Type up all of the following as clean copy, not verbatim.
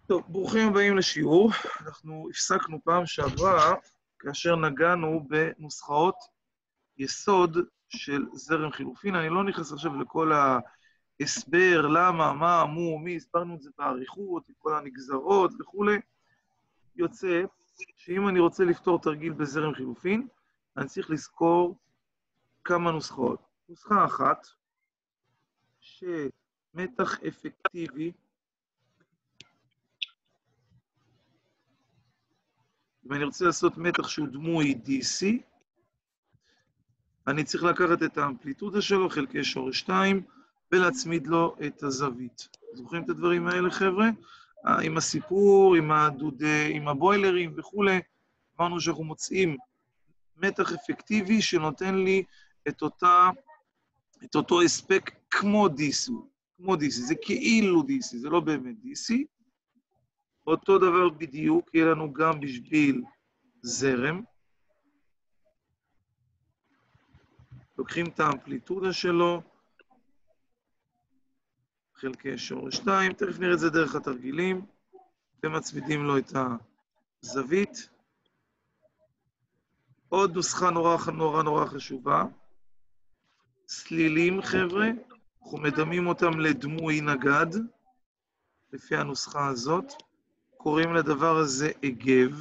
טוב, ברוכים הבאים לשיעור. אנחנו הפסקנו פעם שעברה כאשר נגענו בנוסחאות יסוד של זרם חילופין. אני לא נכנס עכשיו לכל ההסבר, למה, מה, מו, מי, הסברנו את זה באריכות, את כל הנגזרות וכולי. יוצא שאם אני רוצה לפתור תרגיל בזרם חילופין, אני צריך לזכור כמה נוסחאות. נוסחה אחת, שמתח אפקטיבי, אם אני רוצה לעשות מתח שהוא דמוי DC, אני צריך לקחת את האמפליטודה שלו, חלקי שורש 2, ולהצמיד לו את הזווית. זוכרים את הדברים האלה, חבר'ה? עם הסיפור, עם הבוילרים וכולי, אמרנו שאנחנו מוצאים מתח אפקטיבי שנותן לי את אותו הספק כמו DC. כמו DC, זה כאילו DC, זה לא באמת DC. אותו דבר בדיוק יהיה לנו גם בשביל זרם. לוקחים את האמפליטודה שלו, חלקי שורש 2, תכף נראה את זה דרך התרגילים, ומצמידים לו את הזווית. עוד נוסחה נורא חשובה, סלילים, חבר'ה, אנחנו מדמים אותם לדמוי נגד, לפי הנוסחה הזאת, קוראים לדבר הזה אגב.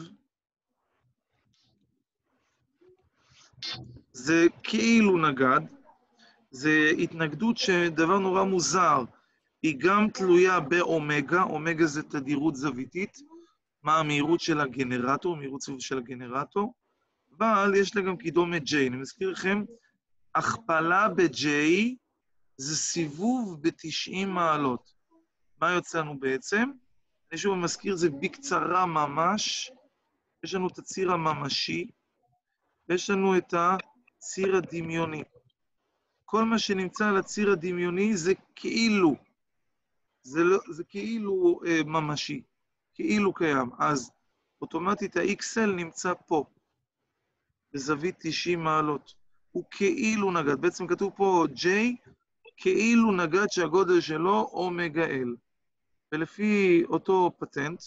זה כאילו נגד, זה התנגדות שדבר נורא מוזר, היא גם תלויה באומגה, אומגה זה תדירות זוויתית, מה המהירות של הגנרטור, מהירות סיבוב של הגנרטור, אבל יש לה גם קידומת J. אני מזכיר לכם, הכפלה ב-J זה סיבוב ב-90 מעלות. מה יוצא לנו בעצם? אני שוב מזכיר, זה בקצרה ממש, יש לנו את הציר הממשי, ויש לנו את הציר הדמיוני. כל מה שנמצא על הציר הדמיוני זה כאילו, זה כאילו ממשי, כאילו קיים. אז אוטומטית ה-XL נמצא פה, בזווית 90 מעלות. הוא כאילו נגד, בעצם כתוב פה J, כאילו נגד שהגודל שלו אומגה L. ולפי אותו פטנט,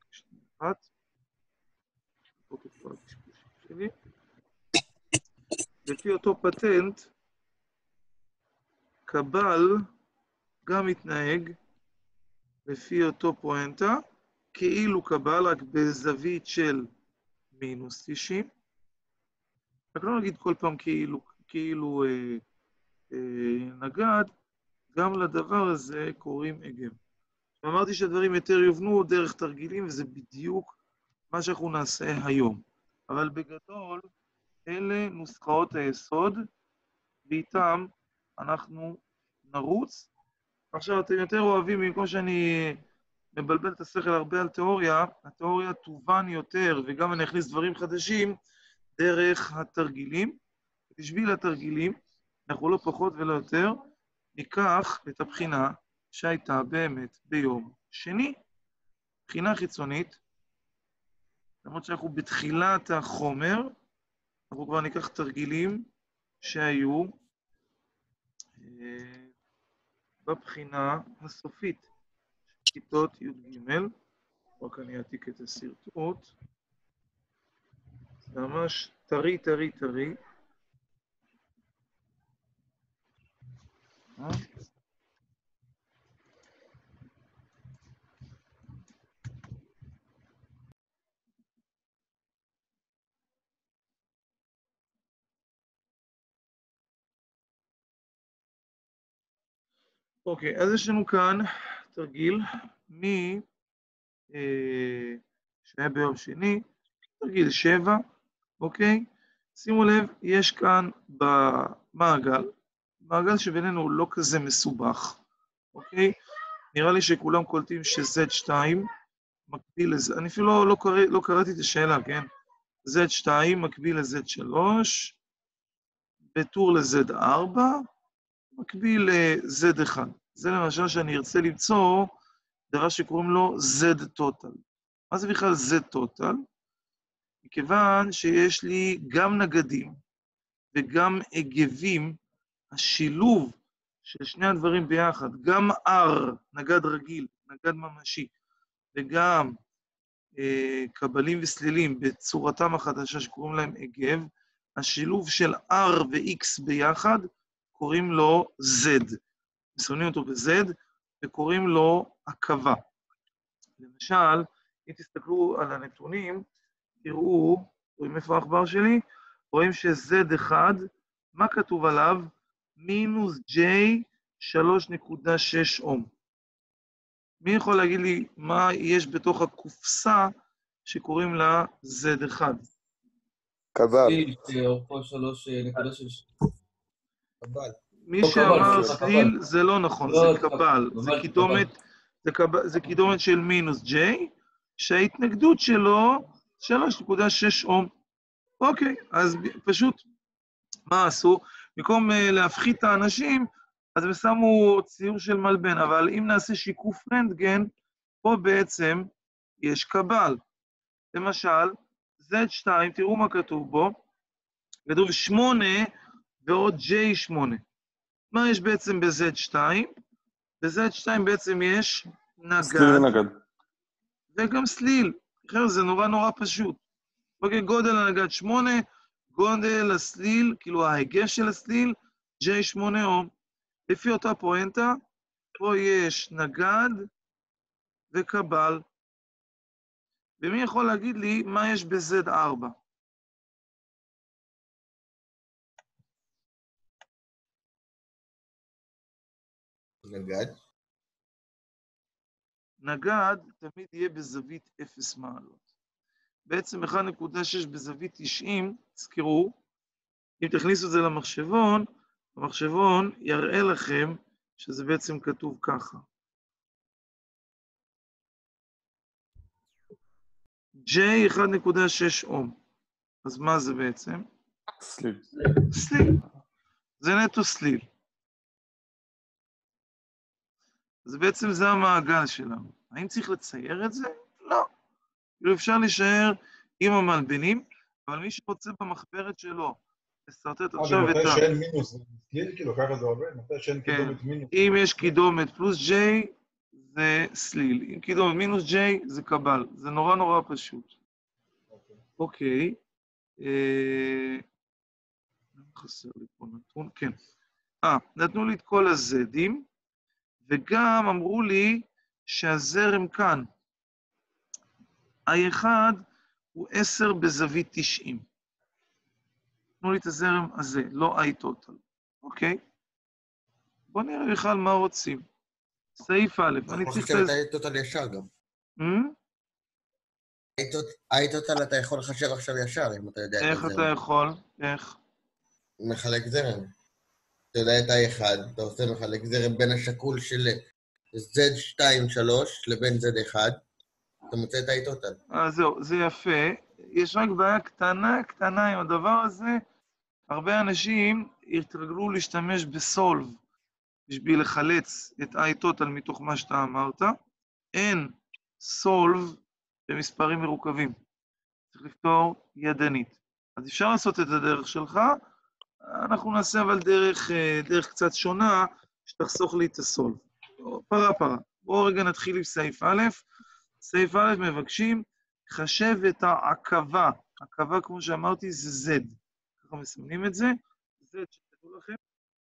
לפי אותו פטנט, קבל גם מתנהג לפי אותו פואנטה, כאילו קבל רק בזווית של מינוס 90. רק לא נגיד כל פעם כאילו נגד, גם לדבר הזה קוראים אגם. ואמרתי שהדברים יותר יובנו דרך תרגילים, וזה בדיוק מה שאנחנו נעשה היום. אבל בגדול, אלה נוסחאות היסוד, ואיתם אנחנו נרוץ. עכשיו, אתם יותר אוהבים, במקום שאני מבלבל את השכל הרבה על תיאוריה, התיאוריה תובן יותר, וגם אני אכניס דברים חדשים, דרך התרגילים. בשביל התרגילים, אנחנו לא פחות ולא יותר, ניקח את הבחינה שהייתה באמת ביום שני. בחינה חיצונית, למרות שאנחנו בתחילת החומר, אנחנו כבר ניקח תרגילים שהיו בבחינה הסופית, כיתות י"ג, רק אני אעתיק את הסרטוט, זה ממש טרי. אוקיי, אז יש לנו כאן תרגיל שהיה ביום שני, תרגיל 7, אוקיי? שימו לב, יש כאן במעגל, מעגל שבינינו הוא לא כזה מסובך, אוקיי? נראה לי שכולם קולטים ש-Z2 מקביל לזה, אני אפילו לא קראתי את השאלה, כן? Z2 מקביל ל-Z3, בטור ל-Z4, מקביל ל-Z1. זה למשל שאני ארצה למצוא דבר שקוראים לו Z-Total. מה זה בכלל Z-Total? מכיוון שיש לי גם נגדים וגם אגבים, השילוב של שני הדברים ביחד, גם R, נגד רגיל, נגד ממשי, וגם קבלים וסלילים בצורתם החדשה שקוראים להם אגב, השילוב של R ו-X ביחד קוראים לו Z. מסמנים אותו ב-Z וקוראים לו עקבה. למשל, אם תסתכלו על הנתונים, תראו, רואים איפה העכבר שלי? רואים ש-Z1, מה כתוב עליו? מינוס J 3.6 אום. מי יכול להגיד לי מה יש בתוך הקופסה שקוראים לה Z1? קבל. אורכו 3.6. קבל. מי לא, שאמר קבל, סליל קבל. זה לא נכון, לא, זה קבל. זה קבל, קידומת, זה קידומת של מינוס J, שההתנגדות שלו 3.6 אום. אוקיי, אז פשוט, מה עשו? במקום להפחית את האנשים, אז הם שמו ציור של מלבן, אבל אם נעשה שיקוף רנטגן, פה בעצם יש קבל. למשל, Z2, תראו מה כתוב בו, כתוב 8 ועוד J8. מה יש בעצם ב-Z2? ב-Z2 בעצם יש סליל נגד, ונגד. וגם סליל. אחר זה נורא פשוט. אוקיי, גודל הנגד 8, גודל הסליל, כאילו ההיקף של הסליל, J8 אום. לפי אותה פואנטה, פה יש נגד וקבל. ומי יכול להגיד לי מה יש ב-Z4? נגד. נגד תמיד יהיה בזווית 0 מעלות. בעצם 1.6 בזווית 90, תזכרו, אם תכניסו את זה למחשבון, המחשבון יראה לכם שזה בעצם כתוב ככה. J 1.6 אום. אז מה זה בעצם? סליל. סליל. זה נטו סליל. אז בעצם זה המעגל שלנו. האם צריך לצייר את זה? לא. כאילו אפשר להישאר עם המלבנים, אבל מי שרוצה במחברת שלו, לסרטט עכשיו את מתי שאין מינוס, סליל, כאילו ככה זה עובד? מתי שאין קידומת מינוס? אם יש קידומת פלוס J, זה סליל. אם קידומת מינוס J, זה קבל. זה נורא פשוט. אוקיי. חסר לי פה נתון, כן. נתנו לי את כל הזדים, וגם אמרו לי שהזרם כאן, I1 הוא 10 בזווית 90. נתנו לי את הזרם הזה, לא I total. אוקיי. בואו נראה בכלל מה רוצים. סעיף א', אני צריך... אתה I total ישר גם. I total אתה יכול לחשב עכשיו ישר, אם אתה יודע את איך הזרם. אתה יכול? איך? מחלק זרם. אתה יודע את I1, אתה עושה מחלק זרם בין השקול של Z2-3 לבין Z1, אתה מוצא את I total. זהו, זה יפה. יש רק בעיה קטנה עם הדבר הזה. הרבה אנשים התרגלו להשתמש בסולב בשביל לחלץ את I total מתוך מה שאתה אמרת. אין סולב במספרים מרוכבים. צריך לפתור ידנית. אז אפשר לעשות את הדרך שלך, אנחנו נעשה אבל דרך קצת שונה, שתחסוך לי את הסולב. פרה. בואו רגע נתחיל עם סעיף א'. סעיף א' מבקשים, חשב את העקבה. עקבה, כמו שאמרתי, זה Z. ככה מסמנים את זה. Z, שתדעו לכם.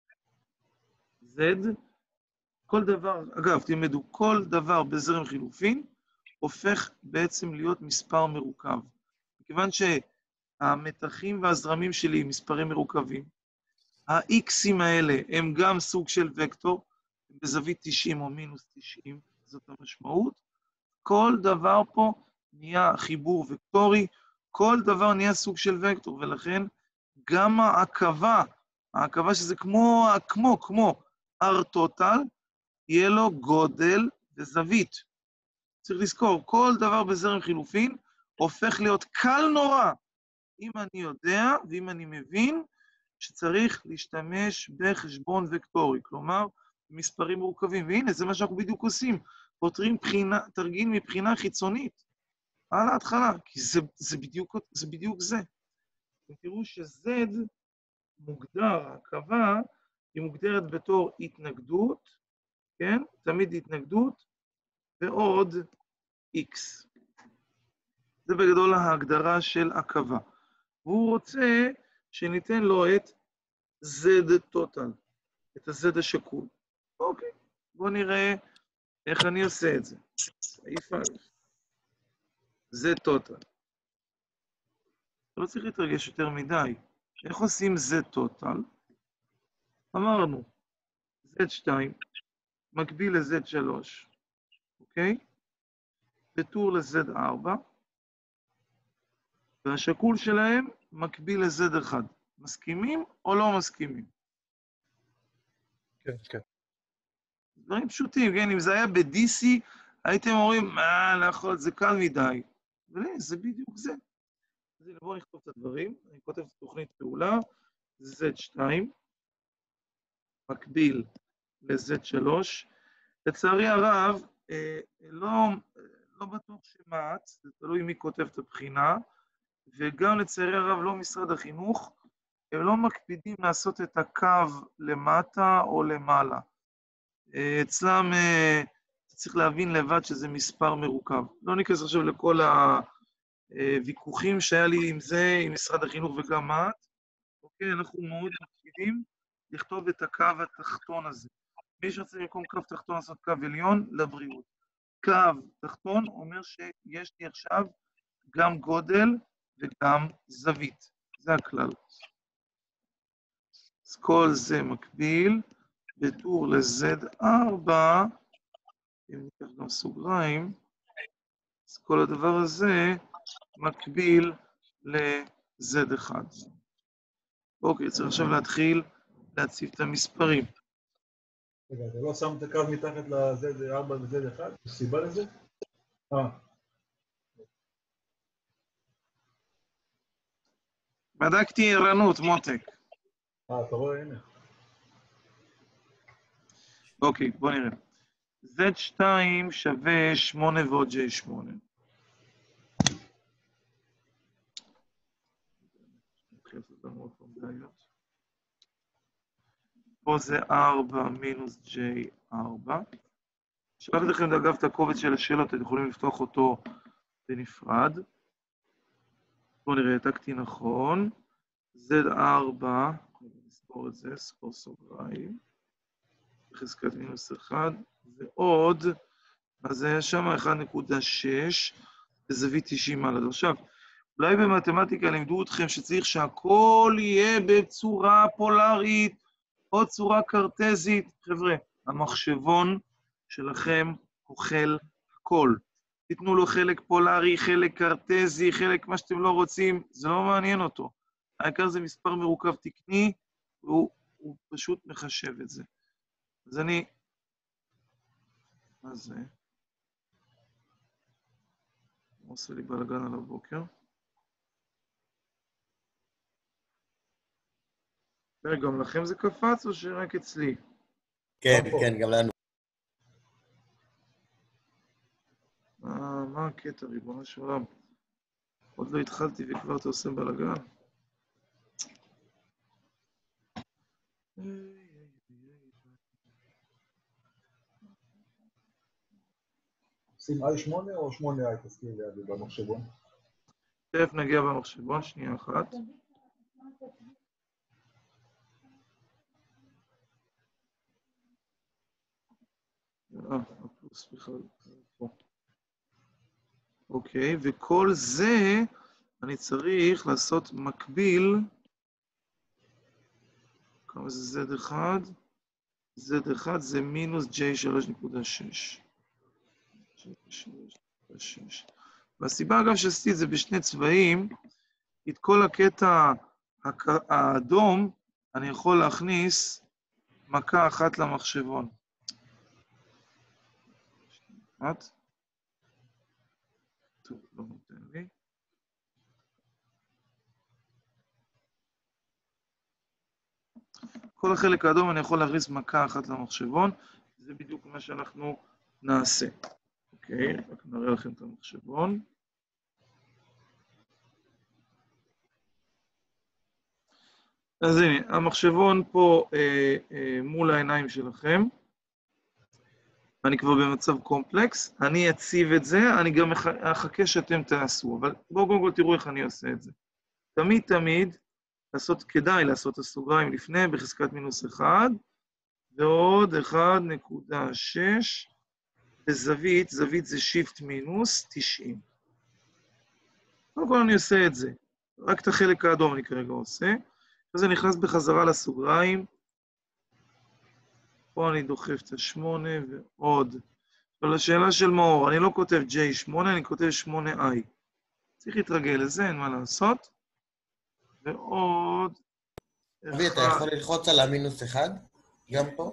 Z. כל דבר, אגב, תלמדו, כל דבר בזרם חילופין, הופך בעצם להיות מספר מרוכב. מכיוון שהמתחים והזרמים שלי הם מספרים מרוכבים, ה-X'ים האלה הם גם סוג של וקטור, בזווית 90 או מינוס 90, זאת המשמעות. כל דבר פה נהיה חיבור וקטורי, כל דבר נהיה סוג של וקטור, ולכן גם העקבה שזה כמו R total, יהיה לו גודל וזווית. צריך לזכור, כל דבר בזרם חילופין הופך להיות קל נורא, אם אני יודע ואם אני מבין שצריך להשתמש בחשבון וקטורי, כלומר, מספרים מורכבים. והנה, זה מה שאנחנו בדיוק עושים, פותרים תרגיל מבחינה חיצונית על ההתחלה, כי זה בדיוק זה. תראו ש-Z מוגדר, העקבה, היא מוגדרת בתור התנגדות, כן? תמיד התנגדות, ועוד x. זה בגדול ההגדרה של עקבה. והוא רוצה שניתן לו את z total, את ה-z השקול. אוקיי, בואו נראה איך אני עושה את זה. סעיף א', z total. לא צריך להתרגש יותר מדי. איך עושים z total? אמרנו, z2 מקביל ל-z3, אוקיי? בטור ל-z4, והשקול שלהם מקביל ל-z1. מסכימים או לא מסכימים? כן, כן. דברים פשוטים, כן? אם זה היה ב-DC, הייתם אומרים, מה, לאכול, זה קל מדי. אבל זה בדיוק זה. אז הנה, בואו נכתוב את הדברים. אני כותב את תוכנית פעולה, z2, מקביל ל-z3. לצערי הרב, לא בטוח שמעץ, זה תלוי מי כותב את הבחינה, וגם לצערי הרב לא משרד החינוך, הם לא מקפידים לעשות את הקו למטה או למעלה. אצלם צריך להבין לבד שזה מספר מרוכב. לא ניכנס עכשיו לכל הוויכוחים שהיה לי עם זה, עם משרד החינוך וגם מעט. אוקיי, אנחנו מאוד מקפידים לכתוב את הקו התחתון הזה. מי שרוצה במקום קו תחתון לעשות קו עליון, לבריאות. קו תחתון אומר שיש לי עכשיו גם גודל וגם זווית. זה הכלל. אז כל זה מקביל בטור ל-Z4, אם ניקח גם סוגריים, אז כל הדבר הזה מקביל ל-Z1. אוקיי, צריך עכשיו להתחיל להציב את המספרים. רגע, אתה לא שם את הקו מתחת ל-Z4 ו-Z1? יש סיבה לזה? בדקתי ערנות, מותק. אתה רואה, הנה. אוקיי, בוא נראה. Z2 שווה 8 ועוד J8. פה זה 4 מינוס J4. שלחתי לכם אגב את הקובץ של השאלות, אתם יכולים לפתוח אותו בנפרד. בואו נראה, העתקתי נכון. Z4, נספור את זה, ספור סוגריים. חזקת מינוס 1, ועוד, אז היה שם 1.6, בזווית 90 מעלות. עכשיו, אולי במתמטיקה לימדו אתכם שצריך שהכל יהיה בצורה פולרית, או צורה קרטזית. חבר'ה, המחשבון שלכם אוכל הכל. תיתנו לו חלק פולרי, חלק קרטזי, חלק מה שאתם לא רוצים, זה לא מעניין אותו. העיקר זה מספר מרוכב תקני, והוא פשוט מחשב את זה. אז אני... מה זה? הוא עושה לי בלגן על הבוקר. גם לכם זה קפץ או שרק אצלי? כן, כן, גם לנו. מה הקטע, ריבונו של עולם? עוד לא התחלתי וכבר אתה עושה בלגן. שים I8 או 8I, תזכיר לי במחשבון? תכף נגיע במחשבון, שנייה אחת. הפלוס בכלל פה. אוקיי, וכל זה אני צריך לעשות מקביל. כמה זה Z1? Z1 זה מינוס J3.6. והסיבה אגב שעשיתי את זה בשני צבעים, את כל הקטע האדום אני יכול להכניס מכה אחת למחשבון. טוב, לא נותן לי. כל החלק האדום אני יכול להכניס מכה אחת למחשבון, זה בדיוק מה שאנחנו נעשה. אוקיי, רק נראה לכם את המחשבון. אז הנה, המחשבון פה מול העיניים שלכם. אני כבר במצב קומפלקס, אני אציב את זה, אני גם אחכה שאתם תעשו, אבל בואו קודם כל תראו איך אני עושה את זה. תמיד, כדאי לעשות את הסוגריים לפני, בחזקת מינוס 1, ועוד 1.6, בזווית, זווית זה שיפט מינוס 90. קודם כל אני עושה את זה, רק את החלק האדום אני כרגע עושה, אז אני נכנס בחזרה לסוגריים, פה אני דוחף את 8 ועוד. אבל השאלה של מאור, אני לא כותב J8, אני כותב 8I. צריך להתרגל לזה, אין מה לעשות. ועוד... אבי, אתה יכול ללחוץ על המינוס 1? גם פה?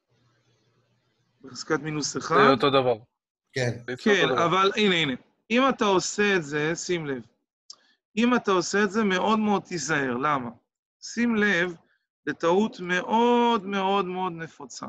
בחזקת מינוס 1? זה אותו דבר. כן. כן, אבל הנה. אם אתה עושה את זה, שים לב. אם אתה עושה את זה, מאוד מאוד תיזהר. למה? שים לב, זה טעות מאוד מאוד מאוד נפוצה.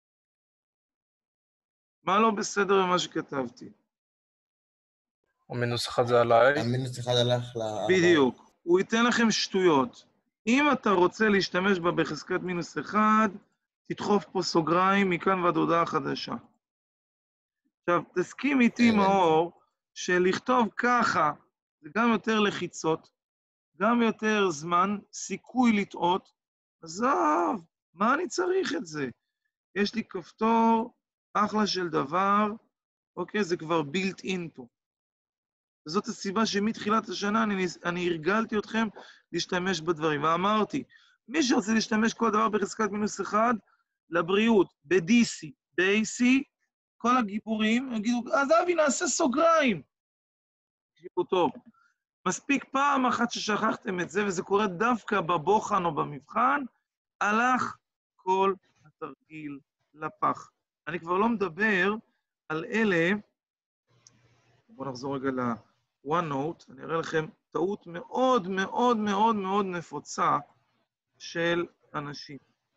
מה לא בסדר במה שכתבתי? המינוס 1 זה עליי. המינוס 1 הלך ל... בדיוק. הוא ייתן לכם שטויות. אם אתה רוצה להשתמש בה בחזקת מינוס 1, תדחוף פה סוגריים מכאן ועד הודעה חדשה. עכשיו, תסכים איתי, מאור, שלכתוב ככה, זה גם יותר לחיצות, גם יותר זמן, סיכוי לטעות. עזוב, מה אני צריך את זה? יש לי כפתור, אחלה של דבר, אוקיי, זה כבר built in פה. וזאת הסיבה שמתחילת השנה אני הרגלתי אתכם להשתמש בדברים. ואמרתי, מי שרוצה להשתמש כל דבר בחזקת מינוס 1, לבריאות, ב-DC, ב-AC, כל הגיבורים יגידו, אז אבי, נעשה סוגריים. תקשיבו טוב. מספיק פעם אחת ששכחתם את זה, וזה קורה דווקא בבוחן או במבחן, הלך כל התרגיל לפח. אני כבר לא מדבר על אלה, בואו נחזור רגע ל-OneNote, אני אראה לכם טעות מאוד מאוד מאוד מאוד נפוצה של אנשים.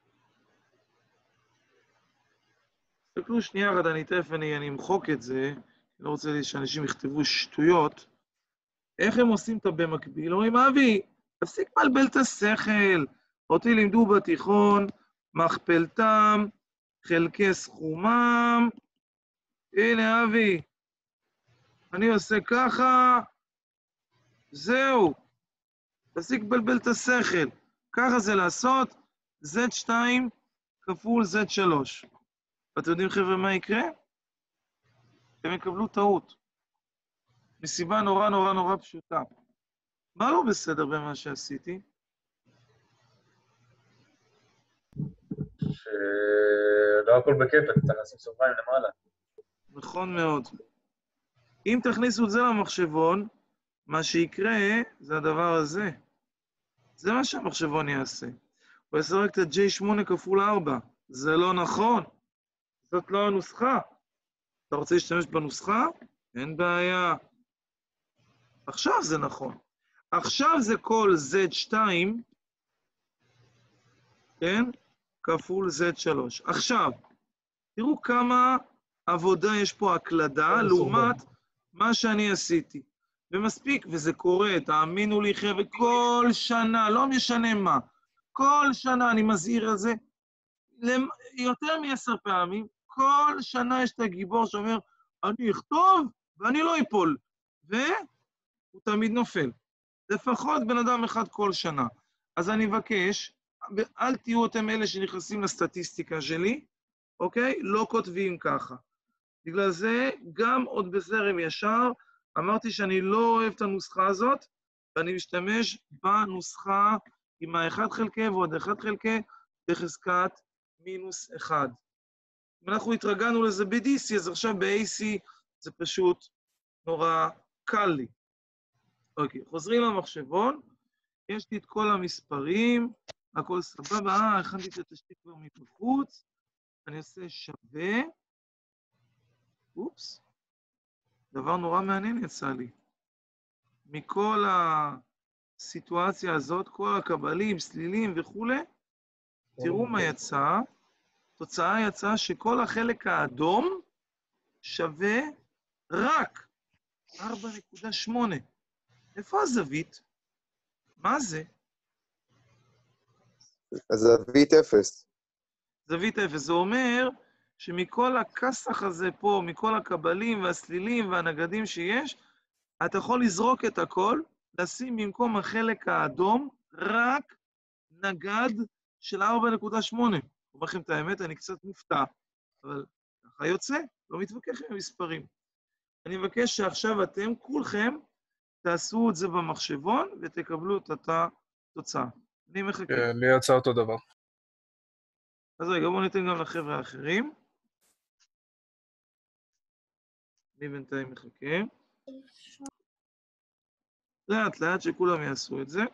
תסתכלו שנייה אחת, אני אמחוק את זה, אני לא רוצה שאנשים יכתבו שטויות. איך הם עושים את במקביל? אומרים, אבי, תפסיק מבלבל את השכל. אותי לימדו בתיכון, מכפלתם, חלקי סכומם. הנה, אבי, אני עושה ככה, זהו. תפסיק מבלבל את השכל. ככה זה לעשות Z2 כפול Z3. ואתם יודעים, חבר'ה, מה יקרה? הם יקבלו טעות. מסיבה נורא נורא נורא פשוטה. מה לא בסדר במה שעשיתי? שלא הכל בכיף, צריך לשים סוגריים למעלה. נכון מאוד. אם תכניסו את זה למחשבון, מה שיקרה זה הדבר הזה. זה מה שהמחשבון יעשה. הוא יעשה רק את ה-J8 כפול 4. זה לא נכון. זאת לא הנוסחה. אתה רוצה להשתמש בנוסחה? אין בעיה. עכשיו זה נכון. עכשיו זה כל Z2, כן? כפול Z3. עכשיו, תראו כמה עבודה יש פה הקלדה, לעומת מה שאני עשיתי. ומספיק, וזה קורה, תאמינו לי, חבר'ה, כל שנה, לא משנה מה, כל שנה אני מזהיר על זה, יותר מ10 פעמים, כל שנה יש את הגיבור שאומר, אני אכתוב ואני לא אפול. והוא תמיד נופל. לפחות בן אדם אחד כל שנה. אז אני מבקש, אל תהיו אתם אלה שנכנסים לסטטיסטיקה שלי, אוקיי? לא כותבים ככה. בגלל זה, גם עוד בזרם ישר, אמרתי שאני לא אוהב את הנוסחה הזאת, ואני משתמש בנוסחה עם ה-1 חלקי ועוד 1 חלקי בחזקת מינוס 1. אם אנחנו התרגלנו לזה ב-DC, אז עכשיו ב-AC זה פשוט נורא קל לי. אוקיי, חוזרים למחשבון, יש לי את כל המספרים, הכל סבבה, הכנתי את התשתית כבר מבחוץ, אני עושה שווה, אופס, דבר נורא מעניין יצא לי. מכל הסיטואציה הזאת, כל הקבלים, סלילים וכו', תראו מה יצא, תוצאה יצאה שכל החלק האדום שווה רק 4.8. איפה הזווית? מה זה? הזווית 0. זווית 0. זה אומר שמכל הכסח הזה פה, מכל הקבלים והסלילים והנגדים שיש, אתה יכול לזרוק את הכל, לשים במקום החלק האדום רק נגד של 4.8. אומר לכם את האמת, אני קצת מופתע, אבל ככה יוצא, לא מתווכח עם המספרים. אני מבקש שעכשיו אתם, כולכם, תעשו את זה במחשבון ותקבלו את אותה תוצאה. אני מחכה. כן, לי יצא אותו דבר. אז רגע, בואו ניתן גם לחבר'ה האחרים. אני בינתיים מחכה. לאט לאט שכולם יעשו את זה.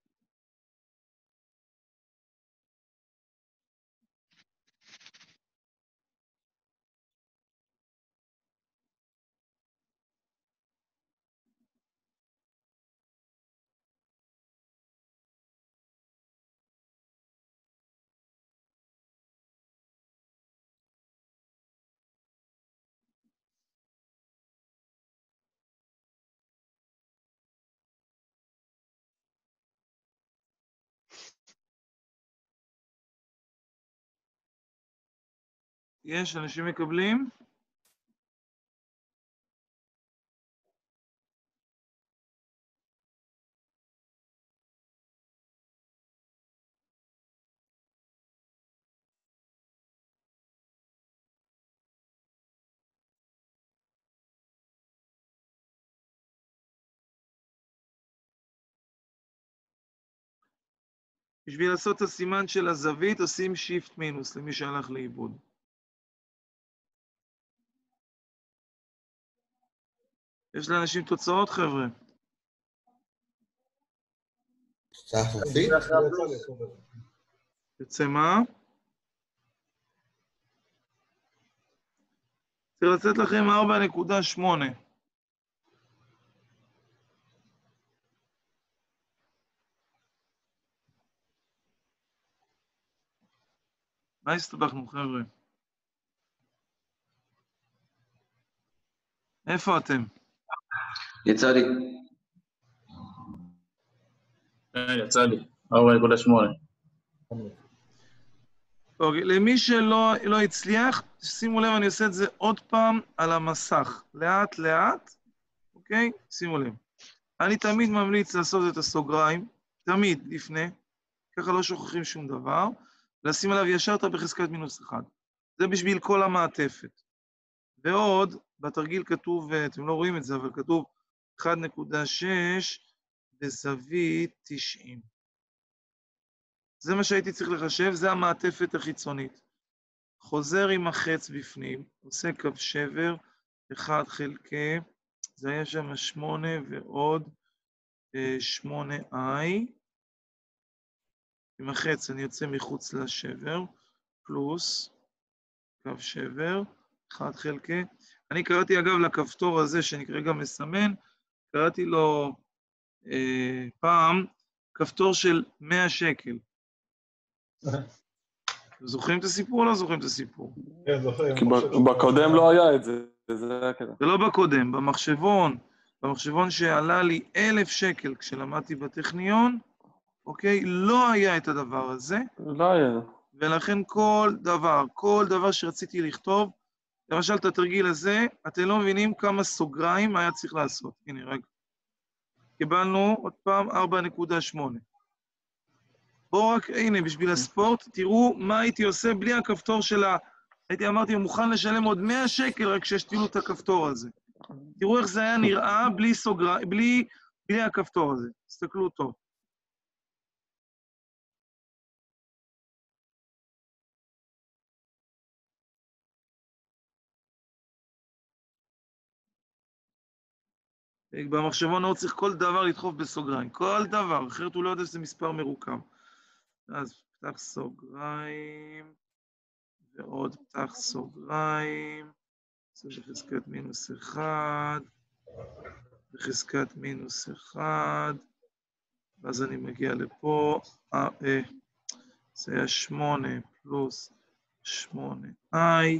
יש, אנשים מקבלים? בשביל לעשות את הסימן של הזווית, עושים שיפט מינוס למי שהלך לאיבוד. יש לאנשים תוצאות, חבר'ה? תוצאה חופית? יוצא מה? צריך לצאת לכם 4.8. מה הסתבכנו, חבר'ה? איפה אתם? יצא לי. יצא לי, 4.8. אוקיי, למי שלא הצליח, שימו לב, אני עושה את זה עוד פעם על המסך. לאט לאט, אוקיי? שימו לב. אני תמיד ממליץ לעשות את הסוגריים, תמיד לפני, ככה לא שוכחים שום דבר, לשים עליו ישר את בחזקת מינוס 1. זה בשביל כל המעטפת. ועוד, בתרגיל כתוב, אתם לא רואים את זה, אבל כתוב 1.6 בזווית 90. זה מה שהייתי צריך לחשב, זה המעטפת החיצונית. חוזר עם החץ בפנים, עושה קו שבר, 1 חלקי, זה היה שם 8 ועוד 8i. עם החץ אני יוצא מחוץ לשבר, פלוס קו שבר, 1 חלקי. אני קראתי אגב לכפתור הזה, שאני כרגע מסמן, קראתי לו פעם כפתור של 100 שקל. זוכרים את הסיפור או לא זוכרים את הסיפור? כן, זוכרים. כי בקודם לא היה את זה, זה היה כזה. זה לא בקודם, במחשבון שעלה לי 1,000 שקל כשלמדתי בטכניון, אוקיי? לא היה את הדבר הזה. לא היה. ולכן כל דבר שרציתי לכתוב, למשל את התרגיל הזה, אתם לא מבינים כמה סוגריים היה צריך לעשות. הנה, רגע. קיבלנו עוד פעם 4.8. בואו רק, הנה, בשביל הספורט, תראו מה הייתי עושה בלי הכפתור שלה. אמרתי, הוא מוכן לשלם עוד 100 שקל רק כששתילו את הכפתור הזה. תראו איך זה היה נראה בלי הכפתור הזה. תסתכלו טוב. במחשבון לא צריך כל דבר לדחוף בסוגריים. כל דבר, אחרת הוא לא יודע שזה מספר מרוקם. אז פתח סוגריים, ועוד פתח סוגריים, זה בחזקת מינוס 1, בחזקת מינוס 1, ואז אני מגיע לפה, זה היה 8 פלוס 8i,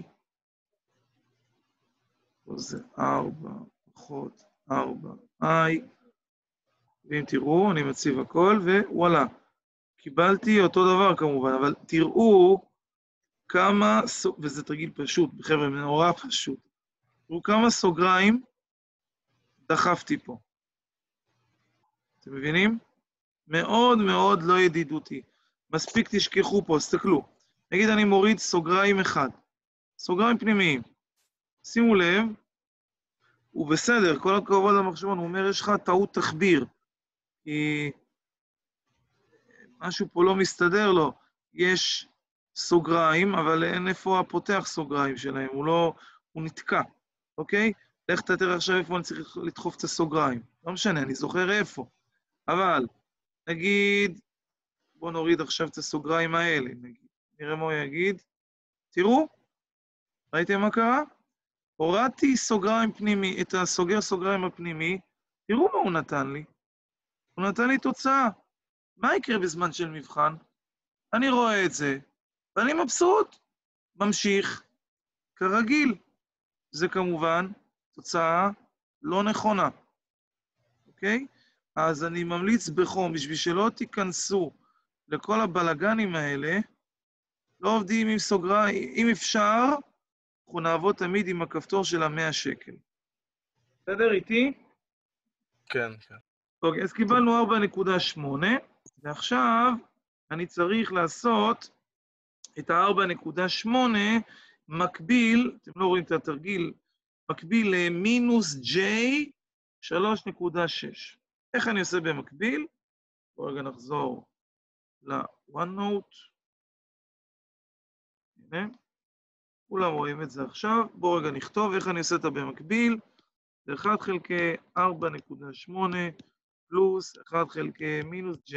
פה זה 4 פחות 4i, ואם תראו, אני מציב הכל, ווואלה, קיבלתי אותו דבר כמובן, אבל תראו וזה תרגיל פשוט, חבר'ה, נורא פשוט. תראו כמה סוגריים דחפתי פה. אתם מבינים? מאוד מאוד לא ידידותי. מספיק תשכחו פה, תסתכלו. נגיד אני מוריד סוגריים אחד. סוגריים פנימיים. שימו לב, הוא בסדר, כל הכבוד למחשבון, הוא אומר, יש לך טעות תחביר. כי משהו פה לא מסתדר לו. יש סוגריים, אבל אין איפה הפותח סוגריים שלהם, הוא נתקע, אוקיי? לך תתאר עכשיו איפה אני צריך לדחוף את הסוגריים. לא משנה, אני זוכר איפה. אבל, נגיד, בואו נוריד עכשיו את הסוגריים האלה, נגיד. נראה מה הוא יגיד. תראו, ראיתם מה קרה? הורדתי סוגריים פנימי, את הסוגר סוגריים הפנימי, תראו מה הוא נתן לי. הוא נתן לי תוצאה. מה יקרה בזמן של מבחן? אני רואה את זה, ואני מבסוט. ממשיך, כרגיל. זה כמובן תוצאה לא נכונה. אוקיי? אז אני ממליץ בחום, בשביל שלא תיכנסו לכל הבלגנים האלה, לא עובדים עם סוגריים, אם אפשר, אנחנו נעבוד תמיד עם הכפתור של 100 שקל. בסדר איתי? כן, כן. אוקיי, אז קיבלנו 4.8, ועכשיו אני צריך לעשות את ה-4.8 מקביל, אתם לא רואים את התרגיל, מקביל למינוס J 3.6. איך אני עושה במקביל? בואו רגע נחזור ל-OneNote. הנה. כולם רואים את זה עכשיו. בואו רגע נכתוב איך אני עושה את במקביל. זה 1 חלקי 4.8 פלוס 1 חלקי מינוס J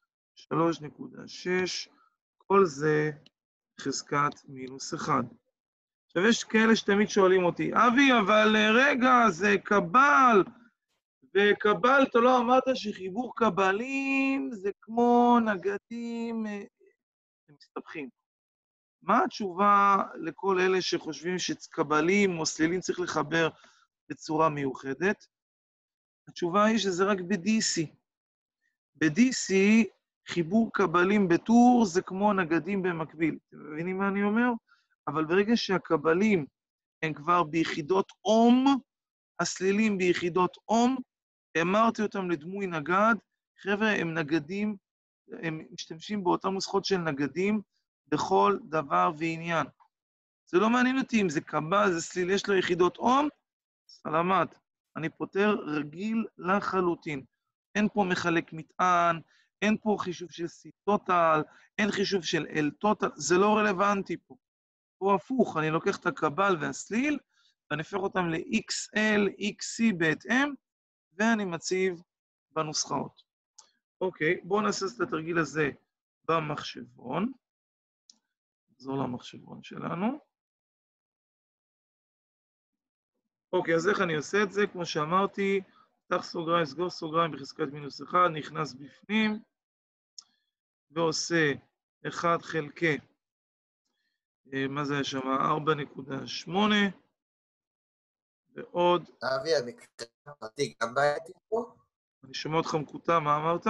3.6. כל זה חזקת מינוס 1. עכשיו יש כאלה שתמיד שואלים אותי, אבי, אבל רגע, זה קבל, וקבל, אתה לא אמרת שחיבור קבלים זה כמו נגדים, הם מסתבכים. מה התשובה לכל אלה שחושבים שקבלים או סלילים צריך לחבר בצורה מיוחדת? התשובה היא שזה רק ב-DC. ב-DC, חיבור קבלים בטור זה כמו נגדים במקביל. אתם מבינים מה אני אומר? אבל ברגע שהקבלים הם כבר ביחידות אום, הסלילים ביחידות אום, אמרתי אותם לדמוי נגד, חבר'ה, הם נגדים, הם משתמשים באותן נוסחות של נגדים בכל דבר ועניין. זה לא מעניין אותי אם זה קבל, זה סליל, יש לו יחידות אום, סלמת, אני פותר רגיל לחלוטין. אין פה מחלק מטען, אין פה חישוב של C-Total, אין חישוב של L-Total, זה לא רלוונטי פה. פה הפוך, אני לוקח את הקבל והסליל, ואני הופך אותם ל-XL, XC בהתאם, ואני מציב בנוסחאות. אוקיי, בואו נעשה את התרגיל הזה במחשבון. נחזור למחשבון שלנו. אוקיי, אז איך אני עושה את זה? כמו שאמרתי, פתח סוגריים, סגור סוגריים בחזקת מינוס 1, נכנס בפנים, ועושה 1 חלקי, מה זה היה שם? 4.8, ועוד... אבי, המקרה הפרטי גם בעייתי פה? אני שומע אותך מקוטע, מה אמרת?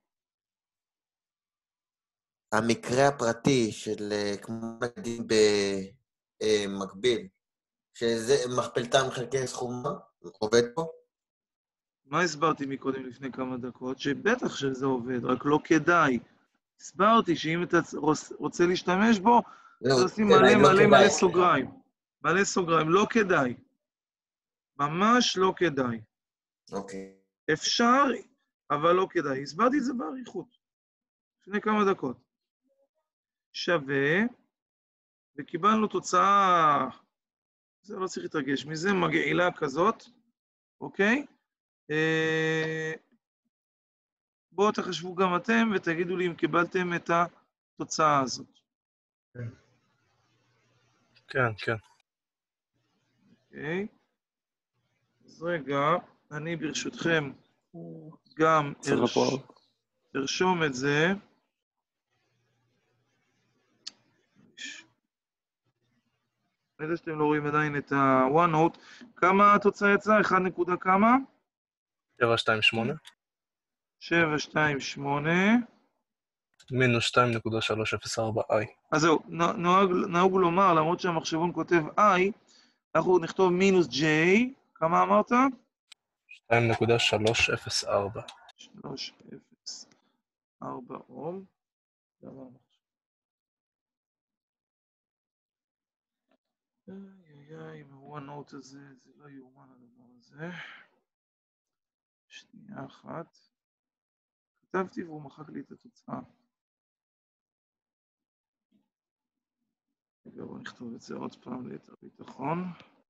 המקרה הפרטי של כמו נגדים במקביל, שזה מכפלתם חלקי סכומה, עובד פה? מה הסברתי מקודם לפני כמה דקות? שבטח שזה עובד, רק לא כדאי. הסברתי שאם אתה רוצה להשתמש בו, אתה עושים מלא סוגריים. מלא סוגריים, לא כדאי. ממש לא כדאי. אוקיי. אפשר, אבל לא כדאי. הסברתי את זה בעריכות. לפני כמה דקות. שווה, וקיבלנו תוצאה, זה לא צריך להתרגש, מזה מגעילה כזאת, אוקיי? בואו תחשבו גם אתם ותגידו לי אם קיבלתם את התוצאה הזאת. כן, כן. אוקיי. אז רגע, אני ברשותכם גם ארשום את זה. אני יודע שאתם לא רואים עדיין את ה-OneNote. כמה התוצאה יצאה? 1 נקודה כמה? 728. 728. מינוס 2.304i. אז זהו, נהוג לומר, למרות שהמחשבון כותב i, אנחנו נכתוב מינוס j, כמה אמרת? 2.304. 304 אום. איי, מהו הנוט הזה, זה לא יאומן הדבר הזה. שנייה אחת. כתבתי והוא מחק לי את התוצאה. רגע, בוא נכתוב את זה עוד פעם ליתר ביטחון.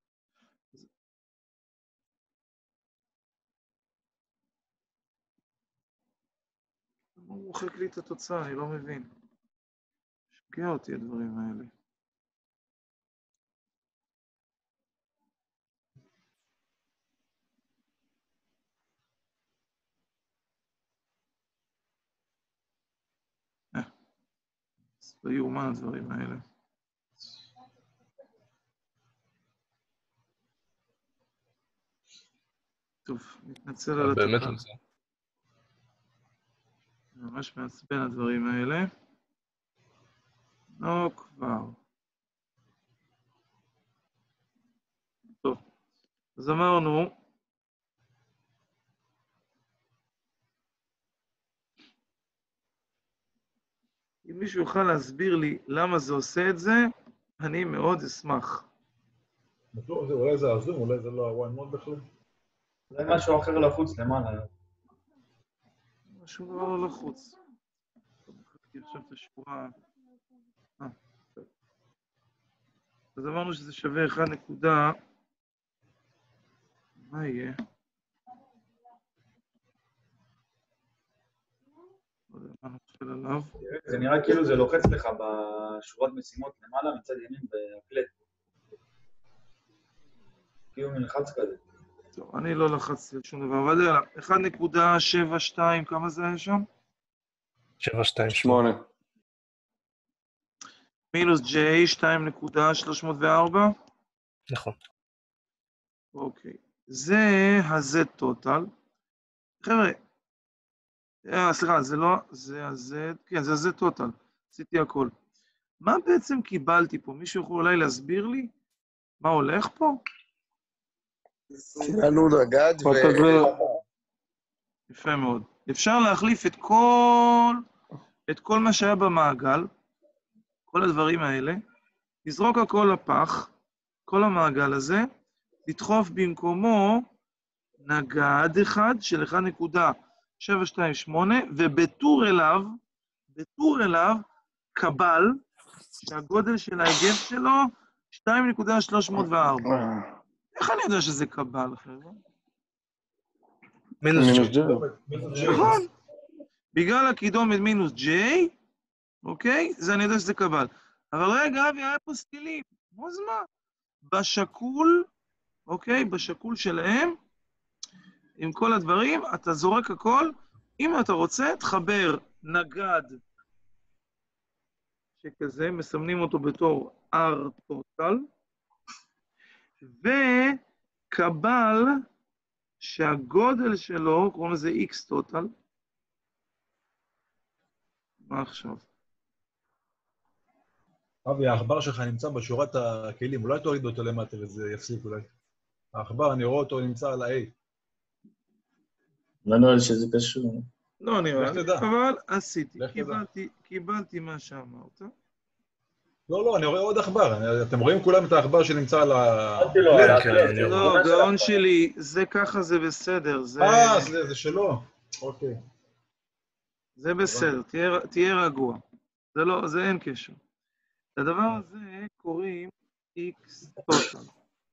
הוא מחק לי את התוצאה, אני לא מבין. שגע אותי הדברים האלה. לא יאומן הדברים האלה. טוב, מתנצל על התקלה. באמת על זה. ממש מעצבן הדברים האלה. לא כבר. טוב, אז אמרנו, אם מישהו יוכל להסביר לי למה זה עושה את זה, אני מאוד אשמח. אולי זה הזום, אולי זה לא הוואן מוד בכלל. זה משהו אחר לחוץ למעלה. משהו לא לחוץ. מחכתי עכשיו את השורה. אז אמרנו שזה שווה 1 נקודה. מה יהיה? לא יודע מה נופל עליו. זה נראה כאילו זה לוחץ לך בשורת משימות למעלה מצד ימין בהקלט. כאילו מלחץ כזה. טוב, אני לא לחצתי על שום דבר, אבל יאללה, 1.72, כמה זה היה שם? 728. מינוס J, 2.304? נכון. אוקיי. זה ה-Z total. חבר'ה, סליחה, זה לא, זה ה-Z, כן, זה ה-Z total. עשיתי הכל. מה בעצם קיבלתי פה? מישהו יכול אולי להסביר לי? מה הולך פה? קיבלנו נגד יפה מאוד. אפשר להחליף את כל מה שהיה במעגל, כל הדברים האלה, לזרוק הכל לפח, כל המעגל הזה, לדחוף במקומו נגד אחד של 1.728, ובטור אליו, קבל, שהגודל של ההיגב שלו 2.304. איך אני יודע שזה קבל, חבר'ה? מינוס J. נכון. בגלל הקידומת מינוס J, אוקיי? זה אני יודע שזה קבל. אבל רגע, אבי, היה פה סטילים. אז מה? בשקול, אוקיי? בשקול שלהם, עם כל הדברים, אתה זורק הכל. אם אתה רוצה, תחבר נגד שכזה, מסמנים אותו בתור R total, וקבל שהגודל שלו, קוראים לזה X total. מה עכשיו? אבי, העכבר שלך נמצא בשורת הכלים, אולי תוריד אותו למטה וזה יפסיק אולי. העכבר, אני רואה אותו נמצא על ה-A. לא נראה לי שזה קשור. לא נראה לי, אבל עשיתי, קיבלתי מה שאמרת. לא, אני רואה עוד עכבר. אתם רואים כולם את העכבר שנמצא על ה... לא, גאון שלי, זה ככה, זה בסדר. זה שלו. אוקיי. זה בסדר, תהיה רגוע. זה אין קשר. לדבר הזה קוראים X total.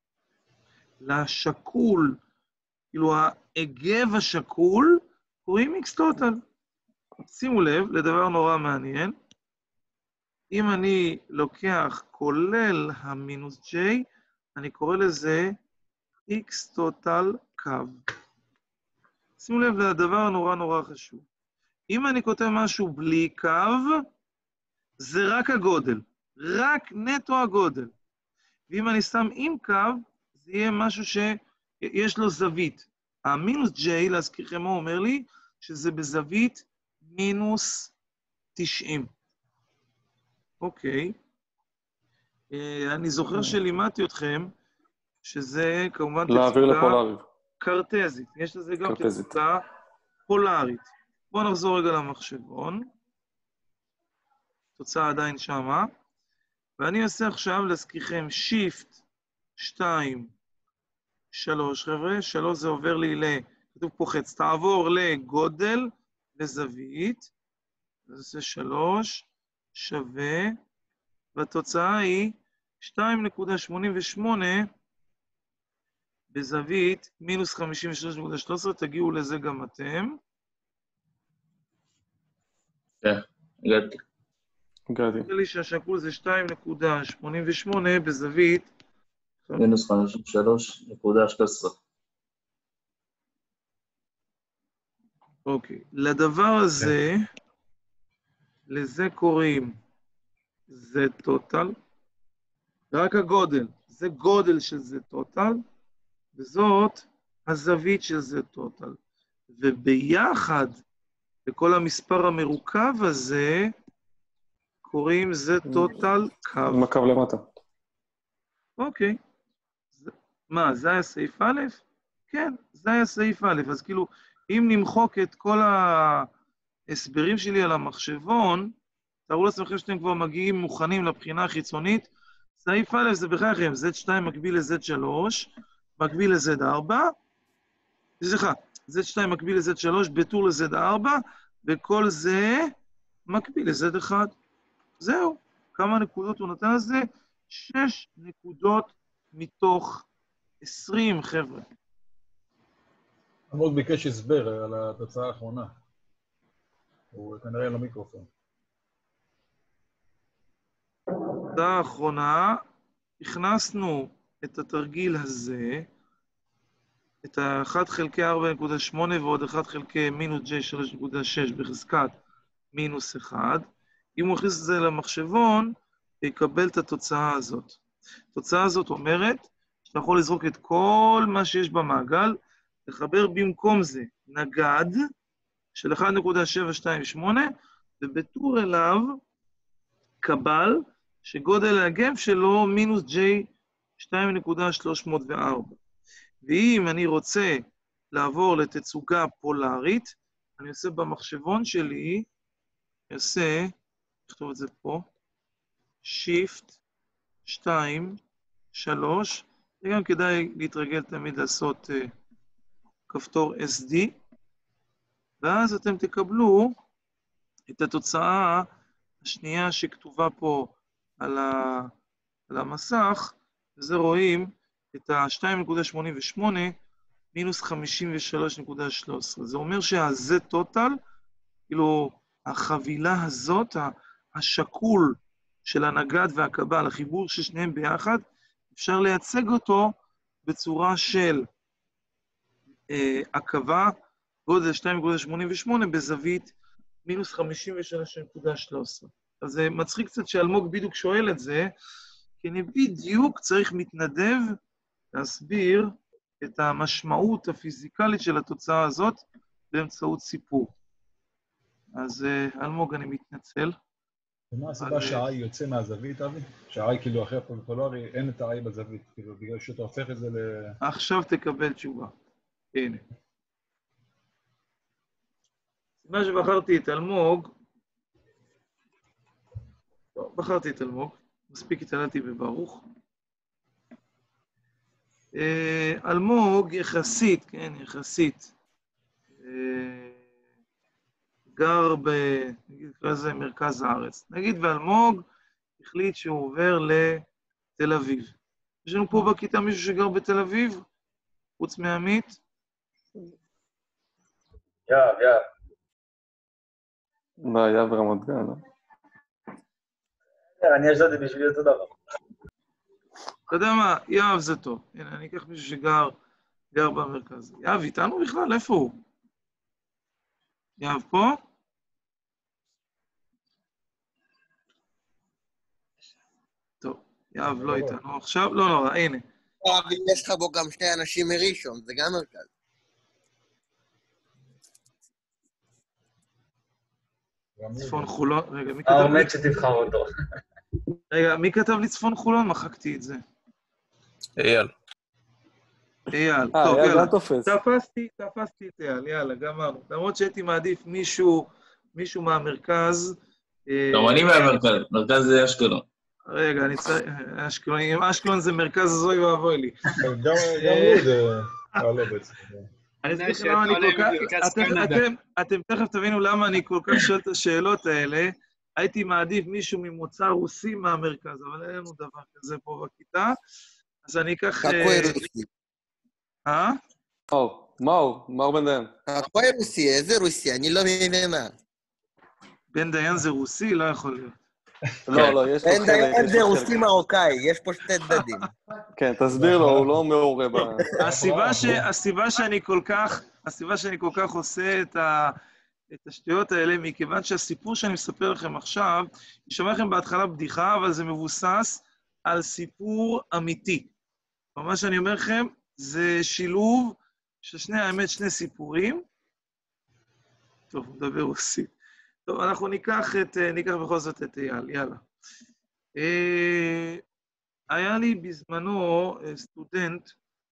לשקול, כאילו ההיגב השקול, קוראים X total. שימו לב, לדבר נורא מעניין. אם אני לוקח כולל המינוס J, אני קורא לזה X total קו. שימו לב, לדבר נורא חשוב. אם אני כותב משהו בלי קו, זה רק הגודל. רק נטו הגודל. ואם אני שם עם קו, זה יהיה משהו שיש לו זווית. המינוס J, להזכירכם מה אומר לי, שזה בזווית מינוס 90. אוקיי. אני זוכר שלימדתי אתכם, שזה כמובן להעביר תצוגה לפולארי. קרטזית. יש לזה גם קרטזית. תצוגה פולארית. בואו נחזור רגע למחשבון. תוצאה עדיין שמה. ואני אעשה עכשיו להזכירכם Shift 2, 3, חבר'ה. 3 זה עובר לי כתוב פה חץ. תעבור לגודל וזווית. אז זה 3 שווה, והתוצאה היא 2.88 בזווית מינוס 53.13, תגיעו לזה גם אתם. כן, הגעתי. הגעתי. נראה לי שהשקול זה 2.88 בזווית מינוס 53.13. אוקיי. לדבר הזה, לזה קוראים זה טוטל, רק הגודל, זה גודל של זה טוטל, וזאת הזווית של זה טוטל. וביחד, לכל המספר המרוכב הזה, קוראים זה טוטל קו. עם הקו למטה. אוקיי. מה, זה היה סעיף א'? כן, זה היה סעיף א'. אז כאילו, אם נמחוק את כל ההסברים שלי על המחשבון, תראו לעצמכם שאתם כבר מגיעים מוכנים לבחינה החיצונית, סעיף א' זה בכלל Z2 מקביל ל-Z3, מקביל ל-Z4, סליחה, Z2 מקביל ל-Z3, בטור ל-Z4, וכל זה מקביל ל-Z1. זהו, כמה נקודות הוא נתן לזה? 6 נקודות מתוך 20, חבר'ה. אלמוג ביקש הסבר על התוצאה האחרונה. הוא כנראה אין לו מיקרופון. בתוצאה האחרונה, הכנסנו את התרגיל הזה, את ה-1 חלקי 4.8 ועוד 1 חלקי מינוס J3.6 בחזקת מינוס 1. אם הוא הכניס את זה למחשבון, יקבל את התוצאה הזאת. התוצאה הזאת אומרת שאתה יכול לזרוק את כל מה שיש במעגל, לחבר במקום זה נגד של 1.728, ובטור אליו קבל שגודל הגב שלו מינוס J2.304. ואם אני רוצה לעבור לתצוגה פולארית, אני עושה במחשבון שלי, אני עושה, נכתוב את זה פה, Shift 2, 3, וגם כדאי להתרגל תמיד לעשות כפתור SD, ואז אתם תקבלו את התוצאה השנייה שכתובה פה על המסך, וזה רואים את ה-2.88 מינוס 53.13. זה אומר שה-Z טוטל, כאילו החבילה הזאת, השקול של הנגד והקבל, החיבור של שניהם ביחד, אפשר לייצג אותו בצורה של הקבה, גודל 2.88 בזווית מינוס 53.13. אז זה מצחיק קצת שאלמוג בדיוק שואל את זה, כי אני בדיוק צריך מתנדב להסביר את המשמעות הפיזיקלית של התוצאה הזאת באמצעות סיפור. אז אלמוג, אני מתנצל. ומה הסיבה שהאי יוצא מהזווית, אבי? שהאי כאילו אחרי הפולארי אין את האי בזווית, כאילו בגלל שאתה הופך את זה ל... עכשיו תקבל תשובה. הנה. מה שבחרתי את אלמוג, לא, בחרתי את אלמוג, מספיק התעלתי בברוך. אלמוג יחסית, כן, יחסית, גר נגיד כזה מרכז הארץ. נגיד ואלמוג החליט שהוא עובר לתל אביב. יש לנו פה בכיתה מישהו שגר בתל אביב, חוץ מעמית? יאב. מה, היה ברמת גן, אני ישדתי בשבילי אותו דבר. אתה יודע מה, יאב זה טוב. הנה, אני אקח מישהו שגר במרכז. יאב, איתנו בכלל? איפה הוא? יאב פה? טוב, יאב לא איתנו. עכשיו, לא נורא, הנה. יש לך בו גם שני אנשים מראשון, זה גם מרכז. צפון חולון, רגע, מי כתב לי? האמת שתבחר אותו. רגע, מי כתב לי צפון חולון? מחקתי את זה. אייל. אייל, טוב, אייל יאללה. גם תופס. תפסתי את אייל, יאללה, גמרנו. למרות שהייתי מעדיף מישהו מהמרכז. גם אני מהמרכז, מרכז זה אשקלון. רגע, אני צריך... אשקלון זה מרכז הזוי ואבוי לי. גם לוד, לא בעצם. אני אסביר לכם למה אני כל כך... אתם תכף תבינו למה אני כל כך שואל את השאלות האלה. הייתי מעדיף מישהו ממוצא רוסי מהמרכז, אבל אין לנו דבר כזה פה בכיתה. אז אני אקח... קקוי רוסי. מאור בן דיין. קקוי רוסי, איזה רוסי? אני לא מבינה. בן דיין זה רוסי? לא יכול להיות. לא, יש פה חלק. בן דיין זה רוסי מרוקאי, יש פה שתי צדדים. כן, תסביר לו, הוא לא מעורה ב... הסיבה שאני כל כך עושה את השטויות האלה, מכיוון שהסיפור שאני מספר לכם עכשיו, ישמע לכם בהתחלה בדיחה, אבל זה מבוסס על סיפור אמיתי. מה שאני אומר לכם, זה שילוב של שני סיפורים. טוב, נדבר רוסית. טוב, אנחנו ניקח בכל זאת את אייל, יאללה. היה לי בזמנו סטודנט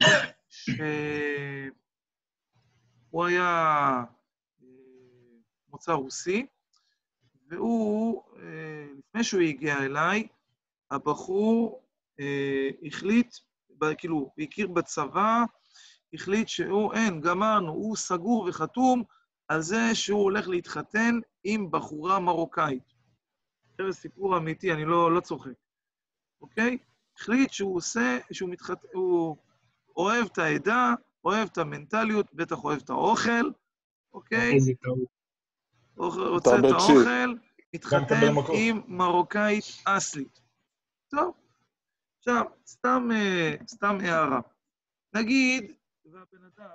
שהוא היה מוצא רוסי, והוא, לפני שהוא הגיע אליי, הבחור החליט, כאילו, הוא הכיר בצבא, החליט שהוא, גמרנו, הוא סגור וחתום על זה שהוא הולך להתחתן עם בחורה מרוקאית. זה סיפור אמיתי, אני לא צוחק. אוקיי? החליט שהוא הוא אוהב את העדה, אוהב את המנטליות, בטח אוהב את האוכל, אוקיי? רוצה את האוכל, מתחתן עם מרוקאית אסלית. טוב, עכשיו, סתם הערה. נגיד, והבן אדם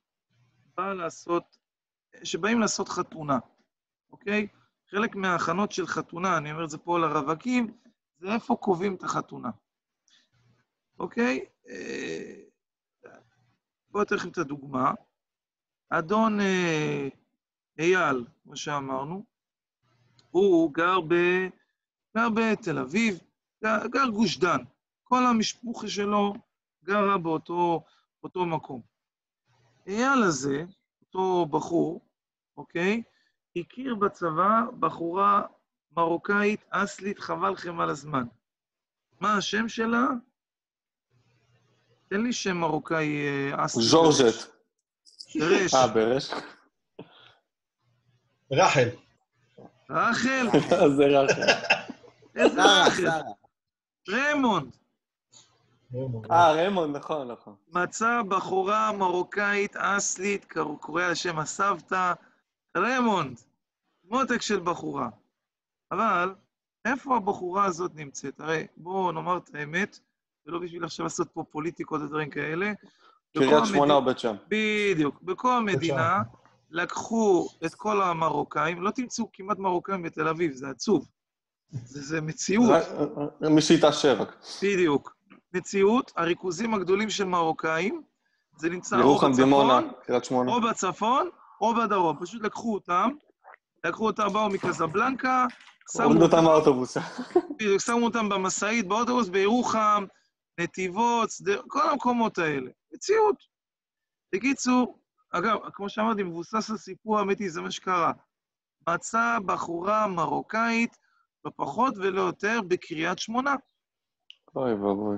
שבאים לעשות חתונה, אוקיי? חלק מההכנות של חתונה, אני אומר את זה פה לרווקים, זה איפה קובעים את החתונה. אוקיי? בואו אתן לכם את הדוגמה. אדון אייל, כמו שאמרנו, הוא גר בתל אביב, גר גוש דן. כל המשפחה שלו גרה באותו מקום. אייל הזה, אותו בחור, אוקיי? הכיר בצבא בחורה מרוקאית אסלית, חבל לכם על הזמן. מה השם שלה? תן לי שם מרוקאי אסלית. ז'ורג'ט. ברש. ברש. רחל. זה רחל. איזה רחל? רמונד. רמונד, נכון. מצא בחורה מרוקאית אסלית, קורא על שם הסבתא, רמונד, מותק של בחורה. אבל, איפה הבחורה הזאת נמצאת? הרי, בואו נאמר את האמת, ולא בשביל עכשיו לעשות פה פוליטיקות ודברים כאלה. קריית שמונה או בית שם. בדיוק. בכל המדינה לקחו את כל המרוקאים, לא תמצאו כמעט מרוקאים בתל אביב, זה עצוב. זה מציאות. מי שהתעשר רק. בדיוק. מציאות, הריכוזים הגדולים של מרוקאים, זה נמצא או בצפון, או בדרום. פשוט לקחו אותם, באו מקזבלנקה, הורידו אותם באוטובוס. בדיוק, שמו אותם במסעית, באוטובוס, בירוחם, נתיבות, כל המקומות האלה. מציאות. בקיצור, אגב, כמו שאמרתי, מבוסס הסיפור האמיתי, זה מה שקרה. מצא בחורה מרוקאית, בפחות ולא יותר, בקריית שמונה. אוי ואבוי.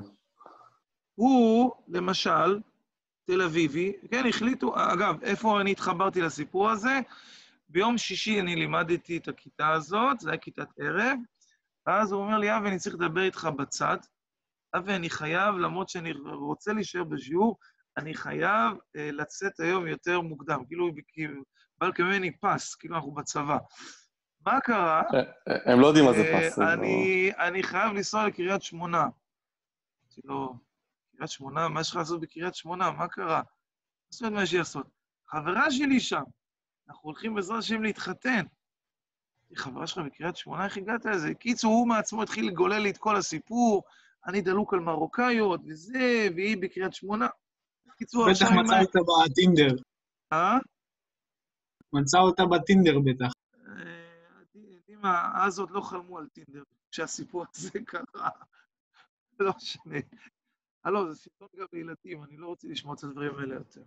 הוא, למשל, תל אביבי, כן, החליטו, אגב, איפה אני התחברתי לסיפור הזה? ביום שישי אני לימדתי את הכיתה הזאת, זה היה כיתת ערב, ואז הוא אומר לי, אבי, אני צריך לדבר איתך בצד, אבי, אני חייב, למרות שאני רוצה להישאר בשיעור, אני חייב לצאת היום יותר מוקדם, כאילו, בא כמני פס, כאילו אנחנו בצבא. מה קרה? הם לא יודעים מה זה פס. אני חייב לנסוע לקריית שמונה. אמרתי לו, קריית שמונה? מה יש לך לעשות בקריית שמונה? מה קרה? זאת אומרת מה יש לי לעשות. חברה שלי שם, אנחנו הולכים בעזרת השם להתחתן. חברה שלך בקריית שמונה, איך הגעת לזה? קיצור, הוא מעצמו התחיל לגולל לי את כל הסיפור, אני דלוק על מרוקאיות וזה, והיא בקריית שמונה. קיצור, בטח מצא אותה בטינדר. מצא אותה בטינדר בטח. אז עוד לא חלמו על טינדר, כשהסיפור הזה קרה. לא משנה. לא, זה סרטון גם לילדים, אני לא רוצה לשמוע את הדברים האלה יותר.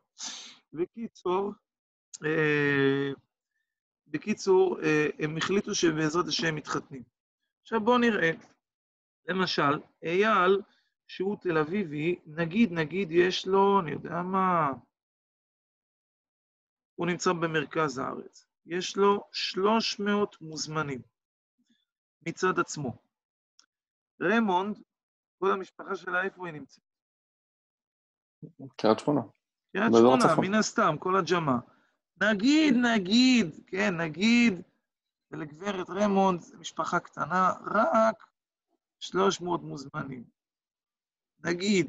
בקיצור, הם החליטו שבעזרת השם מתחתנים. עכשיו בואו נראה, למשל, אייל, שהוא תל אביבי, נגיד יש לו, אני יודע מה, הוא נמצא במרכז הארץ, יש לו 300 מוזמנים מצד עצמו. ריימונד, כל המשפחה שלה, איפה היא נמצאת? קריית שמונה. קריית שמונה, מן הסתם, כל הג'מה. נגיד, ולגברת ריימונד, משפחה קטנה, רק 300 מוזמנים. נגיד,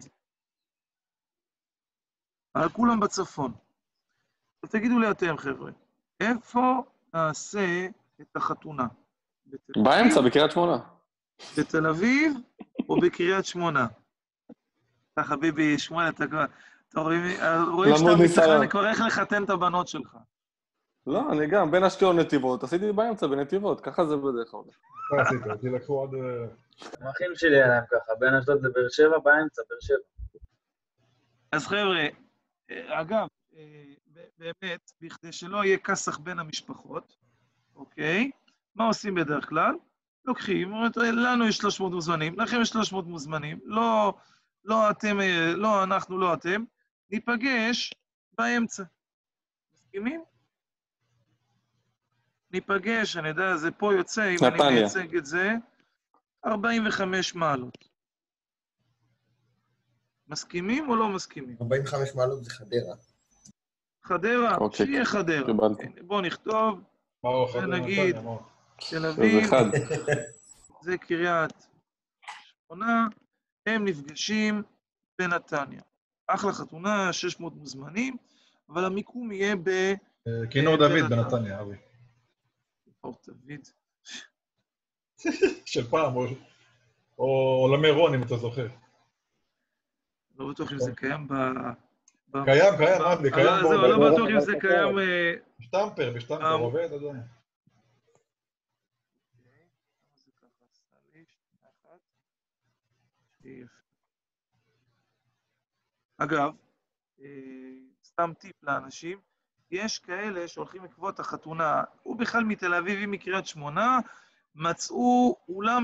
אבל כולם בצפון. אז תגידו לי אתם, חבר'ה, איפה נעשה את החתונה? באמצע, בקריית שמונה. בתל אביב או בקריית שמונה? חביבי, שמואל, אתה רואים שאתה מתכנן כבר איך לחתן את הבנות שלך. לא, אני גם, בין אשקלון נתיבות, עשיתי באמצע בנתיבות, ככה זה בדרך כלל. מה עשית? אותי לקחו עוד... המחים שלי עליהם ככה, בין אשדוד לבאר שבע, באמצע, באר שבע. אז חבר'ה, אגב, באמת, בכדי שלא יהיה כסח בין המשפחות, אוקיי? מה עושים בדרך כלל? לוקחים, לנו יש 300 מוזמנים, לכם יש 300 מוזמנים, לא אתם, לא אנחנו, לא אתם, ניפגש באמצע. מסכימים? ניפגש, אני יודע, זה פה יוצא, אם אני מייצג את זה, 45 מעלות. מסכימים או לא מסכימים? 45 מעלות זה חדרה. חדרה? שיהיה חדרה. בואו נכתוב, ונגיד, תל אביב, זה קריית שמונה, הם נפגשים בנתניה. אחלה חתונה, 600 מוזמנים, אבל המיקום יהיה כינור דוד בנתניה, אבי. כינור דוד. של פעם, או למירון, אם אתה זוכר. לא בטוח אם זה קיים קיים, אבי, קיים. לא בטוח אם זה קיים... בשטמפר, עובד עדיין. אגב, סתם טיפ לאנשים, יש כאלה שהולכים לקבוע החתונה, הוא בכלל מתל אביב מקריית שמונה, מצאו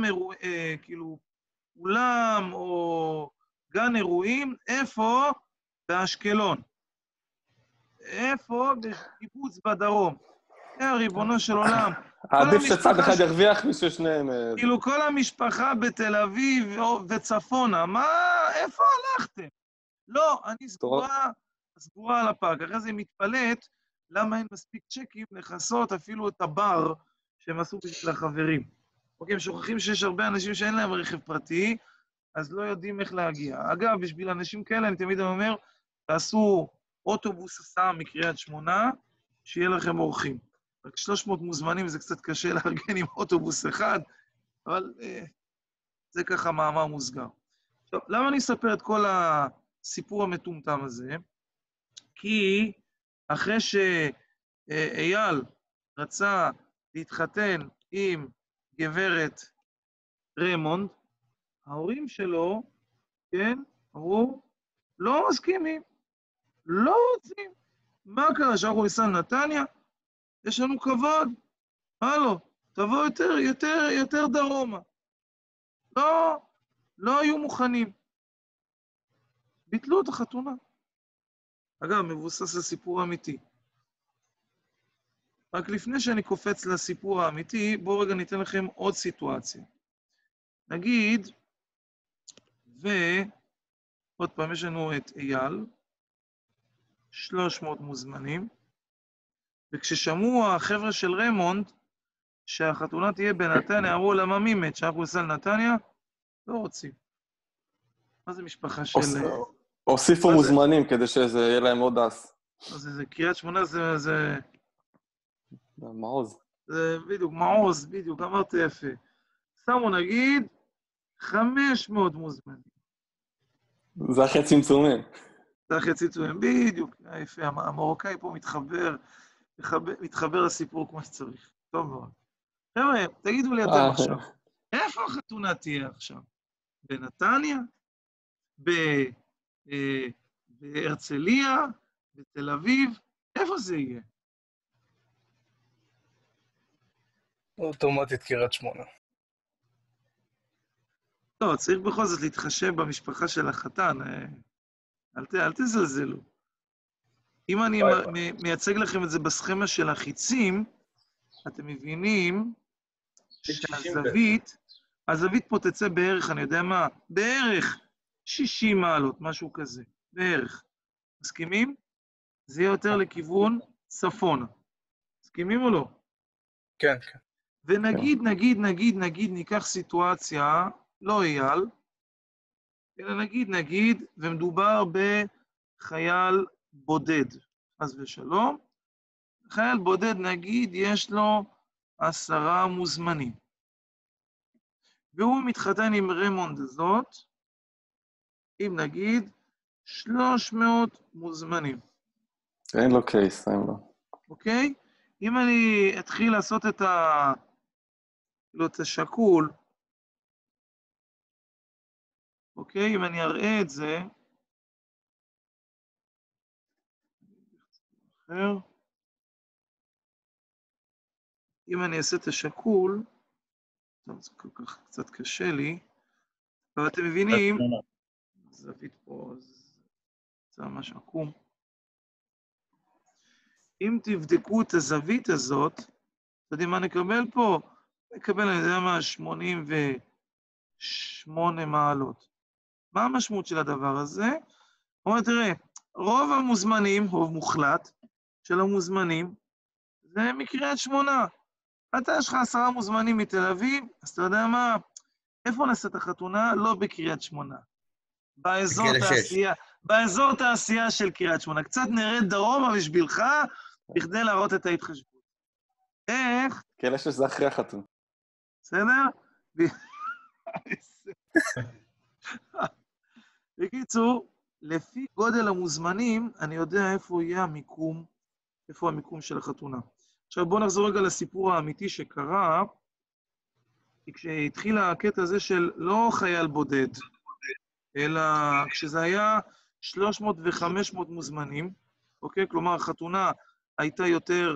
אולם או גן אירועים, איפה? באשקלון. איפה? בקיבוץ בדרום. ריבונו של עולם. עדיף שצד אחד ירוויח מששניהם... כאילו כל המשפחה בתל אביב וצפונה, איפה הלכתם? לא, אני סגורה על הפארק. אחרי זה היא מתפלט, למה אין מספיק צ'קים לחסות אפילו את הבר שהם עשו בשביל החברים. אוקיי, הם שוכחים שיש הרבה אנשים שאין להם רכב פרטי, אז לא יודעים איך להגיע. אגב, בשביל אנשים כאלה, אני תמיד אומר, תעשו אוטובוס הסעה מקריית שמונה, שיהיה לכם אורחים. רק 300 מוזמנים, זה קצת קשה לארגן עם אוטובוס אחד, אבל זה ככה מאמר מוסגר. טוב, למה אני אספר את כל הסיפור המטומטם הזה? כי אחרי שאייל רצה להתחתן עם גברת ריימונד, ההורים שלו, כן, אמרו, לא מסכימים, לא רוצים. מה קרה? שאנחנו ניסע לנתניה? יש לנו כבוד. מה לא? תבוא יותר דרומה. לא היו מוכנים. ביטלו את החתונה. אגב, מבוסס לסיפור אמיתי. רק לפני שאני קופץ לסיפור האמיתי, בואו רגע ניתן לכם עוד סיטואציה. נגיד, עוד פעם יש לנו את אייל, 300 מוזמנים, וכששמעו החבר'ה של ריימונד, שהחתונה תהיה בנתניה, אמרו למה מי מת, שאנחנו נסע לנתניה? לא רוצים. מה זה משפחה של... הוסיפו מוזמנים כדי שזה יהיה להם עוד דס. זה קריית שמונה, זה... מעוז. זה בדיוק, מעוז, בדיוק, אמרתי יפה. שמו נגיד 500 מוזמנים. זה אחרי צמצומים. זה אחרי צמצומים, בדיוק, יפה. המרוקאי פה מתחבר לסיפור כמו שצריך. טוב מאוד. חבר'ה, תגידו לי אתם עכשיו, איפה החתונה תהיה עכשיו? בנתניה? בהרצליה? בתל אביב? איפה זה יהיה? אוטומטית קריית שמונה. לא, צריך בכל זאת להתחשב במשפחה של החתן. אל תזלזלו. אם אני מייצג לכם את זה בסכמה של החיצים, אתם מבינים שהזווית פה תצא בערך, אני יודע מה, בערך 60 מעלות, משהו כזה, בערך. מסכימים? זה יהיה יותר לכיוון צפון. מסכימים או לא? כן, כן. ונגיד, ניקח סיטואציה, לא אייל, אלא נגיד, ומדובר בחייל בודד, אז ושלום. חייל בודד, נגיד, יש לו 10 מוזמנים. והוא מתחתן עם רמונד הזאת, אם נגיד 300 מוזמנים. אין לו קייס, אין לו. אוקיי? אם אני אתחיל לעשות את השקול, אוקיי? אם אני אראה את זה, אם אני אעשה את השקול, זה כל כך קצת קשה לי, אבל אתם מבינים, זווית פה, זה ממש עקום. אם תבדקו את הזווית הזאת, אתם יודעים מה נקבל פה? נקבל, אני יודע מה, 88 מעלות. מה המשמעות של הדבר הזה? הוא אומר, תראה, רוב המוזמנים, רוב מוחלט של המוזמנים, זה מקריית שמונה. אתה יש לך 10 מוזמנים מתל אביב, אז אתה יודע מה, איפה נעשה את החתונה? לא בקריית שמונה. באזור תעשייה של קריית שמונה. קצת נרד דרומה בשבילך, בכדי להראות את ההתחשבות. איך? כאלה שזה אחרי החתונה. בסדר? בקיצור, לפי גודל המוזמנים, אני יודע איפה יהיה המיקום, איפה המיקום של החתונה. עכשיו בואו נחזור רגע לסיפור האמיתי שקרה, כי כשהתחיל הקטע הזה של לא חייל בודד, אלא כשזה היה 300 ו-500 מוזמנים, אוקיי? כלומר, החתונה הייתה יותר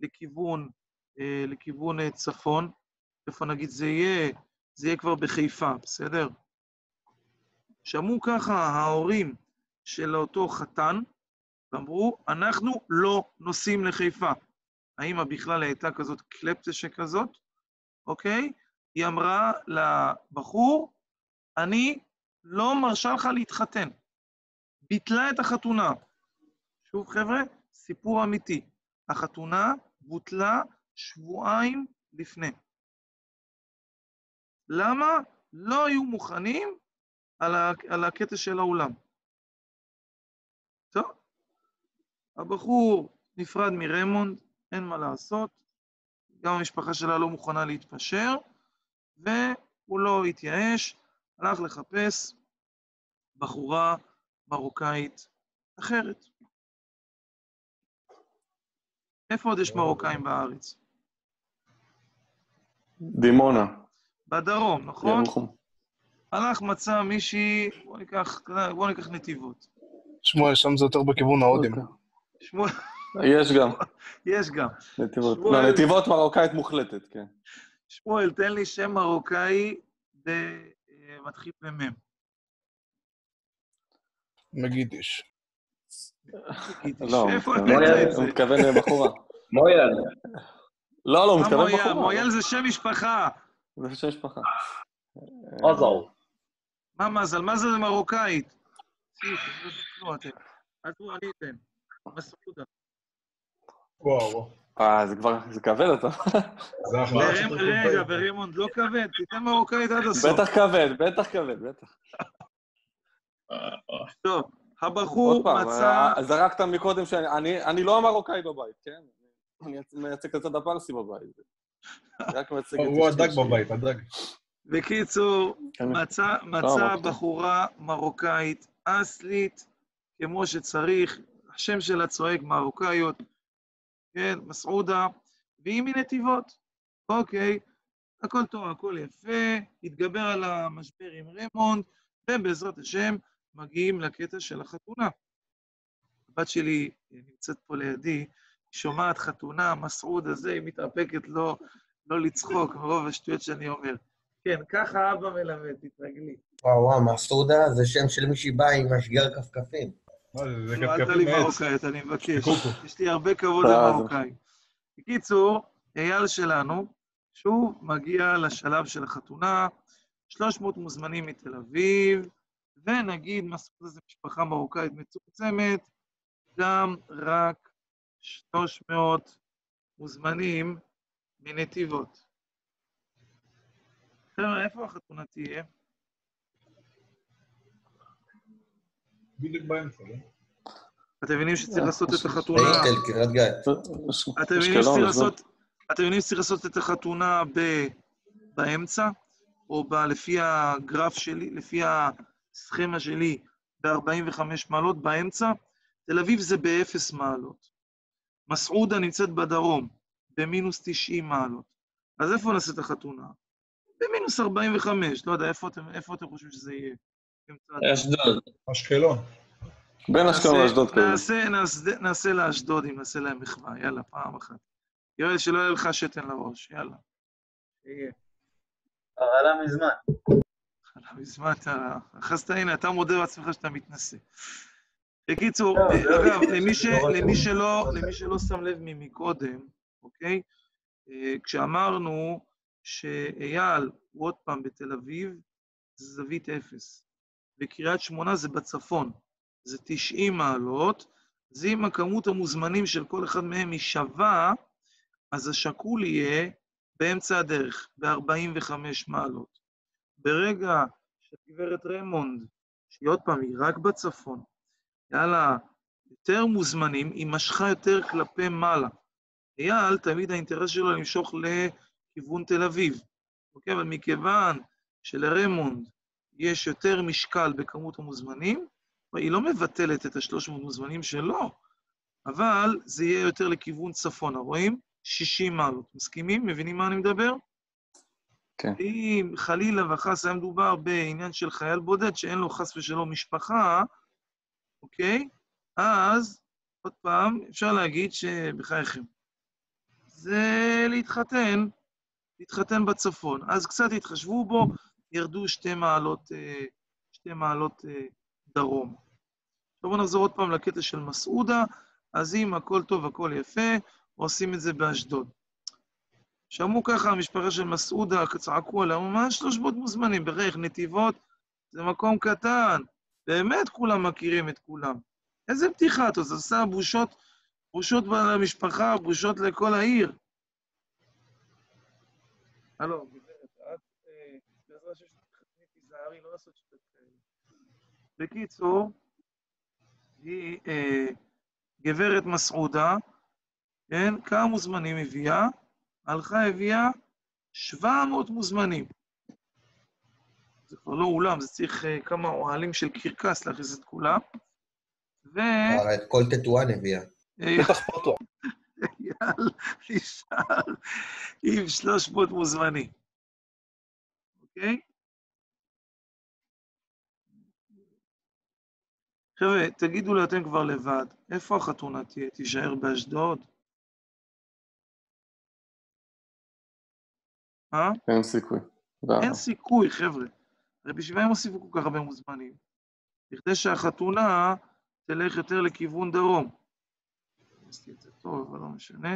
לכיוון צפון, איפה נגיד זה יהיה כבר בחיפה, בסדר? שמעו ככה ההורים של אותו חתן, ואמרו, אנחנו לא נוסעים לחיפה. האמא בכלל הייתה כזאת קלפטה שכזאת, אוקיי? היא אמרה לבחור, אני לא מרשה לך להתחתן. ביטלה את החתונה. שוב חבר'ה, סיפור אמיתי. החתונה בוטלה שבועיים לפני. למה? לא היו מוכנים על הקטע של האולם. טוב, הבחור נפרד מרמונד, אין מה לעשות, גם המשפחה שלה לא מוכנה להתפשר, והוא לא התייאש, הלך לחפש בחורה מרוקאית אחרת. איפה עוד יש מרוקאים בארץ? דימונה. בדרום, נכון? ירוחם. הלך מצא מישהי, בוא ניקח נתיבות. שמואל, שם זה יותר בכיוון ההודים. שמואל... יש גם. יש גם. נתיבות. לא, נתיבות מרוקאית מוחלטת, כן. שמואל, תן לי שם מרוקאי מתחיל במם. מגידיש. לא, הוא מתכוון לבחורה. מויאל. לא, הוא מתכוון בחורה. מויאל זה שם משפחה. זה שם משפחה. מזל. מה מזל? מה זה מרוקאית? אז הוא אני אתן. מסעודה. וואו. זה כבד אתה. זה אחלה. רגע, ורימונד לא כבד, תיתן מרוקאית עד הסוף. בטח כבד. טוב, הבחור מצא... זרקת מקודם שאני לא המרוקאי בבית, כן? אני מייצג את הצד הפרסי בבית. הוא הדג בבית, הדג. בקיצור, מצא בחורה מרוקאית אסלית, כמו שצריך, השם שלה צועק מרוקאיות, כן, מסעודה, והיא מנתיבות. אוקיי, הכל טוב, הכל יפה, התגבר על המשבר עם רמונד, ובעזרת השם מגיעים לקטע של החתונה. הבת שלי נמצאת פה לידי, היא שומעת חתונה, מסעוד הזה, היא מתאפקת לא לצחוק מרוב השטויות שאני אומר. כן, ככה אבא מלמד, תתרגלי. וואו, מסעודה זה שם של מישהי באה עם משגר כפכפים. זה לא, אל כפכפים תעלי מעץ. מרוקאית, אני מבקש. קוקו. יש לי הרבה כבוד למרוקאים. בקיצור, אייל שלנו, שוב מגיע לשלב של החתונה, 300 מוזמנים מתל אביב, ונגיד, מסעודה זה משפחה מרוקאית מצומצמת, גם רק 300 מוזמנים מנתיבות. חבר'ה, איפה החתונה תהיה? בדיוק באמצע, לא? אתם מבינים שצריך לעשות את החתונה... באינטל, קריית גת. אתם מבינים שצריך לעשות את החתונה באמצע, או לפי הגרף שלי, לפי הסכמה שלי, ב-45 מעלות באמצע? תל אביב זה ב-0 מעלות. מסעודה נמצאת בדרום, במינוס 90 מעלות. אז איפה נעשה את החתונה? במינוס 45, לא יודע, איפה אתם חושבים שזה יהיה? אשדוד. אשקלון. בין אשקלון לאשדוד כזה. נעשה לאשדוד, אם נעשה להם מחווה, יאללה, פעם אחת. יואל, שלא יהיה לך שתן לראש, יאללה. שיהיה. עלה מזמן. עלה מזמן, אחזת, הנה, אתה מודה בעצמך שאתה מתנסה. בקיצור, אגב, למי שלא שם לב ממקודם, אוקיי? כשאמרנו שאייל הוא עוד פעם בתל אביב, זה זווית 0. בקריית שמונה זה בצפון, זה 90 מעלות, אז אם הכמות המוזמנים של כל אחד מהם היא שווה, אז השקול יהיה באמצע הדרך, ב-45 מעלות. ברגע שגברת רמונד, שהיא עוד פעם, היא רק בצפון, יאללה, יותר מוזמנים, היא משכה יותר כלפי מעלה. אייל, תמיד האינטרס שלו למשוך לכיוון תל אביב. אוקיי, אבל מכיוון שלרמונד יש יותר משקל בכמות המוזמנים, היא לא מבטלת את ה-300 מוזמנים שלו, אבל זה יהיה יותר לכיוון צפון, רואים? 60 מעלות. מסכימים? מבינים מה אני מדבר? כן. אם חלילה וחס היה מדובר בעניין של חייל בודד, שאין לו חס ושלום משפחה, אוקיי? אז, עוד פעם, אפשר להגיד שבחייכם. זה להתחתן בצפון. אז קצת התחשבו בו, ירדו 2 מעלות דרום. עכשיו בואו נחזור עוד פעם לקטע של מסעודה, אז אם הכל טוב, הכל יפה, עושים את זה באשדוד. שמעו ככה, המשפחה של מסעודה, צעקו עליה, ממש 300 מוזמנים, ברך, נתיבות, זה מקום קטן, באמת כולם מכירים את כולם. איזה פתיחה, אתה עושה בושות למשפחה, בושות לכל העיר. הלו, גברת, בעזרה שיש תחתנית תיזהרי, לא לעשות שטות כאלה. בקיצור, היא גברת מסעודה, כן, כמה מוזמנים הביאה? הביאה 700 מוזמנים. זה כבר לא אולם, זה צריך כמה אוהלים של קרקס להכניס את כולם. את כל טטואן הביאה. בטח פוטו. אייל נשאר עם 300 מוזמנים. אוקיי? חבר'ה, תגידו לי אתם כבר לבד, איפה החתונה תהיה? תישאר באשדוד? אין סיכוי. אין סיכוי, חבר'ה. הרי בשביל מה הם הוסיפו כל כך הרבה מוזמנים? בכדי שהחתונה תלך יותר לכיוון דרום. עשיתי את זה טוב, אבל לא משנה.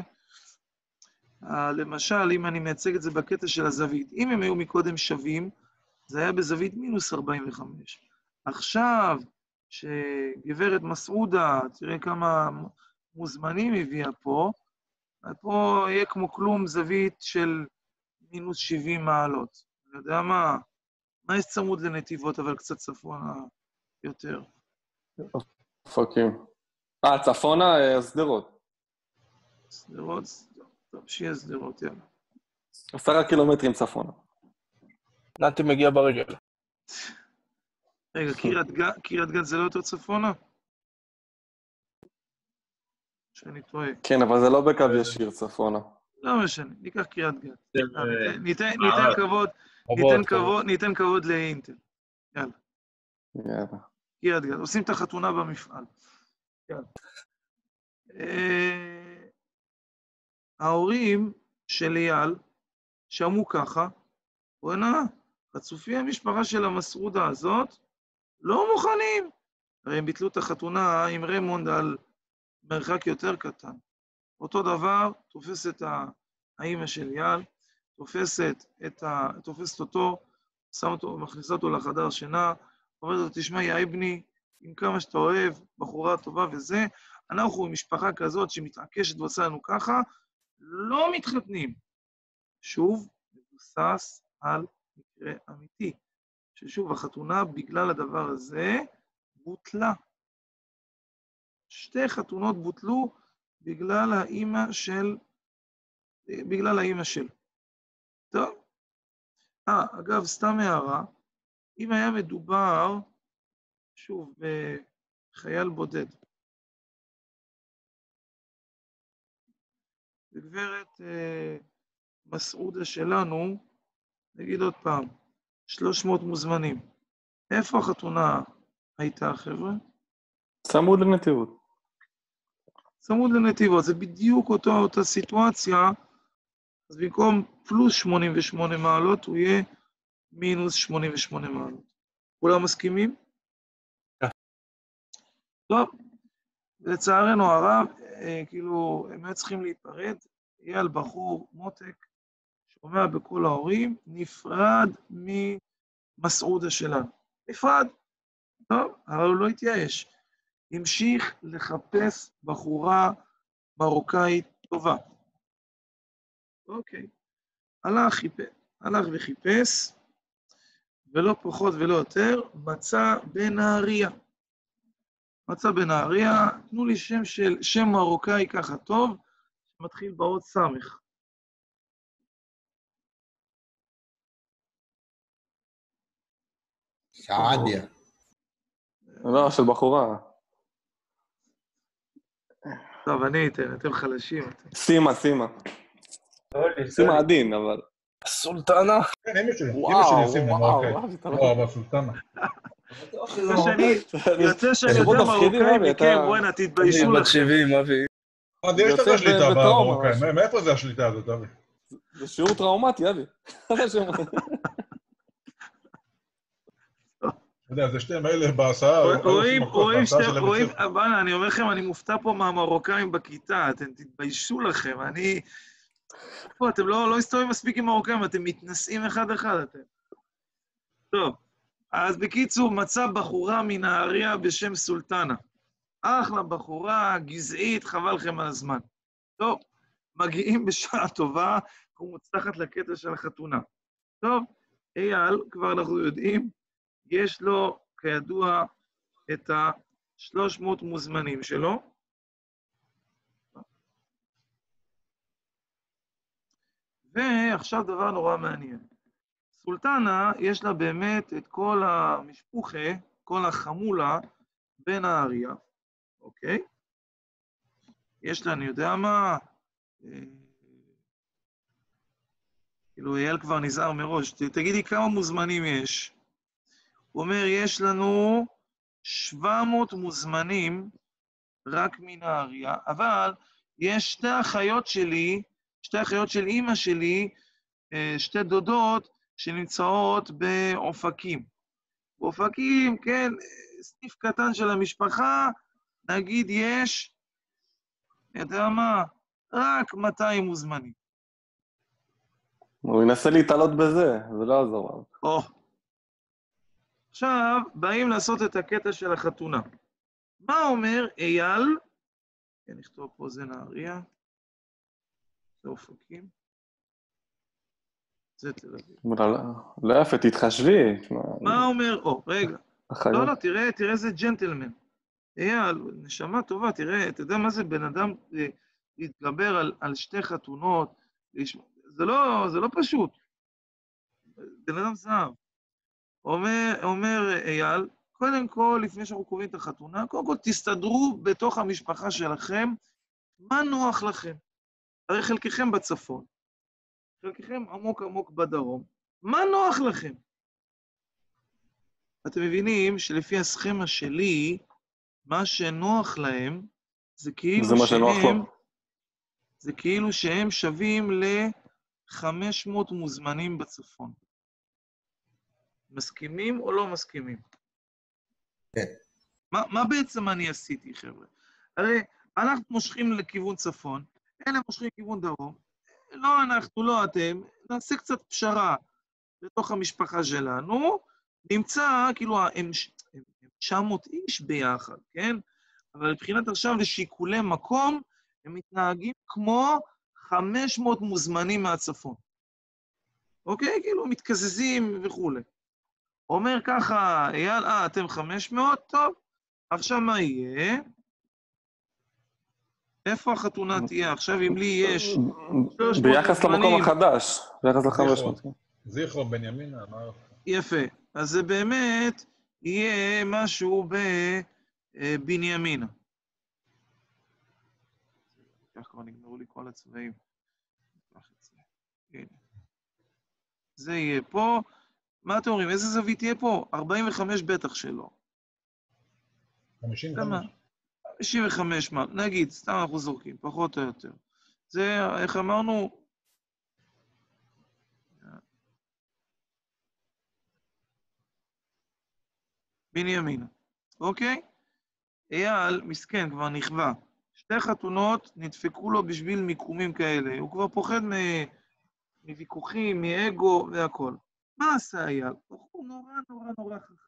למשל, אם אני מייצג את זה בקטע של הזווית, אם הם היו מקודם שווים, זה היה בזווית מינוס 45. עכשיו, שגברת מסעודה, תראה כמה מוזמנים הביאה פה, פה יהיה כמו כלום זווית של מינוס 70 מעלות. אני יודע מה יש צמוד לנתיבות, אבל קצת צפונה יותר. אופקים. צפונה, סדרות. סדרות, טוב, שיהיה סדרות, יאללה. 10 קילומטרים צפונה. נתי מגיע ברגל. רגע, קריית גת זה לא יותר צפונה? שאני טועה. כן, אבל זה לא בקו ישיר צפונה. לא משנה, ניקח קריית גת. ניתן כבוד לאינטל. יאללה. יאללה. קריית גת, עושים את החתונה במפעל. יאללה. ההורים של אייל שמעו ככה, בוא'נה, חצופי המשפחה של המסעודה הזאת לא מוכנים. הרי הם ביטלו את החתונה עם רמונד על מרחק יותר קטן. אותו דבר, תופסת האמא של אייל, תופסת אותו, מכניסה אותו לחדר שינה, אומרת לו, תשמע, יא בני, עם כמה שאתה אוהב, בחורה טובה וזה, אנחנו משפחה כזאת שמתעקשת ועושה לנו ככה, לא מתחתנים. שוב, מבוסס על מקרה אמיתי. ששוב, החתונה בגלל הדבר הזה בוטלה. 2 חתונות בוטלו בגלל האמא של. טוב. אגב, סתם הערה, אם היה מדובר, שוב, בחייל בודד, בגברת מסעודה שלנו, נגיד עוד פעם, 300 מוזמנים. איפה החתונה הייתה, חבר'ה? צמוד לנתיבות. צמוד לנתיבות, זה בדיוק אותה סיטואציה, אז במקום פלוס 88 מעלות, הוא יהיה מינוס 88 מעלות. כולם מסכימים? טוב, לצערנו הרב, כאילו, הם היו צריכים להיפרד, אייל בחור מותק, שומע בכל ההורים, נפרד ממסעודה שלנו. נפרד. טוב, אבל הוא לא התייאש. המשיך לחפש בחורה מרוקאית טובה. אוקיי. הלך וחיפש, ולא פחות ולא יותר, מצא בנהריה. תנו לי שם מרוקאי ככה טוב, שמתחיל באות סמך. סעדיה. לא, של בחורה. טוב, אני אתן, אתם חלשים. סימה. סימה עדין, אבל... סולטנה. כן, אמא שלי וואו, סימה מרוקאית. אבל סולטנה. יוצא שאני יותר מרוקאי מכם, בואנה, תתביישו בת לכם. 70, אבי. יש לך שליטה במרוקאים, מאיפה זה השליטה הזאת, אבי? זה שיעור טראומטי, אבי. אתה יודע, זה 2 אלה בהסעה, רואים, אני אומר לכם, אני מופתע פה מהמרוקאים בכיתה, אתם תתביישו לכם, פה, אתם לא הסתובבים מספיק עם מרוקאים, אתם מתנשאים אחד אתם. טוב, אז בקיצור, מצא בחורה מנהריה בשם סולטנה. אחלה בחורה, גזעית, חבל לכם על הזמן. טוב, מגיעים בשעה טובה, ומוצלחת לקטע של החתונה. טוב, אייל, כבר אנחנו יודעים, יש לו, כידוע, את ה-300 מוזמנים שלו. ועכשיו דבר נורא מעניין. סולטנה, יש לה באמת את כל המשפוחה, כל החמולה בנהריה, אוקיי? יש לה, אני יודע מה, כאילו, אייל כבר נזהר מראש. תגידי כמה מוזמנים יש. הוא אומר, יש לנו 700 מוזמנים רק מנהריה, אבל יש 2 אחיות שלי, 2 אחיות של אמא שלי, 2 דודות שנמצאות באופקים. באופקים, כן, סניף קטן של המשפחה, נגיד יש, אני יודע מה, רק 200 מוזמנים. הוא ינסה להתעלות בזה, זה לא יעזור. עכשיו, באים לעשות את הקטע של החתונה. מה אומר אייל? נכתוב פה זה נהריה, זה אופקים, זה תל אביב. לא יפה, תתחשבי. מה אומר? רגע. לא, תראה איזה ג'נטלמן. אייל, נשמה טובה, תראה, אתה יודע מה זה בן אדם להתגבר על 2 חתונות, זה לא פשוט. בן אדם זהב. אומר אייל, קודם כל, לפני שאנחנו קוראים את החתונה, קודם כל תסתדרו בתוך המשפחה שלכם, מה נוח לכם. הרי חלקכם בצפון, חלקכם עמוק עמוק בדרום. מה נוח לכם? אתם מבינים שלפי הסכמה שלי, מה שנוח להם, זה כאילו שהם שווים ל-500 מוזמנים בצפון. מסכימים או לא מסכימים? כן. מה בעצם אני עשיתי, חבר'ה? הרי אנחנו מושכים לכיוון צפון, אלה מושכים לכיוון דרום, לא אנחנו, לא אתם, נעשה קצת פשרה בתוך המשפחה שלנו, נמצא, כאילו, הם 900 איש ביחד, כן? אבל מבחינת עכשיו לשיקולי מקום, הם מתנהגים כמו 500 מוזמנים מהצפון. אוקיי? כאילו, מתקזזים וכו'. אומר ככה, אייל, אתם 500? טוב. עכשיו מה יהיה? איפה החתונה תהיה? עכשיו אם לי יש 300 ביחס למקום מוזמנים... החדש, ביחס ל-500. זיכרון, בנימינה, מה... יפה. אז זה באמת יהיה משהו בבנימינה. כך כבר נגמרו לי כל הצבעים. זה יהיה פה. מה אתם אומרים? איזה זווית יהיה פה? 45 בטח שלא. 55. 55, נגיד, סתם אנחנו זורקים, פחות או יותר. זה, איך אמרנו? בנימינה. אוקיי? אייל, מסכן, כבר נכווה. 2 חתונות נדפקו לו בשביל מיקומים כאלה. הוא כבר פוחד מוויכוחים, מאגו והכל. מה עשה אייל? הוא נורא חכם.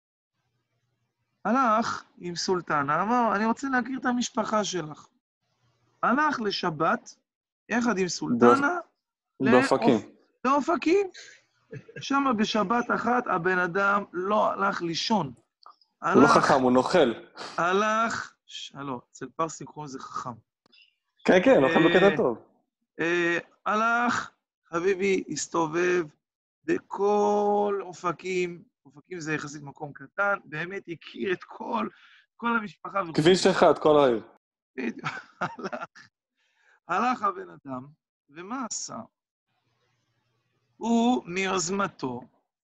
הלך עם סולטנה, אמר, אני רוצה להכיר את המשפחה שלך. הלך לשבת, יחד עם סולטנה, לאופקים. שם בשבת אחת הבן אדם לא הלך לישון. הוא לא חכם, הוא נוכל. הלך, לא, אצל פרסים קוראים לזה חכם. כן, נוכל בקטע טוב. הלך, חביבי, הסתובב בכל אופקים, אופקים זה יחסית מקום קטן, באמת הכיר את כל המשפחה. כביש אחד, כל העיר. הלך הבן אדם, ומה עשה? הוא מיוזמתו,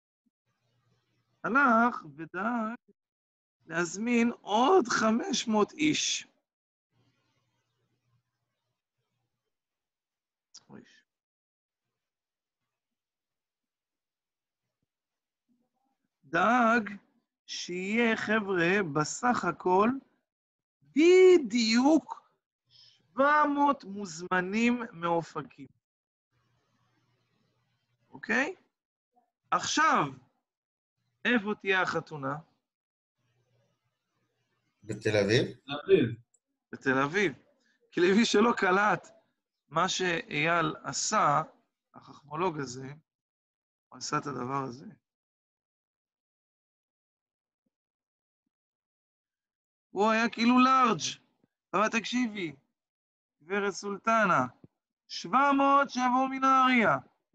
הלך ודאג להזמין עוד 500 איש. דאג שיהיה, חבר'ה, בסך הכל, בדיוק 700 מוזמנים מאופקים. אוקיי? עכשיו, איפה תהיה החתונה? בתל אביב? בתל אביב. כי למי שלא קלט, מה שאייל עשה, החכמולוג הזה, הוא עשה את הדבר הזה. הוא היה כאילו לארג', אבל תקשיבי, גברת סולטנה, 700 שיבואו מנהריה,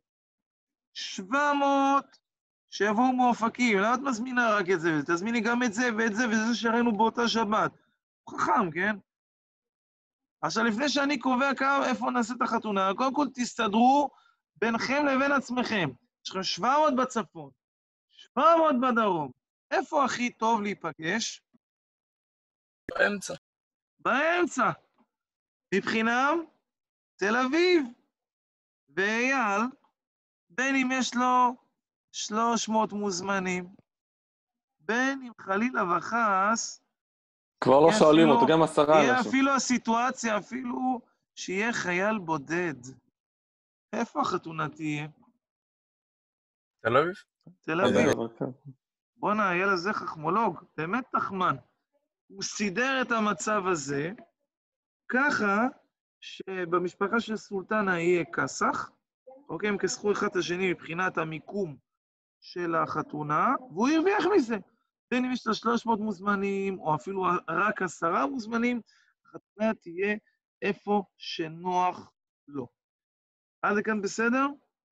700 שיבואו מאופקים, למה את מזמינה רק את זה? תזמיני גם את זה ואת זה וזה שראינו באותה שבת. הוא חכם, כן? עכשיו, לפני שאני קובע איפה נעשה את החתונה, קודם כל תסתדרו ביניכם לבין עצמכם. יש לכם 700 בצפון, 700 בדרום. איפה הכי טוב להיפגש? באמצע. באמצע. מבחינם, תל אביב. ואייל, בין אם יש לו 300 מוזמנים, בין אם חלילה וחס, כבר לא שואלים אותו, גם 10 אנשים. יהיה אפילו הסיטואציה, אפילו שיהיה חייל בודד. איפה החתונה תהיה? תל אביב? תל אביב. בוא'נה, אייל הזה חכמולוג, באמת תחמן. הוא סידר את המצב הזה, ככה שבמשפחה של סולטנה יהיה כסח, אוקיי, הם כסחו אחד את השני מבחינת המיקום של החתונה, והוא הרוויח מזה. בין אם יש לה 300 מוזמנים, או אפילו רק 10 מוזמנים, החתונה תהיה איפה שנוח לו. עד לכאן בסדר?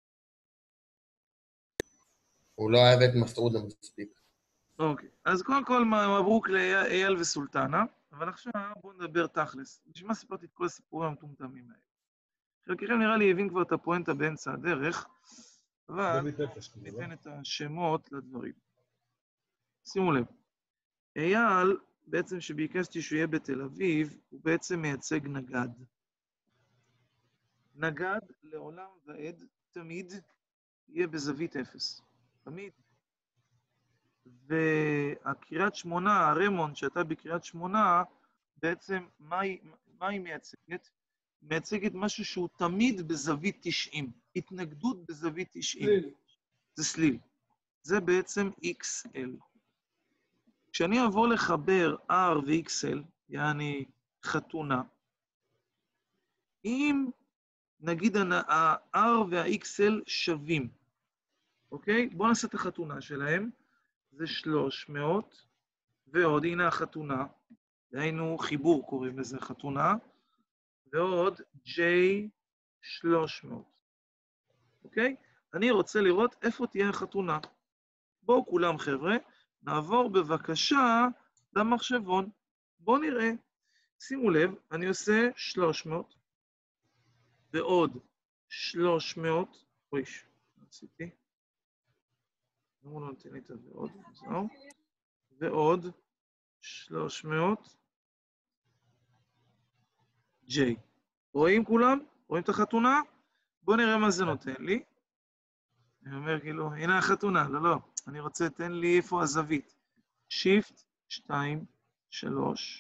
הוא לא אוהב את מסעודה מספיק. אוקיי, אז קודם כל מברוק לאייל וסולטנה, אבל עכשיו בואו נדבר תכלס. בשביל מה סיפרתי את כל הסיפורים המטומטמים האלה? חלקכם נראה לי הבין כבר את הפואנטה באמצע הדרך, אבל זווית אפס, כאילו, ניתן את השמות לדברים. שימו לב, אייל, בעצם שביקשתי שהוא יהיה בתל אביב, הוא בעצם מייצג נגד. נגד לעולם ועד תמיד יהיה בזווית אפס. תמיד. והקריית שמונה, הרמון שאתה בקריית שמונה, בעצם מה היא מייצגת? מייצגת משהו שהוא תמיד בזווית 90. התנגדות בזווית 90. זה סליל. זה בעצם XL. כשאני אעבור לחבר R ו-XL, יעני חתונה, אם נגיד ה-R וה-XL שווים, אוקיי? בואו נעשה את החתונה שלהם. זה 300, ועוד, הנה החתונה, דהיינו חיבור קוראים לזה חתונה, ועוד J300, אוקיי? אני רוצה לראות איפה תהיה החתונה. בואו כולם חבר'ה, נעבור בבקשה למחשבון. בואו נראה. שימו לב, אני עושה 300, ועוד 300, אוי, רציתי. הוא לא נותן לי את ועוד, זהו. ועוד 300 J. רואים כולם? רואים את החתונה? בואו נראה מה זה נותן לי. אני אומר כאילו, הנה החתונה, לא. אני רוצה, תן לי איפה הזווית. Shift 2, 3.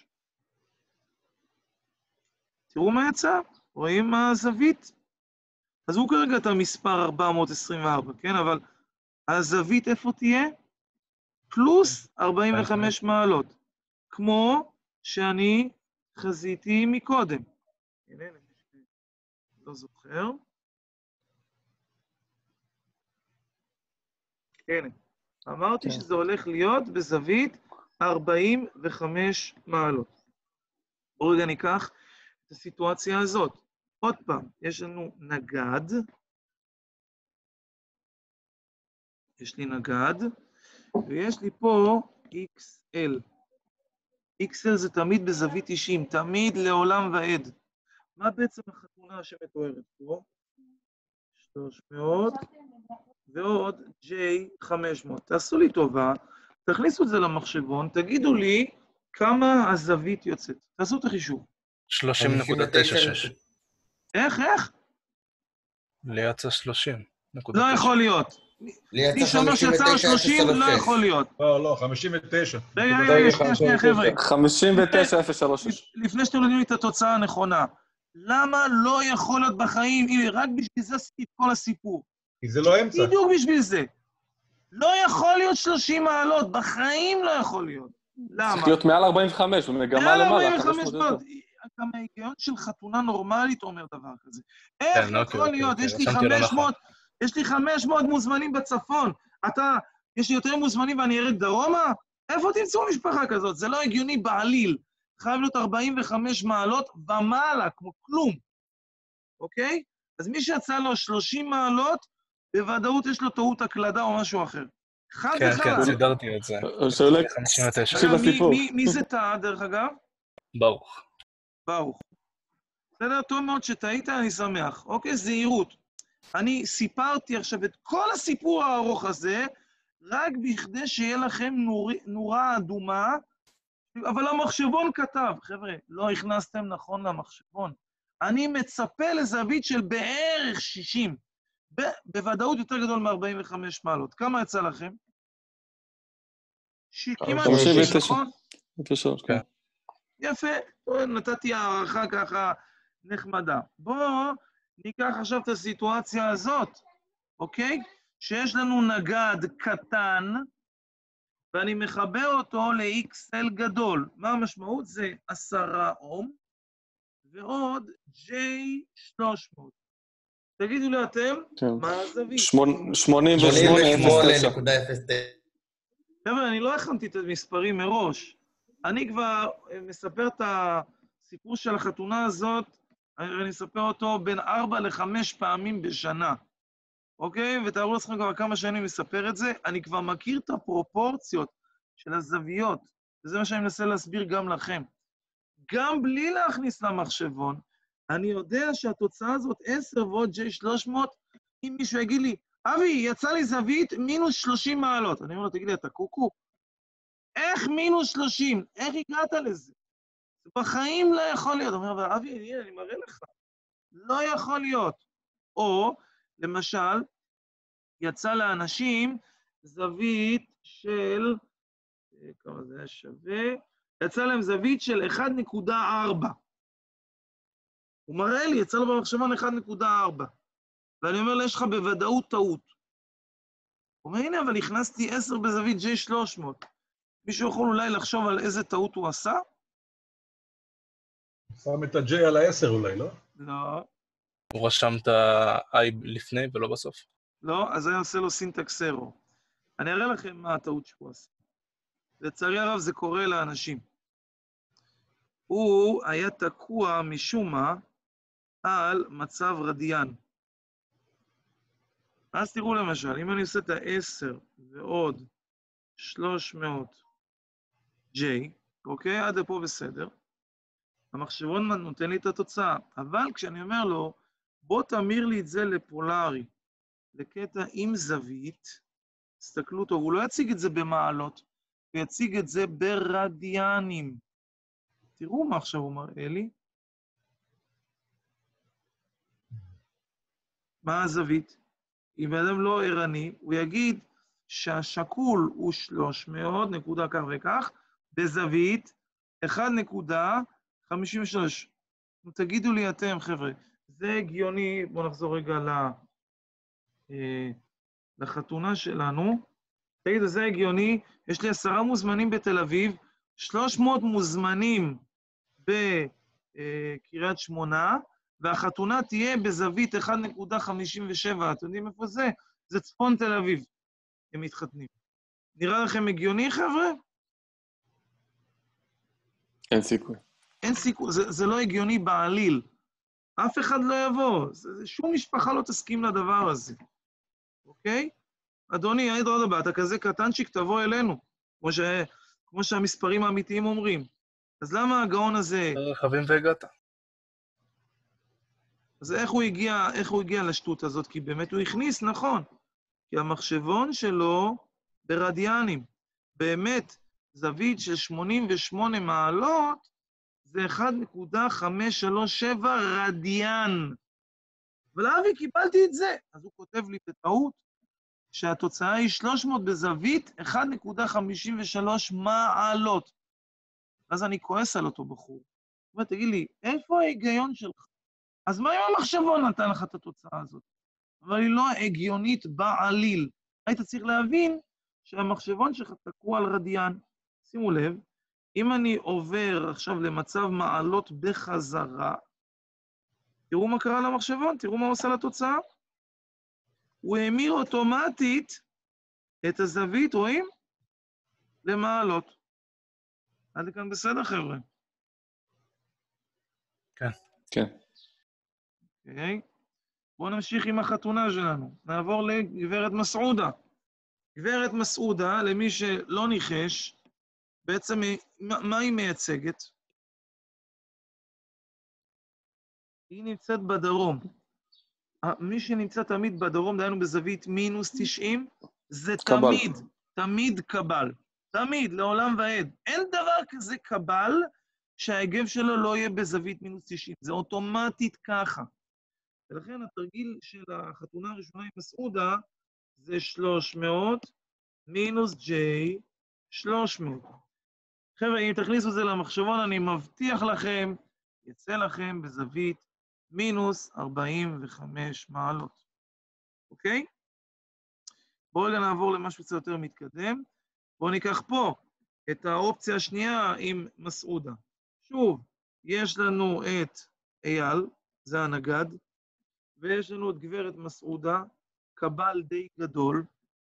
תראו מה יצא? רואים מה הזווית? אז הוא כרגע את המספר 424, כן? אבל הזווית איפה תהיה? פלוס 45 מעלות. כמו שאני חזיתי מקודם. הנה, לא זוכר. הנה, אמרתי שזה הולך להיות בזווית 45 מעלות. בואו רגע ניקח את הסיטואציה הזאת. עוד פעם, יש לנו נגד. יש לי נגד, ויש לי פה XL. XL זה תמיד בזווית 90, תמיד לעולם ועד. מה בעצם החתונה שמתוארת פה? 300, ועוד J500. תעשו לי טובה, תכניסו את זה למחשבון, תגידו לי כמה הזווית יוצאת. תעשו את החישוב. 30.96. איך? לי יצא 30. לא יכול להיות. לי מי שאומר שיצא לו 30 לא יכול להיות. לא, 59. רגע, שנייה, חבר'ה. 59,036. לפני שאתם יודעים לי את התוצאה הנכונה, למה לא יכול להיות בחיים, הנה, רק בשביל זה עשיתי את כל הסיפור. כי זה לא אמצע. בדיוק בשביל זה. לא יכול להיות 30 מעלות, בחיים לא יכול להיות. למה? צריך להיות מעל 45, במגמה למעלה. מעל 45 מעלות. גם ההיגיון של חתונה נורמלית אומר דבר כזה. איך יכול להיות? יש לי 500 מוזמנים בצפון. יש לי יותר מוזמנים ואני ארד דרומה? איפה תמצאו משפחה כזאת? זה לא הגיוני בעליל. חייב להיות 45 מעלות ומעלה, כמו כלום. אוקיי? אז מי שיצא לו 30 מעלות, בוודאות יש לו טעות הקלדה או משהו אחר. חד וחד. כן, סידרתי את זה. 59. מי זה טעה, דרך אגב? ברוך. בסדר, טוב מאוד שטעית, אני שמח. אוקיי, זהירות. אני סיפרתי עכשיו את כל הסיפור הארוך הזה, רק בכדי שיהיה לכם נורה אדומה, אבל המחשבון כתב, חבר'ה, לא הכנסתם נכון למחשבון. אני מצפה לזווית של בערך 60, בוודאות יותר גדול מ-45 מעלות. כמה יצא לכם? כמעט 60, נכון? 53, כן. יפה, נתתי הערכה ככה נחמדה. בואו ניקח עכשיו את הסיטואציה הזאת, אוקיי? שיש לנו נגד קטן, ואני מחבר אותו ל-XL גדול. מה המשמעות? זה 10 אום, ועוד J300. תגידו לי אתם, מה הזווית? 88.09. חבר'ה, אני לא הכנתי את המספרים מראש. אני כבר מספר את הסיפור של החתונה הזאת, אני אספר אותו בין 4 ל-5 פעמים בשנה. אוקיי? ותארו לכם כבר כמה שנים מספר את זה, אני כבר מכיר את הפרופורציות של הזוויות, וזה מה שאני מנסה להסביר גם לכם. גם בלי להכניס למחשבון, אני יודע שהתוצאה הזאת 10 ועוד J300, אם מישהו יגיד לי, אבי, יצא לי זווית מינוס 30 מעלות. אני אומר לו, תגיד לי, אתה קוקו? איך מינוס 30? איך הגעת לזה? בחיים לא יכול להיות. הוא אומר, אבל אבי, אני מראה לך. לא יכול להיות. או, למשל, יצא לאנשים זווית של, כמה זה שווה? יצא להם זווית של 1.4. הוא מראה לי, יצא לו במחשבון 1.4. ואני אומר לו, יש לך בוודאות טעות. הוא אומר, הנה, אבל הכנסתי 10 בזווית J300. מישהו יכול אולי לחשוב על איזה טעות הוא עשה? שם את ה-J על ה-10 אולי, לא? לא. הוא רשם את ה-I לפני ולא בסוף. לא, אז אני עושה לו סינטקס ארור. אני אראה לכם מה הטעות שהוא עשה. לצערי הרב זה קורה לאנשים. הוא היה תקוע משום מה על מצב רדיאן. אז תראו למשל, אם אני עושה את ה-10 ועוד 300J, אוקיי? עד לפה בסדר. המחשבון נותן לי את התוצאה. אבל כשאני אומר לו, בוא תמיר לי את זה לפולרי, לקטע עם זווית, תסתכלו טוב, הוא לא יציג את זה במעלות, הוא יציג את זה ברדיאנים. תראו מה עכשיו הוא מראה לי. מה הזווית? אם אדם לא ערני, הוא יגיד שהשקול הוא 300, נקודה כך וכך, בזווית 1.53. תגידו לי אתם, חבר'ה, זה הגיוני, בואו נחזור רגע לחתונה שלנו. תגידו, זה הגיוני, יש לי 10 מוזמנים בתל אביב, 300 מוזמנים בקריית שמונה, והחתונה תהיה בזווית 1.57. אתם יודעים איפה זה? זה צפון תל אביב. הם מתחתנים. נראה לכם הגיוני, חבר'ה? אין סיכוי. אין סיכוי, זה לא הגיוני בעליל. אף אחד לא יבוא, שום משפחה לא תסכים לדבר הזה. אוקיי? אדוני, אדרבה, אתה כזה קטנצ'יק, תבוא אלינו, כמו שהמספרים האמיתיים אומרים. אז למה הגאון הזה... רכבים והגעת. אז איך הוא הגיע לשטות הזאת? כי באמת הוא הכניס, נכון. כי המחשבון שלו ברדיאנים. באמת, זווית של 88 מעלות, זה 1.537 רדיאן. ולאבי, קיבלתי את זה. אז הוא כותב לי בטעות, שהתוצאה היא 300 בזווית 1.53 מעלות. אז אני כועס על אותו בחור. הוא אומר, תגיד לי, איפה ההיגיון שלך? אז מה אם המחשבון נתן לך את התוצאה הזאת? אבל היא לא הגיונית בעליל. היית צריך להבין שהמחשבון שלך תקוע על רדיאן. שימו לב, אם אני עובר עכשיו למצב מעלות בחזרה, תראו מה קרה למחשבון, תראו מה הוא עושה לתוצאה. הוא המיר אוטומטית את הזווית, רואים? למעלות. עד לכאן בסדר, חבר'ה? כן. כן. אוקיי. בואו נמשיך עם החתונה שלנו. נעבור לגברת מסעודה. גברת מסעודה, למי שלא ניחש, בעצם מה היא מייצגת? היא נמצאת בדרום. מי שנמצא תמיד בדרום, דהיינו בזווית מינוס 90, זה תמיד קבל. תמיד, לעולם ועד. אין דבר כזה קבל שההגב שלו לא יהיה בזווית מינוס 90. זה אוטומטית ככה. ולכן התרגיל של החתונה הראשונה עם מסעודה זה 300 מינוס J 300. חבר'ה, אם תכניסו את זה למחשבון, אני מבטיח לכם, יצא לכם בזווית מינוס 45 מעלות. אוקיי? בואו רגע נעבור למשהו קצת יותר מתקדם. בואו ניקח פה את האופציה השנייה עם מסעודה. שוב, יש לנו את אייל, זה הנגד, ויש לנו את גברת מסעודה, קבל די גדול,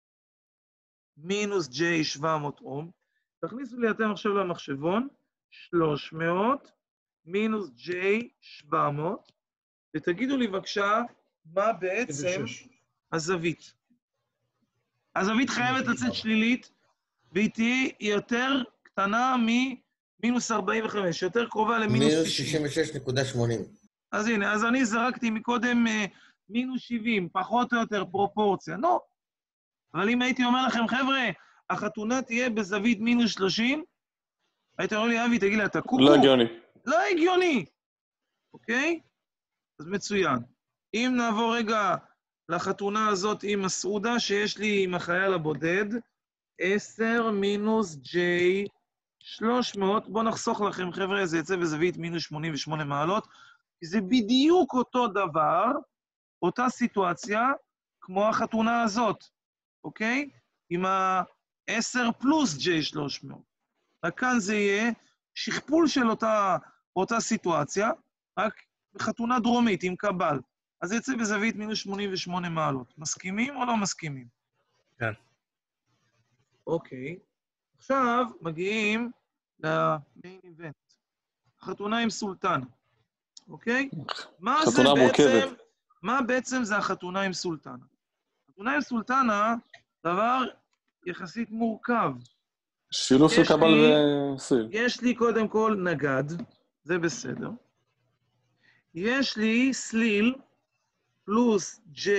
מינוס J 700 אום. תכניסו לי אתם עכשיו למחשבון, 300 מינוס J 700, ותגידו לי בבקשה מה בעצם הזווית. הזווית חייבת לצאת שלילית, והיא תהיה יותר קטנה ממינוס 45, יותר קרובה למינוס 90. מינוס 66.80. אז הנה, אז אני זרקתי מקודם מינוס 70, פחות או יותר פרופורציה. לא. אבל אם הייתי אומר לכם, חבר'ה, החתונה תהיה בזווית מינוס 30, הייתי אומר לי, אבי, תגיד לי, אתה קוקו? לא הגיוני. לא הגיוני. אוקיי? אז מצוין. אם נעבור רגע לחתונה הזאת עם הסעודה, שיש לי עם החייל הבודד, 10 מינוס J 300, בואו נחסוך לכם, חבר'ה, זה יצא בזווית מינוס 88 מעלות, כי זה בדיוק אותו דבר, אותה סיטואציה, כמו החתונה הזאת, אוקיי? עם ה-10 פלוס J 300. רק כאן זה יהיה שכפול של אותה סיטואציה, רק בחתונה דרומית עם קבל. אז זה יצא בזווית מינוס 88 מעלות. מסכימים או לא מסכימים? כן. אוקיי. עכשיו מגיעים למיין איבנט. חתונה עם סולטן. אוקיי? חתונה מורכבת. מה בעצם זה החתונה עם סולטנה? חתונה עם סולטנה, דבר יחסית מורכב. שילוב של קבל וסיל. יש לי קודם כל נגד, זה בסדר. יש לי סליל פלוס J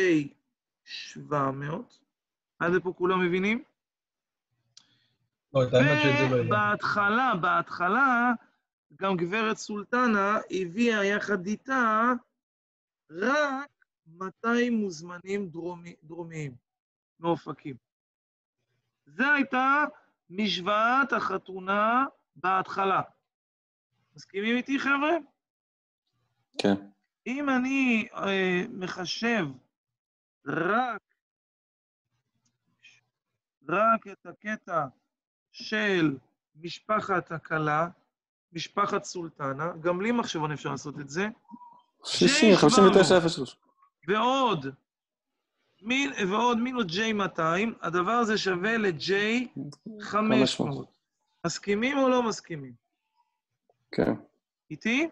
700. עד לפה כולם מבינים? לא, את האמת שזה לא יהיה. בהתחלה, גם גברת סולטנה הביאה יחד איתה רק 200 מוזמנים דרומיים, מאופקים. זה הייתה משוואת החתונה בהתחלה. מסכימים איתי, חבר'ה? כן. אם אני מחשב רק את הקטע של משפחת הכלה, משפחת סולטנה, גם לי מחשבון אפשר לעשות את זה. 60, 59.03. ועוד מינוס J200, הדבר הזה שווה ל-J500. מסכימים או לא מסכימים? כן. איתי?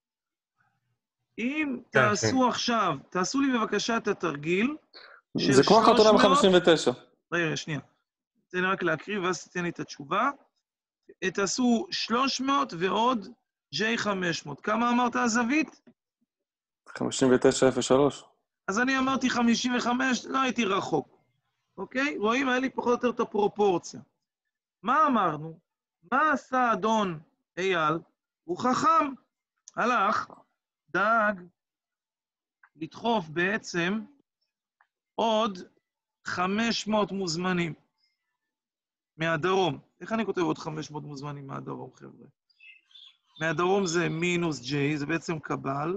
אם תעשו עכשיו, תעשו לי בבקשה את התרגיל של 300... זה כמו חתונה ב-59. רגע, שנייה. תן לי רק להקריא ואז תתן לי את התשובה. תעשו 300 ועוד J500. כמה אמרת הזווית? 59.03. אז אני אמרתי 55, לא הייתי רחוק. אוקיי? רואים, היה לי פחות או יותר את הפרופורציה. מה אמרנו? מה עשה אדון אייל? הוא חכם. הלך, דאג לדחוף בעצם עוד 500 מוזמנים מהדרום. איך אני כותב עוד 500 מוזמנים מהדרום, חבר'ה? מהדרום זה מינוס J, זה בעצם קבל.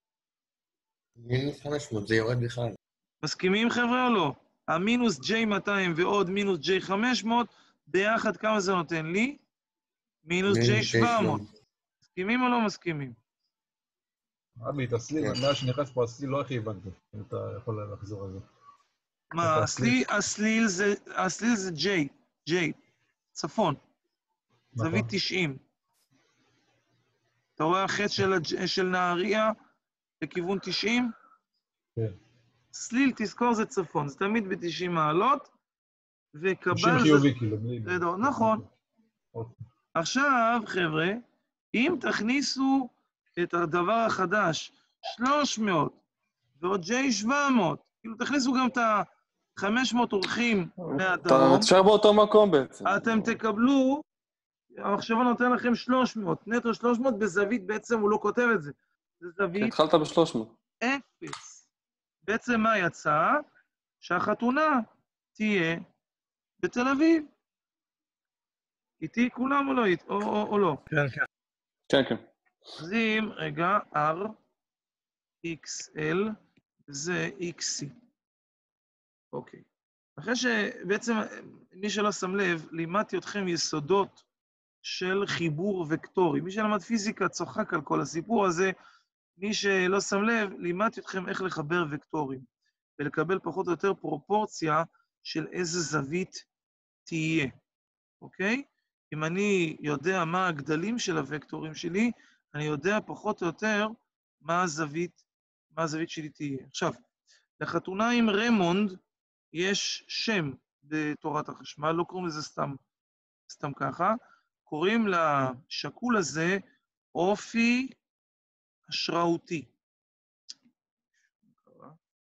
מינוס 500, זה יורד בכלל. מסכימים, חבר'ה, או לא? המינוס J200 ועוד מינוס J500, ביחד כמה זה נותן לי? מינוס J700. מסכימים או לא מסכימים? אבי, תסליל, מאז שנכנס פה הסליל לא הכי הבנתי, אם אתה יכול לחזור על זה. מה, הסליל זה J, צפון. זווית 90. אתה רואה החץ של נהריה לכיוון 90? כן. סליל, תזכור, זה צפון, זה תמיד ב-90 מעלות, וקבל 90 חיובי, כאילו. נכון. עכשיו, חבר'ה, אם תכניסו את הדבר החדש, 300 ועוד J700, כאילו תכניסו גם את ה-500 אורחים מהדרום. אתה תשאר באותו מקום בעצם. אתם תקבלו, המחשבון נותן לכם 300, נטו 300, בזווית בעצם הוא לא כותב את זה. זה זווית... התחלת ב-300. 0. בעצם מה יצא? שהחתונה תהיה בתל אביב. איתי כולם או לא? או לא? כן, כן. כן, כן. אז אם, רגע, R, XL, זה XC. אוקיי. אחרי שבעצם, מי שלא שם לב, לימדתי אתכם יסודות של חיבור וקטורי. מי שלמד פיזיקה צוחק על כל הסיפור הזה, מי שלא שם לב, לימדתי אתכם איך לחבר וקטורים, ולקבל פחות או יותר פרופורציה של איזה זווית תהיה. אוקיי? אם אני יודע מה הגדלים של הוקטורים שלי, אני יודע פחות או יותר מה הזווית שלי תהיה. עכשיו, לחתונה עם רמונד יש שם בתורת החשמל, לא קוראים לזה סתם ככה, קוראים לשקול הזה אופי השראותי. הבא.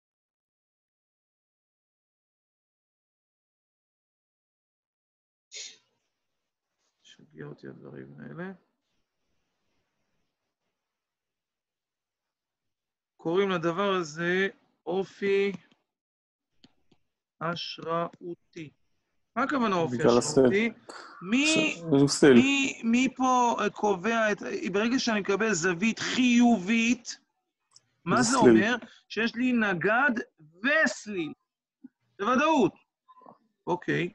שגיע אותי הדברים האלה. קוראים לדבר הזה אופי השראותי. מה הכוונה אופי השראותי? מי פה קובע ברגע שאני מקבל זווית חיובית, מה זה אומר? שיש לי נגד וסליל. בוודאות. אוקיי.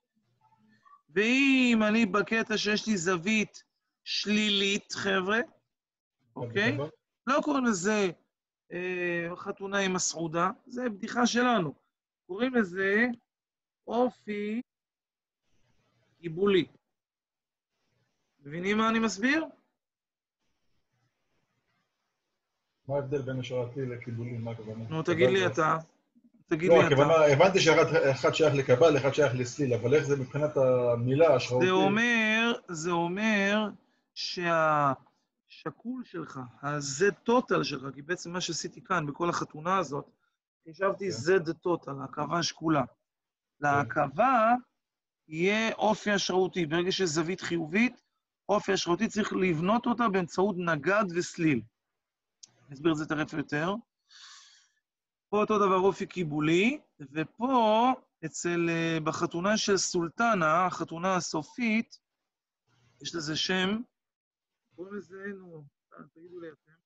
ואם אני בקטע שיש לי זווית שלילית, חבר'ה, אוקיי? לא קוראים לזה חתונה עם הסעודה, זה בדיחה שלנו. קוראים לזה אופי קיבולי. מבינים מה אני מסביר? מה ההבדל בין השעתי לקיבולים? מה הכוונה? נו, תגיד לי אתה. לא, הכוונה, הבנתי שאחד שייך לקבל, אחד שייך לסליל, אבל איך זה מבחינת המילה, השעותי? זה אומר שהשקול שלך, ה-Z total שלך, כי בעצם מה שעשיתי כאן, בכל החתונה הזאת, חשבתי Z total, ההקבה השקולה. להקבה יהיה אופי השראותי. ברגע שיש זווית חיובית, אופי השראותי צריך לבנות אותה באמצעות נגד וסליל. אני אסביר את זה תכף יותר. פה אותו דבר אופי קיבולי, ופה בחתונה של סולטנה, החתונה הסופית, יש לזה שם, קוראים לזה, תגידו לי אתם.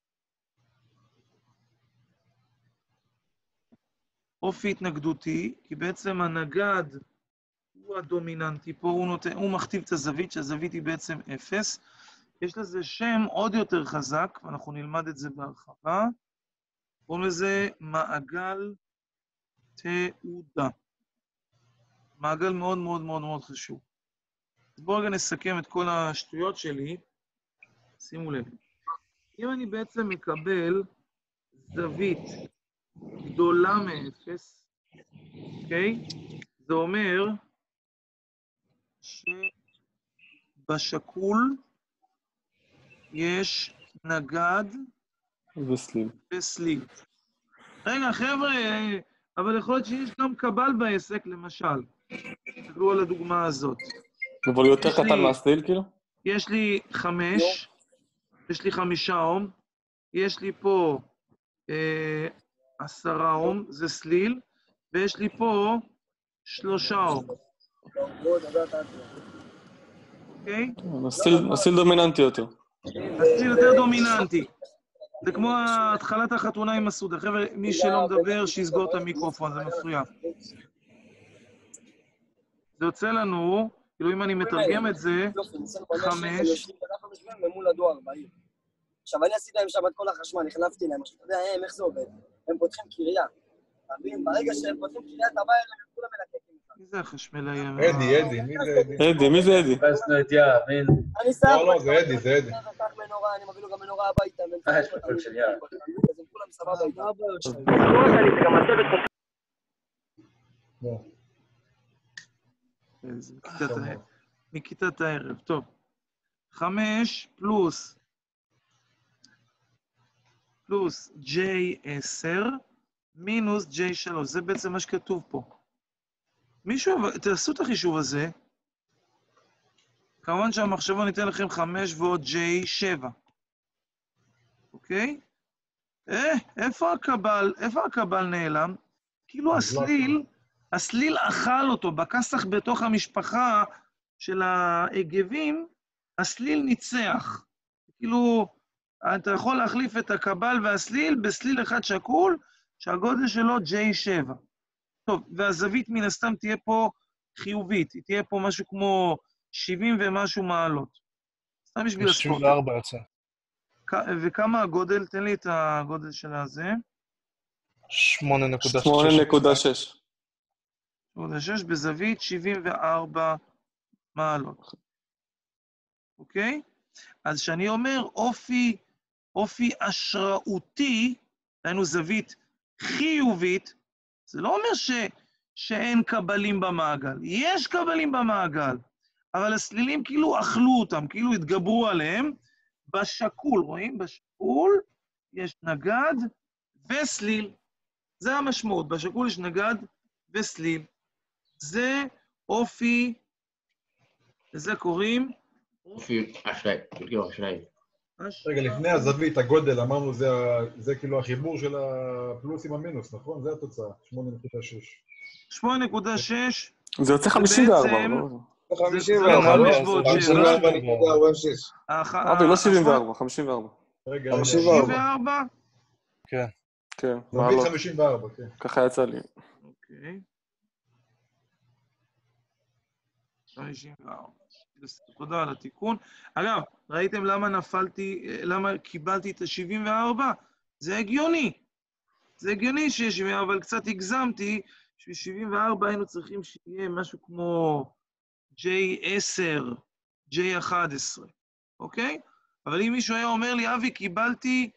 אופי התנגדותי, כי בעצם הנגד הוא הדומיננטי פה, הוא מכתיב את הזווית, שהזווית היא בעצם 0. יש לזה שם עוד יותר חזק, ואנחנו נלמד את זה בהרחבה. קוראים לזה מעגל תעודה. מעגל מאוד מאוד מאוד מאוד חשוב. אז בואו רגע נסכם את כל השטויות שלי. שימו לב. אם אני בעצם מקבל זווית גדולה מ-0, אוקיי? זה אומר שבשקול יש נגד וסליל. רגע, חבר'ה, אבל יכול להיות שיש גם קבל בעסק, למשל. תקראו על הדוגמה הזאת. אבל יותר קטן מהסליל, כאילו? יש לי 5 אום, יש לי פה 10 אום, זה סליל, ויש לי פה 3 אום. אוקיי? הסליל דומיננטי יותר. הסליל יותר דומיננטי. זה כמו התחלת החתונה עם הסעודה. חבר'ה, מי שלא מדבר, שיסגור את המיקרופון, זה מפריע. זה יוצא לנו, כאילו אם אני מתרגם את זה, 5. עכשיו, אני עשיתי להם שם את כל החשמל, החלפתי להם, אתה יודע, איך זה עובד? הם פותחים קריאה. ברגע שהם פותחים קריאה, אתה בא אליהם, כולם מלקקים. מי זה החשמלאי? אדי, מי זה אדי? פסנו את יאה, מין. אני שם... לא, זה אדי. אני מביא לו גם מנורה הביתה. יש פקול של יאה. אז הם כולם סבבה איתם. מכיתת הערב, טוב. 5 פלוס J10 מינוס J3, זה בעצם מה שכתוב פה. מישהו, תעשו את החישוב הזה. כמובן שהמחשבון ניתן לכם 5 ועוד J7. אוקיי? איפה הקבל נעלם? כאילו הסליל אכל אותו, בכסח בתוך המשפחה של העגבים, הסליל ניצח. כאילו, אתה יכול להחליף את הקבל והסליל בסליל אחד שקול, שהגודל שלו J7. טוב, והזווית מן הסתם תהיה פה חיובית, היא תהיה פה משהו כמו 70 ומשהו מעלות. סתם בשביל הספורט. 64 יצא. וכמה הגודל? תן לי את הגודל של הזה. 8.6. 8.6 בזווית 74 מעלות. אוקיי? אז כשאני אומר אופי השראותי, היינו זווית חיובית, זה לא אומר שאין קבלים במעגל. יש קבלים במעגל, אבל הסלילים כאילו אכלו אותם, כאילו התגברו עליהם. בשקול, רואים? בשקול יש נגד וסליל. זה המשמעות, בשקול יש נגד וסליל. זה אופי, לזה קוראים? אופי אשראי, כאילו אשראי. רגע, לפני הזווית, הגודל, אמרנו, זה כאילו החיבור של הפלוס עם המינוס, נכון? זה התוצאה, 8.6. 8.6. זה יוצא 54, לא? 54.46. אבי, לא 74, 54. רגע, 54? כן. כן, זווית מעלות. 54, כן. ככה יצא לי. אוקיי. 54. תודה על התיקון. אגב, ראיתם למה קיבלתי את ה-74? זה הגיוני. זה הגיוני שיש 74, אבל קצת הגזמתי, בשביל 74 היינו צריכים שיהיה משהו כמו J10, J11, אוקיי? אבל אם מישהו היה אומר לי, אבי, קיבלתי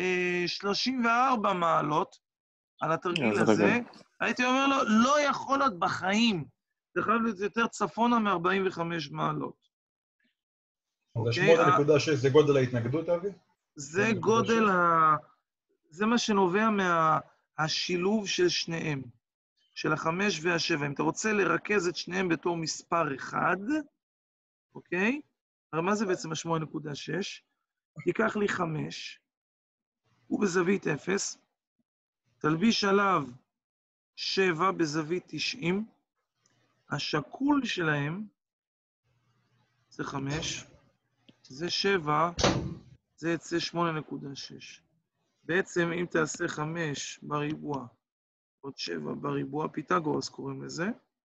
34 מעלות על התרגיל הזה, הייתי אומר לו, לא יכול להיות בחיים. זה חייב להיות יותר צפונה מ-45 מעלות. אז 8.6 זה גודל ההתנגדות, אבי? זה גודל זה מה שנובע מהשילוב של שניהם, של 5 וה-7. אם אתה רוצה לרכז את שניהם בתור מספר אחד, אוקיי? הרי מה זה בעצם ה-8.6? תיקח לי 5, הוא בזווית 0, תלביש עליו 7 בזווית 90, השקול שלהם זה 5, זה 7, זה יצא 8.6. בעצם אם תעשה 5 בריבוע, עוד 7 בריבוע, פיתגורס קוראים לזה,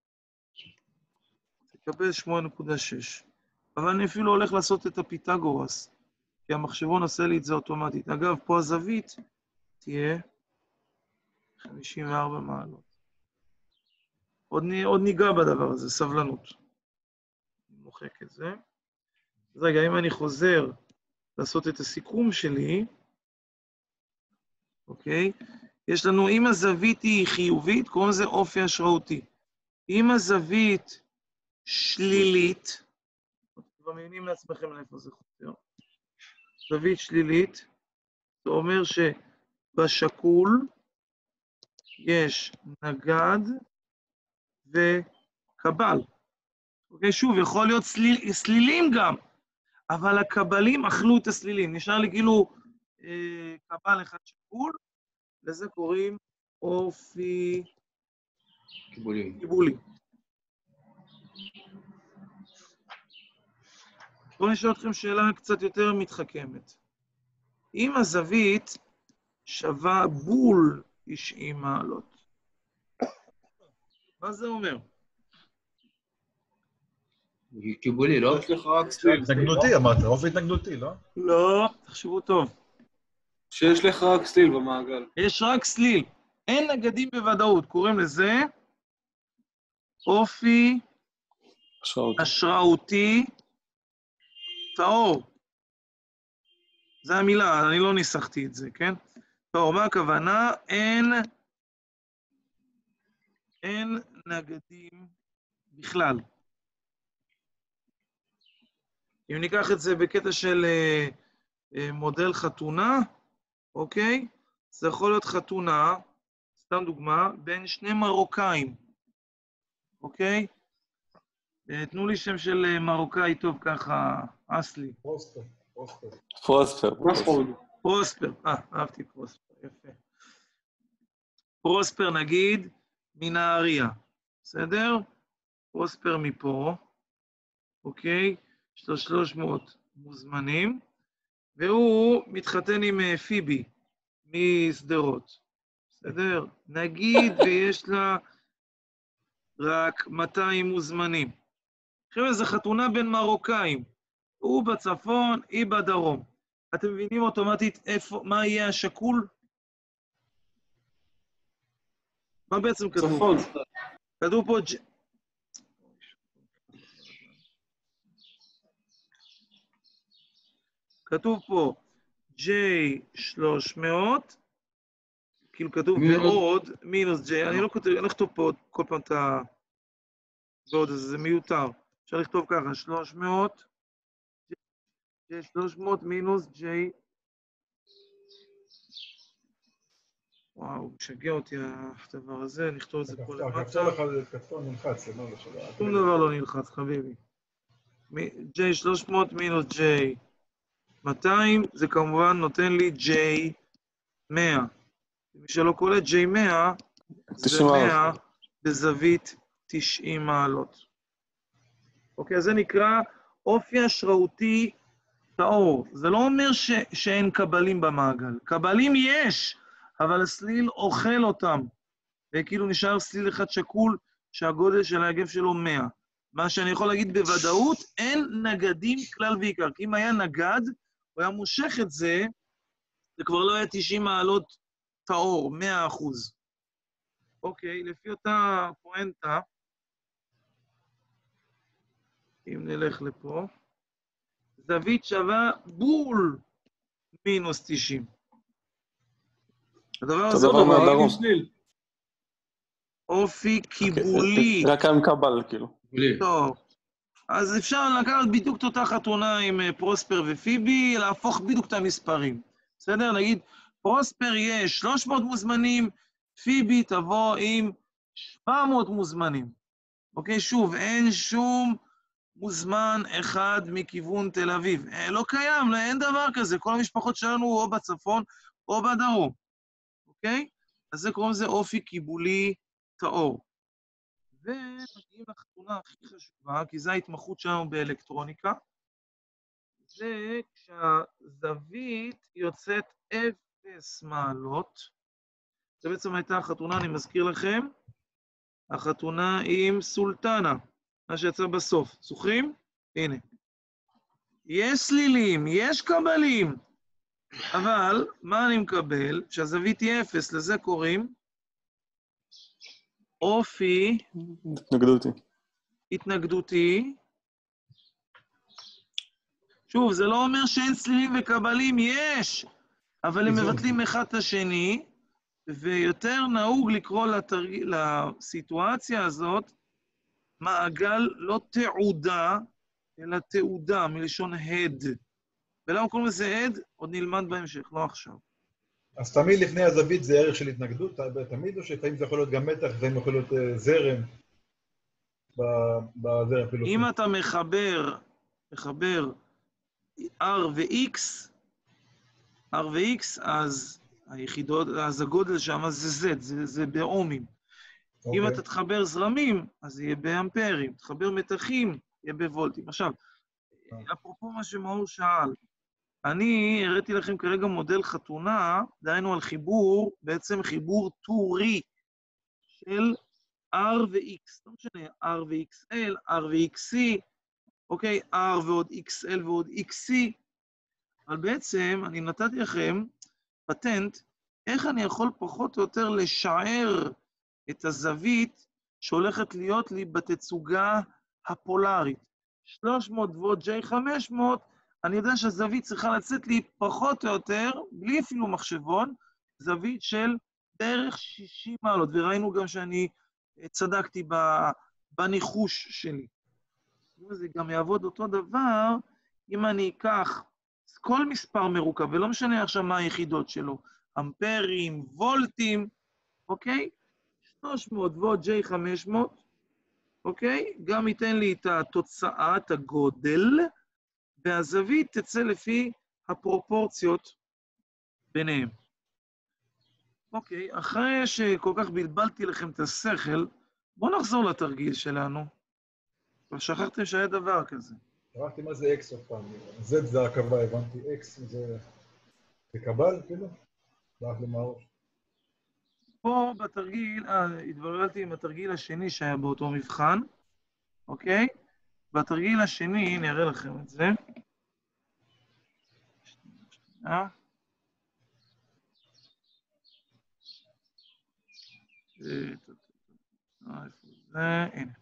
תקבל 8.6. אבל אני אפילו הולך לעשות את הפיתגורס, כי המחשבון עושה לי את זה אוטומטית. אגב, פה הזווית תהיה 54 מעלות. עוד ניגע בדבר הזה, סבלנות. אני מוחק את זה. אז רגע, אם אני חוזר לעשות את הסיכום שלי, אוקיי? יש לנו, אם הזווית היא חיובית, קוראים לזה אופי השראותי. אם הזווית שלילית, אתם מבינים לעצמכם לאיפה זה חותר, זווית שלילית, זה אומר שבשקול יש נגד וקבל. אוקיי, שוב, יכול להיות סלילים גם, אבל הקבלים אכלו את הסלילים. נשאר לי כאילו קבל אחד שקול, לזה קוראים אופי קיבולי. בואו נשאל אתכם שאלה קצת יותר מתחכמת. אם הזווית שווה בול 90 מעלות, מה זה אומר? קיבולי, לא? יש לך רק סליל. התנגדותי אמרת, אופי התנגדותי, לא? לא, תחשבו טוב. שיש לך רק סליל במעגל. יש רק סליל. אין נגדים בוודאות, קוראים לזה אופי השראותי טהור. זו המילה, אני לא ניסחתי את זה, כן? טהור, מה הכוונה? אין נגדים בכלל. אם ניקח את זה בקטע של מודל חתונה, אוקיי? זה יכול להיות חתונה, סתם דוגמה, בין שני מרוקאים, אוקיי? תנו לי שם של מרוקאי טוב ככה, אסלי. פרוספר, אהבתי פרוספר, יפה. פרוספר נגיד מנהריה, בסדר? פרוספר מפה, אוקיי? יש לו 300 מוזמנים, והוא מתחתן עם פיבי מסדרות, בסדר? נגיד ויש לה רק 200 מוזמנים. עכשיו זו חתונה בין מרוקאים, הוא בצפון, היא בדרום. אתם מבינים אוטומטית מה יהיה השקול? מה בעצם כתוב? צפון. כתוב פה כתוב פה J300, כאילו כתוב ועוד, מינוס J, אני לא אכתוב פה כל פעם את ועוד הזה, זה מיותר. אפשר לכתוב ככה, 300, J300 מינוס J, וואו, משגע אותי הדבר הזה, נכתוב את זה פה למטה. הכפתור לך כפתור נלחץ, למעלה שלו. שום דבר לא נלחץ, חביבי. J300 מינוס J200, זה כמובן נותן לי J100. מי שלא קולט, J100 זה 100 בזווית 90 מעלות. אוקיי, אז זה נקרא אופי השראותי טהור. זה לא אומר שאין קבלים במעגל. קבלים יש, אבל הסליל אוכל אותם. וכאילו נשאר סליל אחד שקול שהגודל של ההגב שלו 100. מה שאני יכול להגיד בוודאות, אין נגדים כלל ועיקר. כי אם היה נגד, הוא היה מושך את זה, זה כבר לא היה 90 מעלות טהור, 100%. אוקיי, לפי אותה פואנטה, אם נלך לפה, זווית שווה בול מינוס 90. הדבר הזה הוא מהדרום. אופי קיבולי. רק עם קבל, כאילו. טוב. אז אפשר לקחת בדיוק את אותה חתונה עם פרוספר ופיבי, להפוך בדיוק את המספרים. בסדר? נגיד, פרוספר יהיה 300 מוזמנים, פיבי תבוא עם 700 מוזמנים. אוקיי, שוב, אין שום מוזמן אחד מכיוון תל אביב. לא קיים, אין דבר כזה. כל המשפחות שלנו או בצפון או בדרום. אוקיי? אז זה קוראים לזה אופי קיבולי טהור. ומגיעים לחתונה הכי חשובה, כי זו ההתמחות שלנו באלקטרוניקה, זה כשהזווית יוצאת 0 מעלות. זה בעצם הייתה החתונה, אני מזכיר לכם, החתונה עם סולטנה, מה שיצא בסוף. זוכרים? הנה. יש סלילים, יש קבלים, אבל מה אני מקבל? שהזווית היא 0, לזה קוראים אופי התנגדותי. שוב, זה לא אומר שאין סלילים וקבלים, יש, אבל הם מבטלים אחד את השני, ויותר נהוג לקרוא לסיטואציה הזאת מעגל לא תעודה, אלא תעודה, מלשון הד. ולמה קוראים לזה הד? עוד נלמד בהמשך, לא עכשיו. אז תמיד לפני הזווית זה ערך של התנגדות, תמיד, או שפעמים זה יכול להיות גם מתח, זה יכול להיות זרם בזרם פילוסופי. אם אתה מחבר R ו-X, אז היחידות, אז הגודל שם זה Z, זה באומים. אם אתה תחבר זרמים, אז יהיה באמפרים. תחבר מתחים, יהיה בוולטים. עכשיו, אפרופו מה שמאור שאל, אני הראיתי לכם כרגע מודל חתונה, דהיינו על חיבור, בעצם חיבור טורי של R ו-X. לא משנה, R ו-XL, R ו-XC, אוקיי, R ועוד XL ועוד XC, אבל בעצם אני נתתי לכם פטנט, איך אני יכול פחות או יותר לשער את הזווית שהולכת להיות לי בתצוגה הפולרית. 300 ועוד J500, אני יודע שהזווית צריכה לצאת לי פחות או יותר, בלי אפילו מחשבון, זווית של בערך 60 מעלות, וראינו גם שאני צדקתי בניחוש שלי. זה גם יעבוד אותו דבר, אם אני אקח כל מספר מרוכב, ולא משנה עכשיו מה היחידות שלו, אמפרים, וולטים, אוקיי? 300 ועוד J500, אוקיי? גם ייתן לי את התוצאה, את הגודל, והזווית תצא לפי הפרופורציות ביניהם. אוקיי, אחרי שכל כך בלבלתי לכם את השכל, בואו נחזור לתרגיל שלנו. אבל שכחתם שהיה דבר כזה. שכחתי מה זה X עוד פעם. Z זה הקבע, הבנתי. X זה קבל, כאילו? דרך למערוש. פה בתרגיל, התבררתי עם התרגיל השני שהיה באותו מבחן, אוקיי? בתרגיל השני, אני אראה לכם את זה. הנה.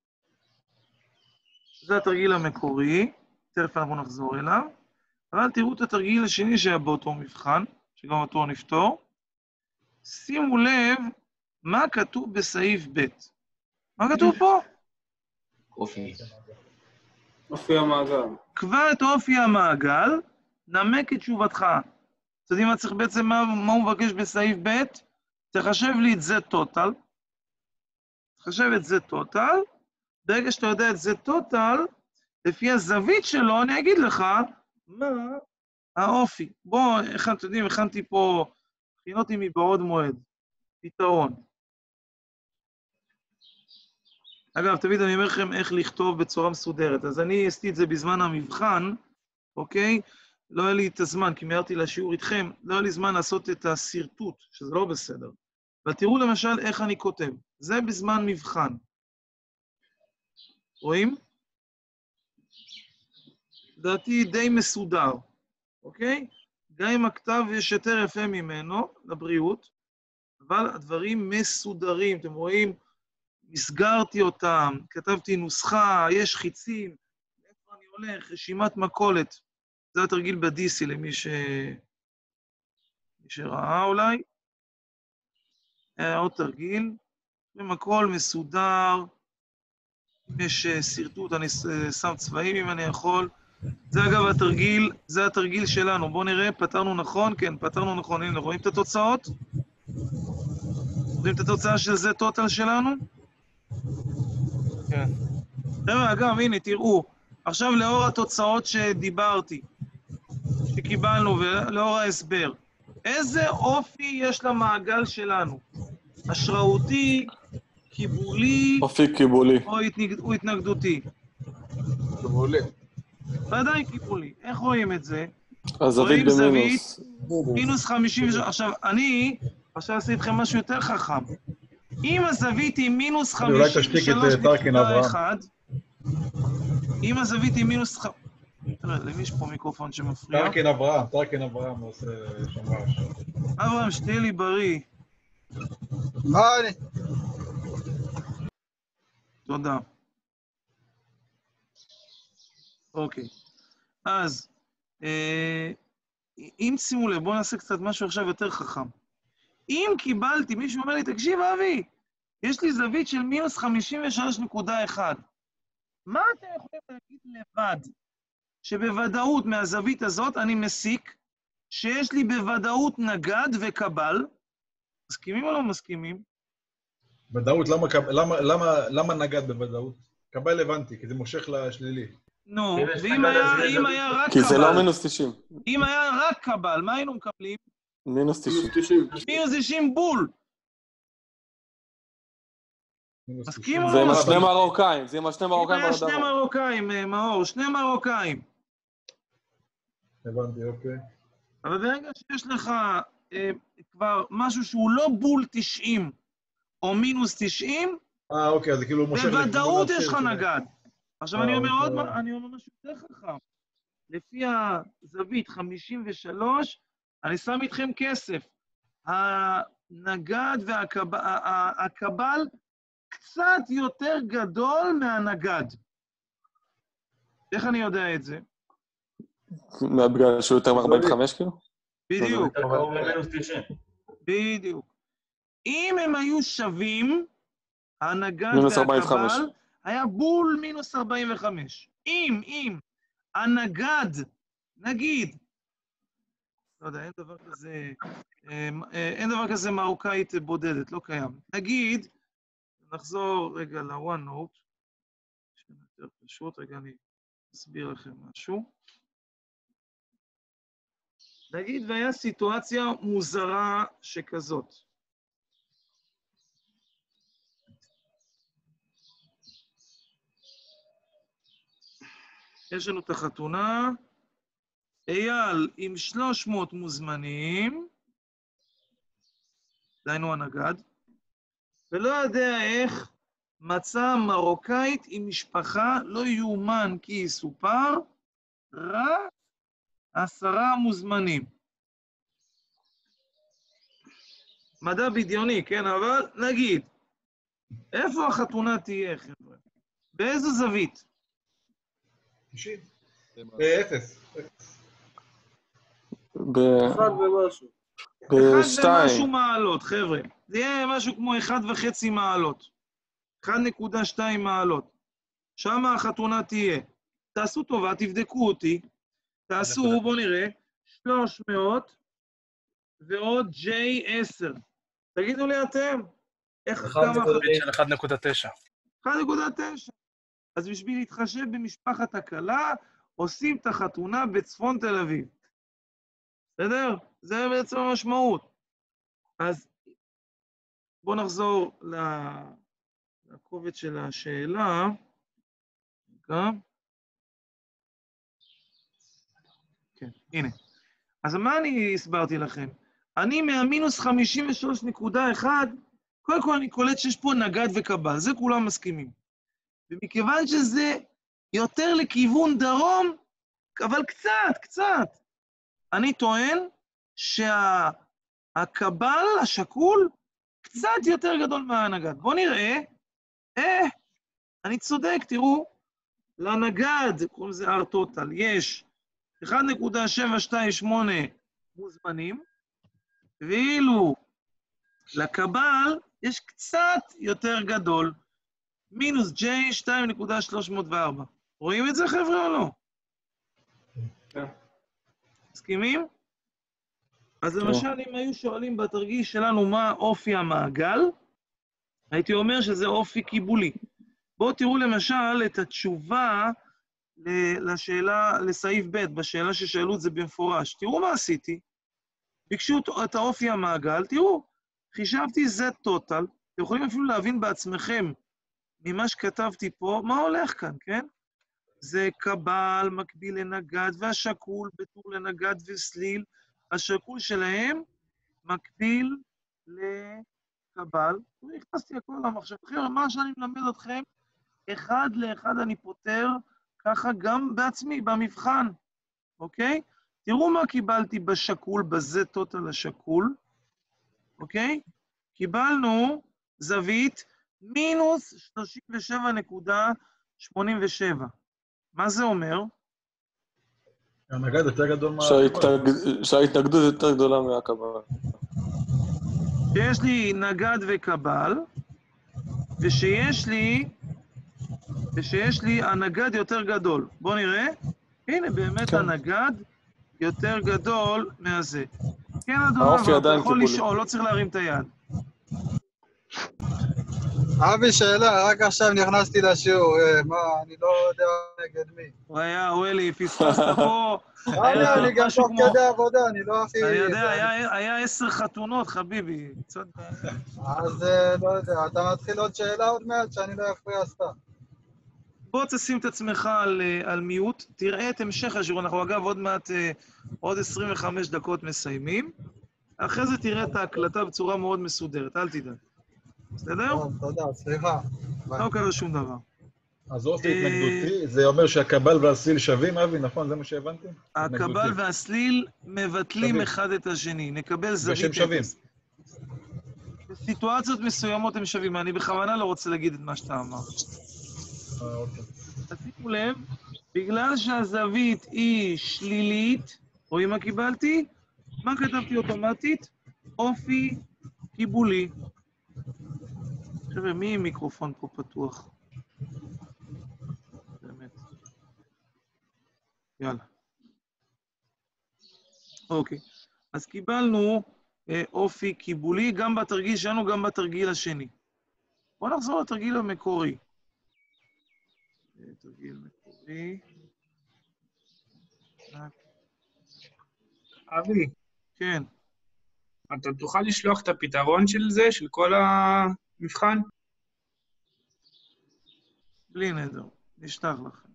זה התרגיל המקורי, תכף אנחנו נחזור אליו, אבל תראו את התרגיל השני שהיה באותו מבחן, שגם אותו נפתור. שימו לב מה כתוב בסעיף ב'. מה כתוב פה? אופי המעגל. קבע את אופי המעגל, נמק את תשובתך. אתם יודעים מה צריך בעצם, מה הוא מבקש בסעיף ב'? תחשב לי את זה טוטל, תחשב את זה טוטל, ברגע שאתה יודע את זה טוטל, לפי הזווית שלו, אני אגיד לך מה האופי. בוא, אתם יודעים, הכנתי פה, הכינותי מבעוד מועד, פתרון. אגב, תמיד אני אומר לכם איך לכתוב בצורה מסודרת, אז אני עשיתי את זה בזמן המבחן, אוקיי? לא היה לי את הזמן, כי מיהרתי לשיעור איתכם, לא היה לי זמן לעשות את הסרטוט, שזה לא בסדר. ותראו למשל איך אני כותב. זה בזמן מבחן. רואים? דעתי די מסודר, אוקיי? גם אם הכתב יש יותר יפה ממנו, לבריאות, אבל הדברים מסודרים, אתם רואים? הסגרתי אותם, כתבתי נוסחה, יש חיצים, איפה אני הולך, רשימת מכולת. זה התרגיל בדיסי למי שראה אולי. עוד תרגיל, הכל מסודר, יש סרטוט, אני שם צבעים אם אני יכול. זה אגב התרגיל, זה התרגיל שלנו. בואו נראה, פתרנו נכון? כן, פתרנו נכון. הנה, רואים את התוצאות? רואים את התוצאה של זה טוטל שלנו? כן. אגב, הנה, תראו. עכשיו לאור התוצאות שדיברתי, שקיבלנו ולאור ההסבר, איזה אופי יש למעגל שלנו? השראותי, קיבולי, אופי קיבולי. או התנגדותי? קיבולי. ודאי קיבולי. איך רואים את זה? הזווית במינוס. מינוס 50. עכשיו, אני עשיתי איתכם משהו יותר חכם. אם הזווית היא מינוס 53.1, אם הזווית היא מינוס... תראה, למי יש פה מיקרופון שמפריע? טרקן אברהם עושה שם רעש. אברהם, שתהיה לי בריא. מה אני? תודה. אוקיי. אז, אם שימו לב, בואו נעשה קצת משהו עכשיו יותר חכם. אם קיבלתי, מישהו אומר לי, תקשיב, אבי, יש לי זווית של מינוס 53.1. מה אתם יכולים להגיד לבד? שבוודאות מהזווית הזאת אני מסיק שיש לי בוודאות נגד וקבל. מסכימים או לא מסכימים? ודאות, למה נגד בוודאות? קבל הבנתי, כי זה מושך לשלילי. נו, ואם היה רק קבל... כי זה לא מינוס 90. אם היה רק קבל, מה היינו מקבלים? מינוס 90. מינוס 90 בול. מסכים או לא? זה עם השני מרוקאים, זה עם השני מרוקאים. אם היה שני מרוקאים, מאור, שני מרוקאים. הבנתי, אוקיי. אבל ברגע שיש לך כבר משהו שהוא לא בול 90 או מינוס 90, אוקיי, אז כאילו מושך... בוודאות יש לך נגד. עכשיו אני אומר עוד משהו יותר חכם. לפי הזווית 53, אני שם איתכם כסף. הנגד והקבל קצת יותר גדול מהנגד. איך אני יודע את זה? בגלל שהוא יותר מ-45 כאילו? בדיוק. בדיוק. אם הם היו שווים, הנגד והקבל היה בול מינוס 45. אם הנגד, נגיד, לא יודע, אין דבר כזה מרוקאית בודדת, לא קיים. נגיד, נחזור רגע ל-OneNote, יותר פשוט, רגע אני אסביר לכם משהו. נגיד, והיה סיטואציה מוזרה שכזאת. יש לנו את החתונה, אייל עם 300 מוזמנים, דיינו הנגד, ולא יודע איך מצא מרוקאית עם משפחה, לא יאומן כי יסופר, רק 10 מוזמנים. מדע בדיוני, כן, אבל נגיד, איפה החתונה תהיה, חבר'ה? באיזו זווית? 90. 0. אחד ומשהו. אחד ומשהו מעלות, חבר'ה. זה יהיה משהו כמו 1.5 מעלות. 1.2 מעלות. שם החתונה תהיה. תעשו טובה, תבדקו אותי. תעשו, בואו נראה, 300 ועוד J10. תגידו לי אתם, איך 1.9. כמה... של 1.9. 1.9. אז בשביל להתחשב במשפחת הכלה, עושים את החתונה בצפון תל אביב. בסדר? זה בעצם המשמעות. אז בואו נחזור לקובץ של השאלה. כן, הנה. אז מה אני הסברתי לכם? אני מהמינוס 53.1, קודם כל אני קולט שיש פה נגד וקבל, זה כולם מסכימים. ומכיוון שזה יותר לכיוון דרום, אבל קצת, אני טוען שהקבל, השקול, קצת יותר גדול מהנגד. בואו נראה, אני צודק, תראו, לנגד, קוראים לזה R total, יש 1.728 מוזמנים, ואילו לקבל יש קצת יותר גדול, מינוס J 2.304. רואים את זה, חבר'ה, או לא? כן. מסכימים? אז למשל, אם היו שואלים בתרגיש שלנו מה אופי המעגל, הייתי אומר שזה אופי קיבולי. בואו תראו למשל את התשובה לשאלה, לסעיף ב', בשאלה ששאלו את זה במפורש. תראו מה עשיתי. ביקשו את האופי המעגל, תראו, חישבתי Z total, אתם יכולים אפילו להבין בעצמכם ממה שכתבתי פה, מה הולך כאן, כן? זה קבל מקביל לנגד, והשקול בטור לנגד וסליל, השקול שלהם מקביל לקבל. הכנסתי הכל למחשב. חבר'ה, מה שאני מלמד אתכם, אחד לאחד אני פותר, ככה גם בעצמי, במבחן, אוקיי? תראו מה קיבלתי בשקול, בזה טוטל השקול, אוקיי? קיבלנו זווית מינוס 37.87. מה זה אומר? הנגד יותר גדול מה... שההתנגדות יותר גדולה מהקבל. שיש לי נגד וקבל, ושיש לי הנגד יותר גדול. בואו נראה. הנה, באמת הנגד יותר גדול מהזה. כן, אדוני, אתה יכול לשאול, לא צריך להרים את היד. אבי, שאלה, רק עכשיו נכנסתי לשיעור, מה, אני לא יודע נגד מי. וולי, פספסת פה. אני גם תוך כדי עבודה, אני לא הכי... אני יודע, היה 10 חתונות, חביבי. אז לא יודע, אתה מתחיל עוד שאלה עוד מעט שאני לא אפריע סתם. בוא תשים את עצמך על מיוט, תראה את המשך השיעור, אנחנו אגב עוד מעט, עוד 25 דקות מסיימים, אחרי זה תראה את ההקלטה בצורה מאוד מסודרת, אל תדאג. בסדר? תודה, סליחה. לא קרה שום דבר. אז אופי התנגדותי, זה אומר שהקבל והסליל שווים, אבי, נכון? זה מה שהבנתי? הקבל והסליל מבטלים אחד את השני, נקבל זווית ושהם שווים. בסיטואציות מסוימות הם שווים, אני בכוונה לא רוצה להגיד את מה שאתה אמר. אוקיי. תשימו לב, בגלל שהזווית היא שלילית, רואים מה קיבלתי? מה כתבתי אוטומטית? אופי קיבולי. חבר'ה, מי עם מיקרופון פה פתוח? באמת. יאללה. אוקיי. אז קיבלנו אופי קיבולי, גם בתרגיל שלנו, גם בתרגיל השני. בואו נחזור לתרגיל המקורי. תרגיל מקורי. אבי. כן. אתה תוכל לשלוח את הפתרון של זה, של כל המבחן? בלי נדר, נשלח לכם.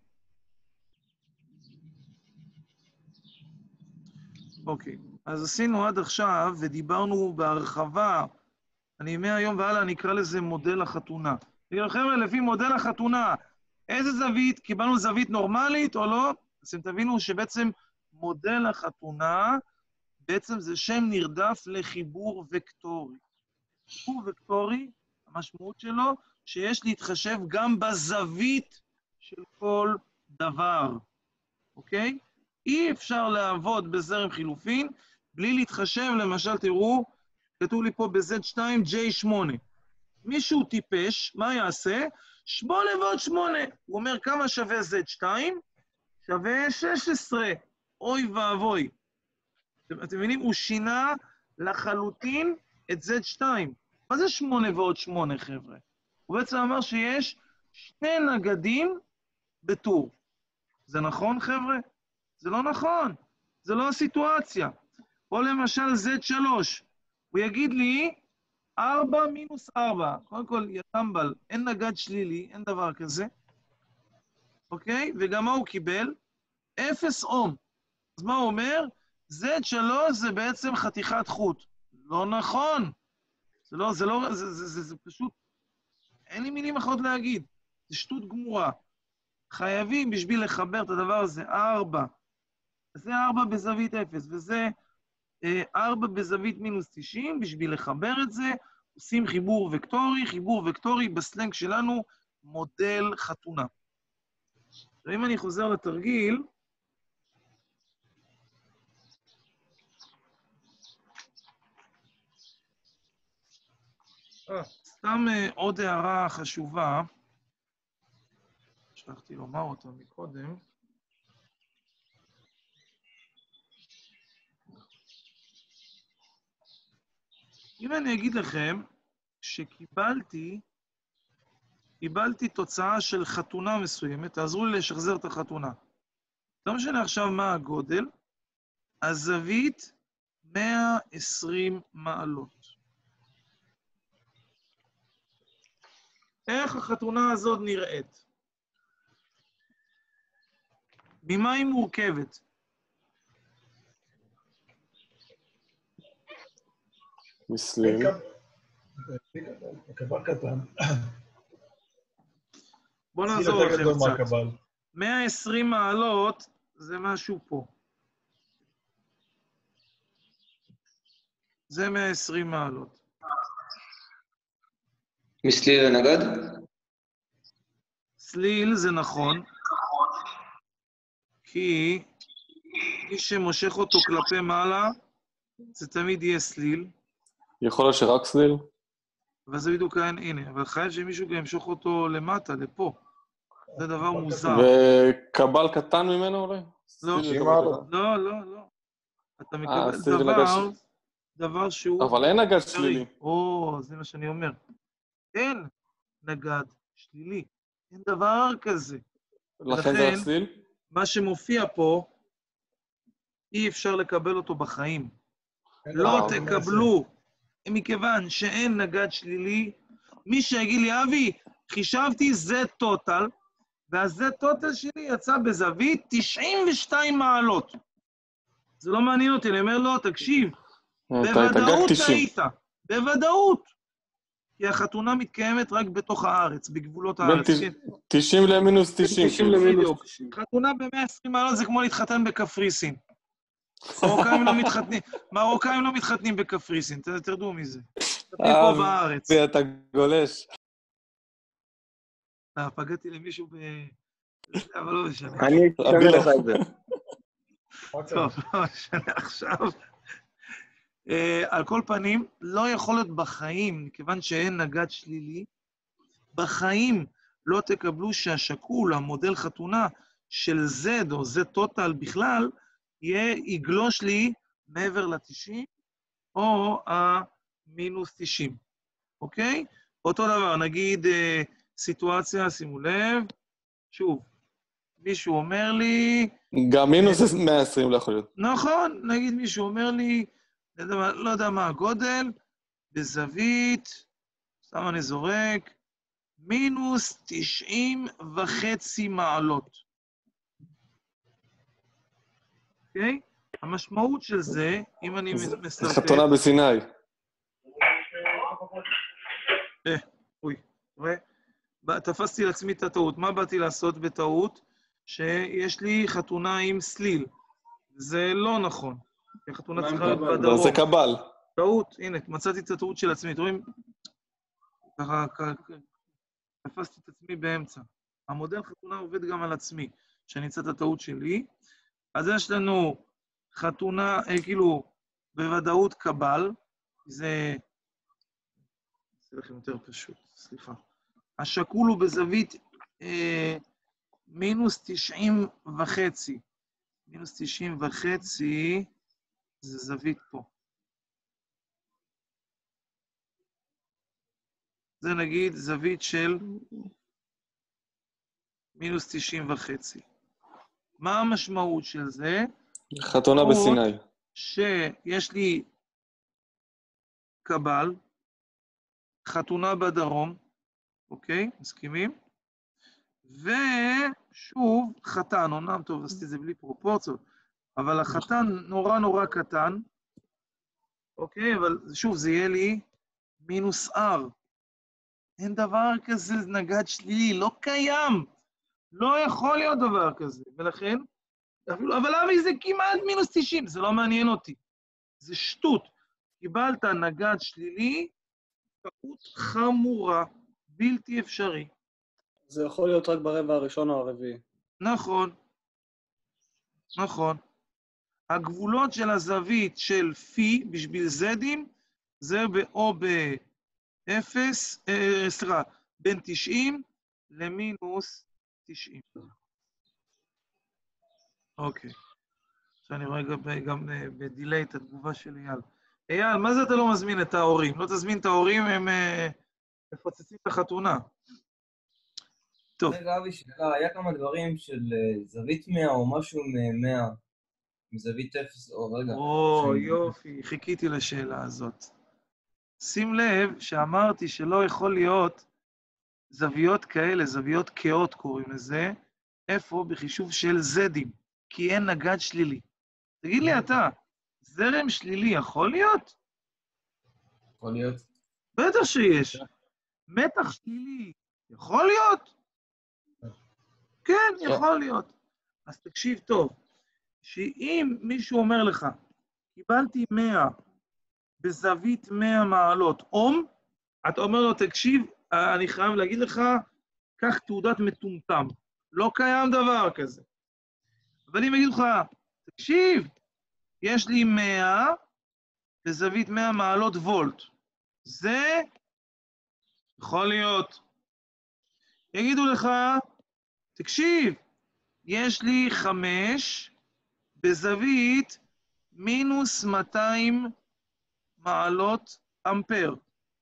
אוקיי, אז עשינו עד עכשיו ודיברנו בהרחבה, אני מהיום והלאה נקרא לזה מודל החתונה. תגידו, חבר'ה, לפי מודל החתונה, איזה זווית? קיבלנו זווית נורמלית או לא? אז אתם תבינו שבעצם מודל החתונה, בעצם זה שם נרדף לחיבור וקטורי. חיבור וקטורי, המשמעות שלו, שיש להתחשב גם בזווית של כל דבר, אוקיי? אי אפשר לעבוד בזרם חילופין, בלי להתחשב, למשל, תראו, כתוב לי פה ב-Z2 J8. מישהו טיפש, מה יעשה? 8 ועוד 8. הוא אומר, כמה שווה Z2? שווה 16. אוי ואבוי. אתם מבינים? הוא שינה לחלוטין את Z2. מה זה 8 ועוד 8, חבר'ה? הוא בעצם אמר שיש 2 נגדים בטור. זה נכון, חבר'ה? זה לא נכון. זה לא הסיטואציה. או למשל Z3. הוא יגיד לי 4 מינוס 4. קודם כל, יטמבל, אין נגד שלילי, אין דבר כזה. אוקיי? וגם מה הוא קיבל? 0 אום. אז מה הוא אומר? Z3 זה בעצם חתיכת חוט. לא נכון. זה פשוט, אין לי מילים אחרות להגיד. זה שטות גמורה. חייבים בשביל לחבר את הדבר הזה 4. זה 4 בזווית 0, וזה 4 בזווית מינוס 90. בשביל לחבר את זה, עושים חיבור וקטורי. חיבור וקטורי בסלנג שלנו, מודל חתונה. ואם אני חוזר לתרגיל, סתם עוד הערה חשובה, שכחתי לומר אותה מקודם. אם אני אגיד לכם שקיבלתי תוצאה של חתונה מסוימת, תעזרו לי לשחזר את החתונה. לא משנה עכשיו מה הגודל, הזווית 120 מעלות. איך החתונה הזאת נראית? ממה היא מורכבת? מסליל. קבל קטן. בואו נעזור לכם קצת. 120 מעלות זה משהו פה. זה 120 מעלות. מסליל לנגד? סליל זה נכון, כי מי שמושך אותו כלפי מעלה, זה תמיד יהיה סליל. יכול להיות שרק סליל? אבל זה בדיוק כאן, הנה, אבל חייב שמישהו גם ימשוך אותו למטה, לפה. זה דבר מוזר. וקבל קטן ממנו אולי? לא. אתה מקבל דבר שהוא... אבל אין נגד שלילי. זה מה שאני אומר. אין נגד שלילי. אין דבר כזה. לכן זה הסליל? מה שמופיע פה, אי אפשר לקבל אותו בחיים. לא תקבלו, מכיוון שאין נגד שלילי, מי שיגיד לי, אבי, חישבתי זה טוטל, והזה טוטל שלי יצא בזווית 92 מעלות. זה לא מעניין אותי, אני אומר לו, תקשיב, בוודאות טעית, בוודאות. כי החתונה מתקיימת רק בתוך הארץ, בגבולות הארץ. 90 למינוס 90. חתונה ב-120 מעלות זה כמו להתחתן בקפריסין. מרוקאים לא מתחתנים בקפריסין, תרדו מזה. תתחיל פה בארץ. אתה גולש. פגעתי למישהו אבל לא משנה. אני אשמע לך את זה. טוב, לא משנה עכשיו. על כל פנים, לא יכול להיות בחיים, מכיוון שאין נגד שלילי, בחיים לא תקבלו שהשקול, המודל חתונה של Z או Z טוטל בכלל, יגלוש לי מעבר ל-90 או המינוס 90, אוקיי? אותו דבר, נגיד סיטואציה, שימו לב, שוב, מישהו אומר לי... גם מינוס 120 לא יכול להיות. נכון, נגיד מישהו אומר לי, לא יודע מה הגודל, בזווית, סתם אני זורק, מינוס 90.5 מעלות. אוקיי? המשמעות של זה, אם אני מסתכל... חתונה בסיני. תפסתי לעצמי את הטעות. מה באתי לעשות בטעות? שיש לי חתונה עם סליל. זה לא נכון. החתונה צריכה להיות בדרום. זה קבל. טעות, הנה, מצאתי את הטעות של עצמי. רואים? ככה, תפסתי את עצמי באמצע. המודל חתונה עובד גם על עצמי, שאני אצא את הטעות שלי. אז יש לנו חתונה, כאילו, בוודאות קבל. זה לכם יותר פשוט, סליחה. השקול הוא בזווית מינוס 90.5. מינוס 90.5 זה זווית פה. זה נגיד זווית של מינוס 90.5. מה המשמעות של זה? חתונה בסיני. שיש לי קבל, חתונה בדרום, אוקיי? מסכימים? ושוב, חתן, אומנם טוב, עשיתי את זה בלי פרופורציות, אבל החתן נורא נורא קטן, אוקיי? אבל שוב, זה יהיה לי מינוס R. אין דבר כזה נגד שלילי, לא קיים. לא יכול להיות דבר כזה, ולכן, אבל אבי זה כמעט מינוס 90, זה לא מעניין אותי. זה שטות. קיבלת נגד שלילי, טעות חמורה, בלתי אפשרי. זה יכול להיות רק ברבע הראשון או הרביעי. נכון. נכון. הגבולות של הזווית של פי בשביל זדים, זה או ב-0, סליחה, בין 90 למינוס 90. אוקיי. עכשיו אני רואה גם בדילי את התגובה של אייל. אייל, מה זה אתה לא מזמין את ההורים? לא תזמין את ההורים, הם מפוצצים את החתונה. טוב. רגע, אבי, שאלה, היה כמה דברים של זווית 100 או משהו מ-100, מזווית 0, או רגע. או, יופי, חיכיתי לשאלה הזאת. שים לב שאמרתי שלא יכול להיות זוויות כאלה, זוויות קאות קוראים לזה, איפה? בחישוב של זדים, כי אין נגד שלילי. תגיד לי אתה, זרם שלילי יכול להיות? יכול להיות. בטח שיש. מתח שלילי יכול להיות? כן, יכול להיות. אז תקשיב טוב, שאם מישהו אומר לך, קיבלתי 100 בזווית 100 מעלות אום, אתה אומר לו, תקשיב, אני חייב להגיד לך, קח תעודת מטומטם. לא קיים דבר כזה. אבל אם אגיד לך, תקשיב, יש לי 100 בזווית 100 מעלות וולט. זה יכול להיות. יגידו לך, תקשיב, יש לי 5 בזווית מינוס 200 מעלות אמפר.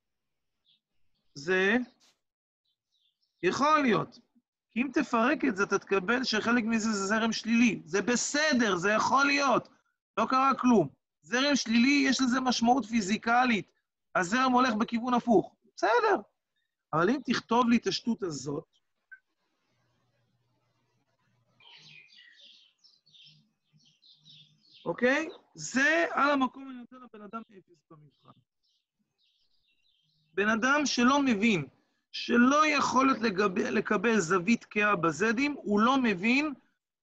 זה יכול להיות. כי אם תפרק את זה, אתה תקבל שחלק מזה זה זרם שלילי. זה בסדר, זה יכול להיות. לא קרה כלום. זרם שלילי, יש לזה משמעות פיזיקלית. הזרם הולך בכיוון הפוך. בסדר. אבל אם תכתוב לי את השטות הזאת, אוקיי? זה על המקום אני נותן לבן אדם 0 במבחן. בן אדם שלא מבין, שלא יכול לקבל זווית קאה בזדים, הוא לא מבין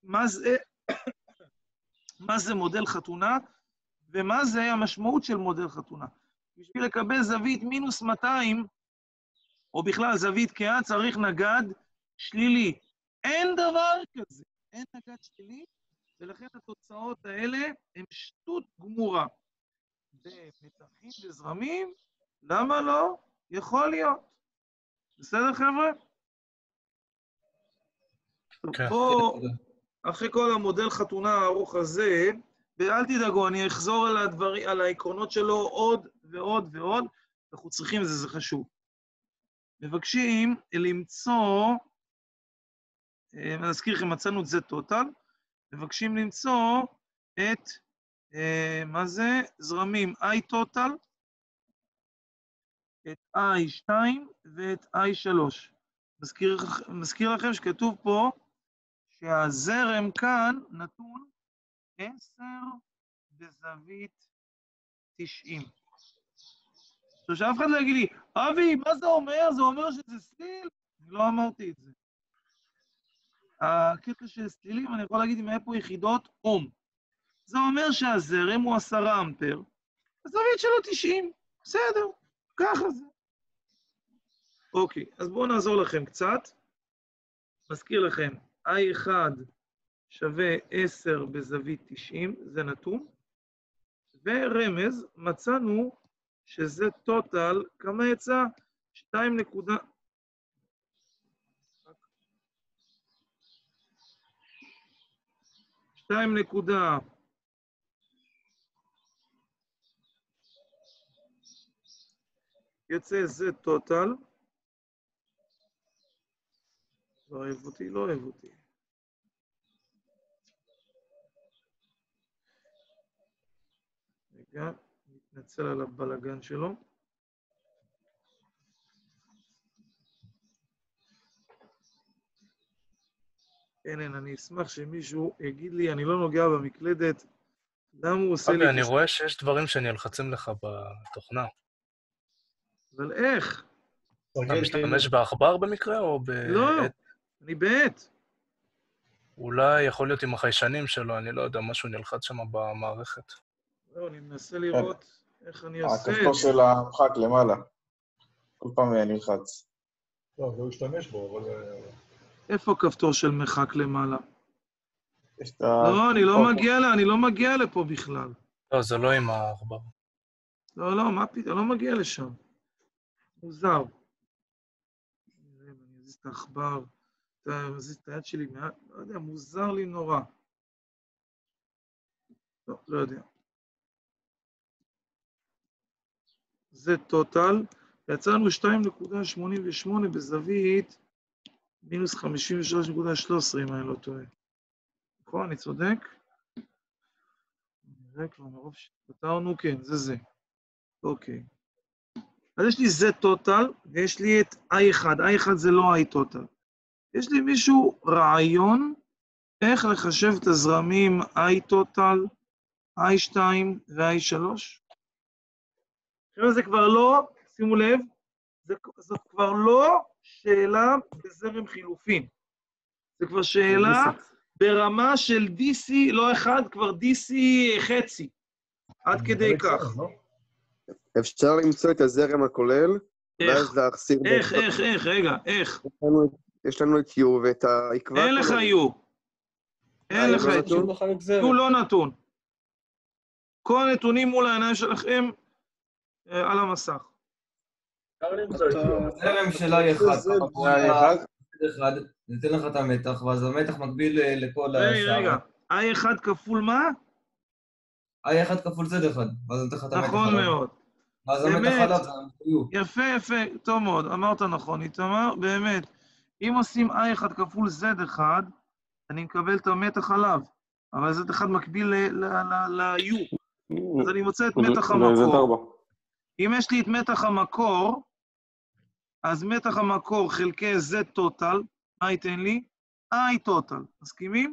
מה זה מודל חתונה, ומה זה המשמעות של מודל חתונה. בשביל לקבל זווית מינוס 200, או בכלל זווית קאה, צריך נגד שלילי. אין דבר כזה, אין נגד שלילי, ולכן התוצאות האלה הן שטות גמורה. במתחים וזרמים, למה לא? יכול להיות. בסדר, חבר'ה? כן. בואו, אחרי כל המודל חתונה הארוך הזה, ואל תדאגו, אני אחזור על העקרונות שלו עוד ועוד ועוד, אנחנו צריכים את זה, זה חשוב. מבקשים למצוא, אני אזכיר לכם, מצאנו את זה טוטל, מבקשים למצוא את, מה זה? זרמים I total, את I2 ואת I3. מזכיר לכם שכתוב פה שהזרם כאן נתון 10 בזווית 90. עכשיו שאף אחד לא יגיד לי, אבי, מה זה אומר? זה אומר שזה סליל? אני לא אמרתי את זה. הקטע של סלילים, אני יכול להגיד מאיפה יחידות אום. זה אומר שהזרם הוא 10 אמפר, הזווית שלו 90. בסדר, ככה זה. אוקיי, אז בואו נעזור לכם קצת. מזכיר לכם, I1 שווה 10 בזווית 90, זה נתון. ורמז, מצאנו שזה טוטל, כמה יצא? 2 נקודה... יוצא זה טוטל, לא אוהב אותי, לא אוהב אותי. רגע, מתנצל על הבלגן שלו. כן, אני אשמח שמישהו יגיד לי, אני לא נוגע במקלדת, למה הוא עושה לי... אני רואה שיש דברים שנלחצים לך בתוכנה. אבל איך? אתה משתמש בעכבר במקרה או בעט? לא, אני בעט. אולי יכול להיות עם החיישנים שלו, אני לא יודע, משהו נלחץ שם במערכת. לא, אני מנסה לראות איך אני עושה את זה. הכפתור של המרחק למעלה. כל פעם נלחץ. טוב, לא השתמש בו, אבל... איפה הכפתור של מרחק למעלה? יש את לא, אני לא מגיע לפה בכלל. לא, זה לא עם העכבר. לא, מה פתאום? אני לא מגיע לשם. מוזר. אני אזיז את העכבר, אני אזיז את היד שלי, לא יודע, מוזר לי נורא. לא יודע. זה טוטל, יצא לנו 2.88 בזווית, מינוס 53.13, אם אני לא טועה. נכון, אני צודק? נראה כבר מרוב שפתרנו, כן, זה. אוקיי. אז יש לי זה טוטל, ויש לי את I1. I1 זה לא I טוטל. יש לי מישהו רעיון איך לחשב את הזרמים I טוטל, I2 ו-I3? עכשיו זה כבר לא, שימו לב, זאת כבר לא שאלה בזרם חילופין. זה כבר שאלה ברמה של DC, לא אחד, כבר DC חצי. עד כדי כך. אפשר למצוא את הזרם הכולל, ואז להחסיר... איך, רגע, איך? יש לנו את U ואת העקבה... אין לך U. אין לך את U. U לא נתון. כל הנתונים מול העיניים שלכם על המסך. זרם של I1. ניתן לך את המתח, ואז המתח מקביל לכל השאר. רגע, I1 כפול מה? I1 כפול Z1, ואז נתן לך את המתח. נכון מאוד. אז המתח עליו זה U. יפה, טוב מאוד, אמרת נכון, איתמר, באמת. אם עושים I1 כפול Z1, אני מקבל את המתח עליו, אבל Z1 מקביל ל-U. אז אני מוצא את מתח המקור. אם יש לי את מתח המקור, אז מתח המקור חלקי Z טוטל, מה ייתן לי? I טוטל. מסכימים?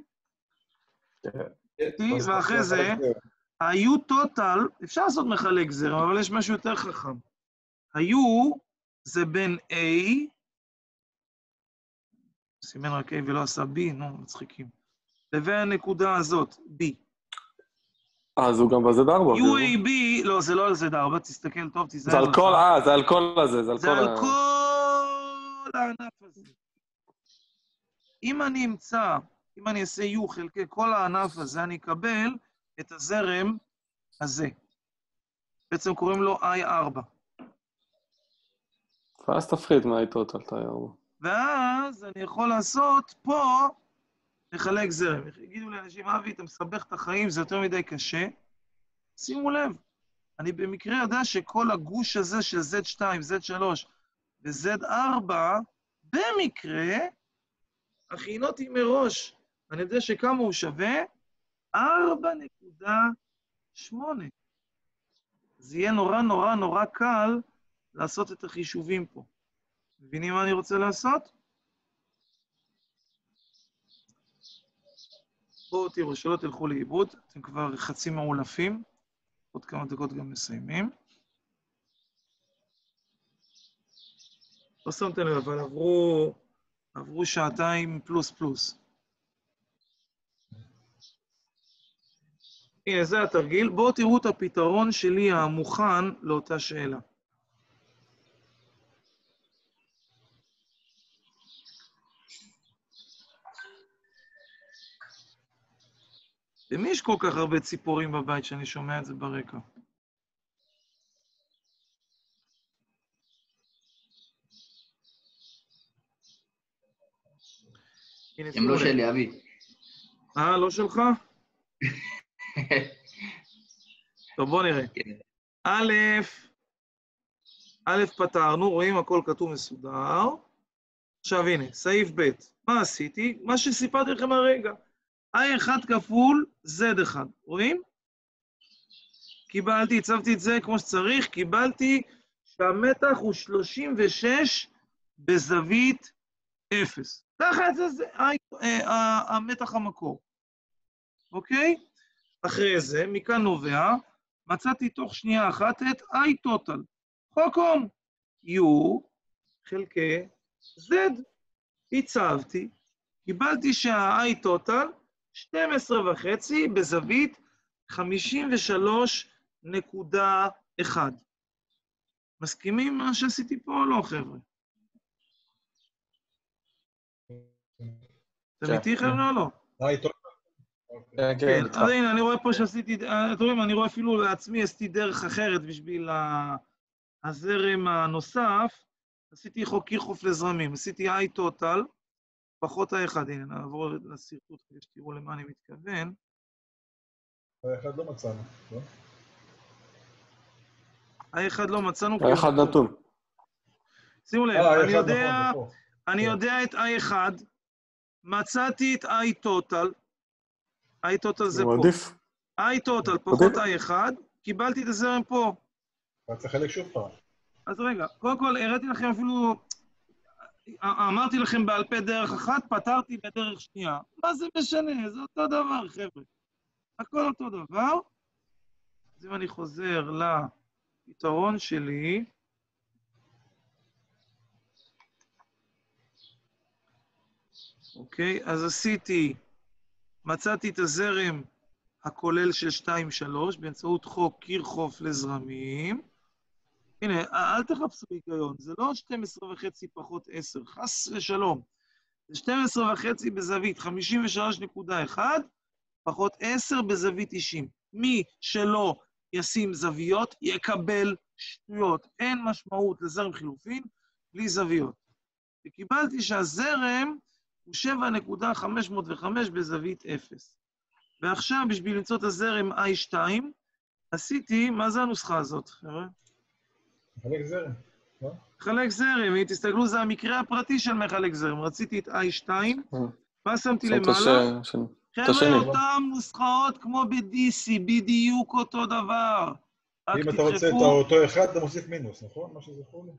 ואחרי זה, ה-U טוטל, אפשר לעשות מחלק זרם, אבל יש משהו יותר חכם. ה-U זה בין A, סימן רק A ולא עשה B, נו, מצחיקים. לבין הנקודה הזאת, B. אז הוא גם בZ4. UAB, לא, זה לא על Z4, תסתכל טוב, תיזהר. זה על כל, זה על כל הזה, זה על כל... זה על כל הענף הזה. אם אני אעשה U חלקי כל הענף הזה, אני אקבל את הזרם הזה. בעצם קוראים לו I4. ואז תפחית מהאיתות על I4. ואז אני יכול לעשות פה, לחלק זרם. יגידו לאנשים, אבי, אתה מסבך את החיים, זה יותר מדי קשה. שימו לב, אני במקרה יודע שכל הגוש הזה של Z2, Z3 ו-Z4, במקרה, הכינותי מראש. אני יודע שכמה הוא שווה? 4.8. זה יהיה נורא קל לעשות את החישובים פה. מבינים מה אני רוצה לעשות? בואו תראו, שלא תלכו לאיבוד, אתם כבר חצי מעולפים, עוד כמה דקות גם מסיימים. לא שמתם לב, אבל עברו שעתיים פלוס. הנה, זה התרגיל. בואו תראו את הפתרון שלי המוכן לאותה שאלה. למי יש כל כך הרבה ציפורים בבית שאני שומע את זה ברקע? הם לא שלי, אבי. לא שלך? טוב, בוא נראה. א' פתרנו, רואים הכל כתוב מסודר. עכשיו הנה, סעיף ב', מה עשיתי? מה שסיפרתי לכם הרגע. I1 כפול Z1, רואים? קיבלתי, הצבתי את זה כמו שצריך, קיבלתי שהמתח הוא 36 בזווית 0. תחת זה המתח המקור. אוקיי? אחרי זה, מכאן נובע, מצאתי תוך שנייה אחת את I total. חוקום, U חלקי Z. הצבתי, קיבלתי שה-I total 12.5 בזווית 53.1. מסכימים מה שעשיתי פה או לא, חבר'ה? אתם איתי, חבר'ה, או לא? כן, אז הנה, אני רואה פה שעשיתי, אתם רואים, אני רואה אפילו לעצמי, עשיתי דרך אחרת בשביל הזרם הנוסף, עשיתי חוק קירחוף לזרמים, עשיתי I total, פחות I1, הנה, נעבור לסרטוט, כדי שתראו למה אני מתכוון. I1 לא מצאנו, לא? I1 לא מצאנו. I1 נתון. שימו לב, אני יודע את I1, מצאתי את I total, I total זה פה. I total פחות I1, קיבלתי את הזרם פה. אתה צריך לחלק שוב פעם. אז רגע, קודם כל הראיתי לכם אפילו, אמרתי לכם בעל פה דרך אחת, פתרתי בדרך שנייה. מה זה משנה? זה אותו דבר, חבר'ה. הכל אותו דבר. אז אם אני חוזר לפתרון שלי, אוקיי, אז מצאתי את הזרם הכולל של 2-3 באמצעות חוק קירחוף לזרמים. הנה, אל תחפשו היגיון, זה לא 12.5 פחות 10, חס ושלום. זה 12.5 בזווית 53.1 פחות 10 בזווית 90. מי שלא ישים זוויות יקבל שטויות. אין משמעות לזרם חילופין בלי זוויות. וקיבלתי שהזרם הוא 7.505 בזווית 0. ועכשיו, בשביל למצוא את הזרם I2, עשיתי, מה זה הנוסחה הזאת, חבר'ה? מחלק זרם, לא? מחלק זרם, אם תסתכלו, זה המקרה הפרטי של מחלק זרם. רציתי את I2, מה שמתי למעלה? חבר'ה, אותם נוסחאות כמו ב-DC, בדיוק אותו דבר. אם אתה רוצה את אותו אחד, אתה מוסיף מינוס, נכון? מה שזכור לי.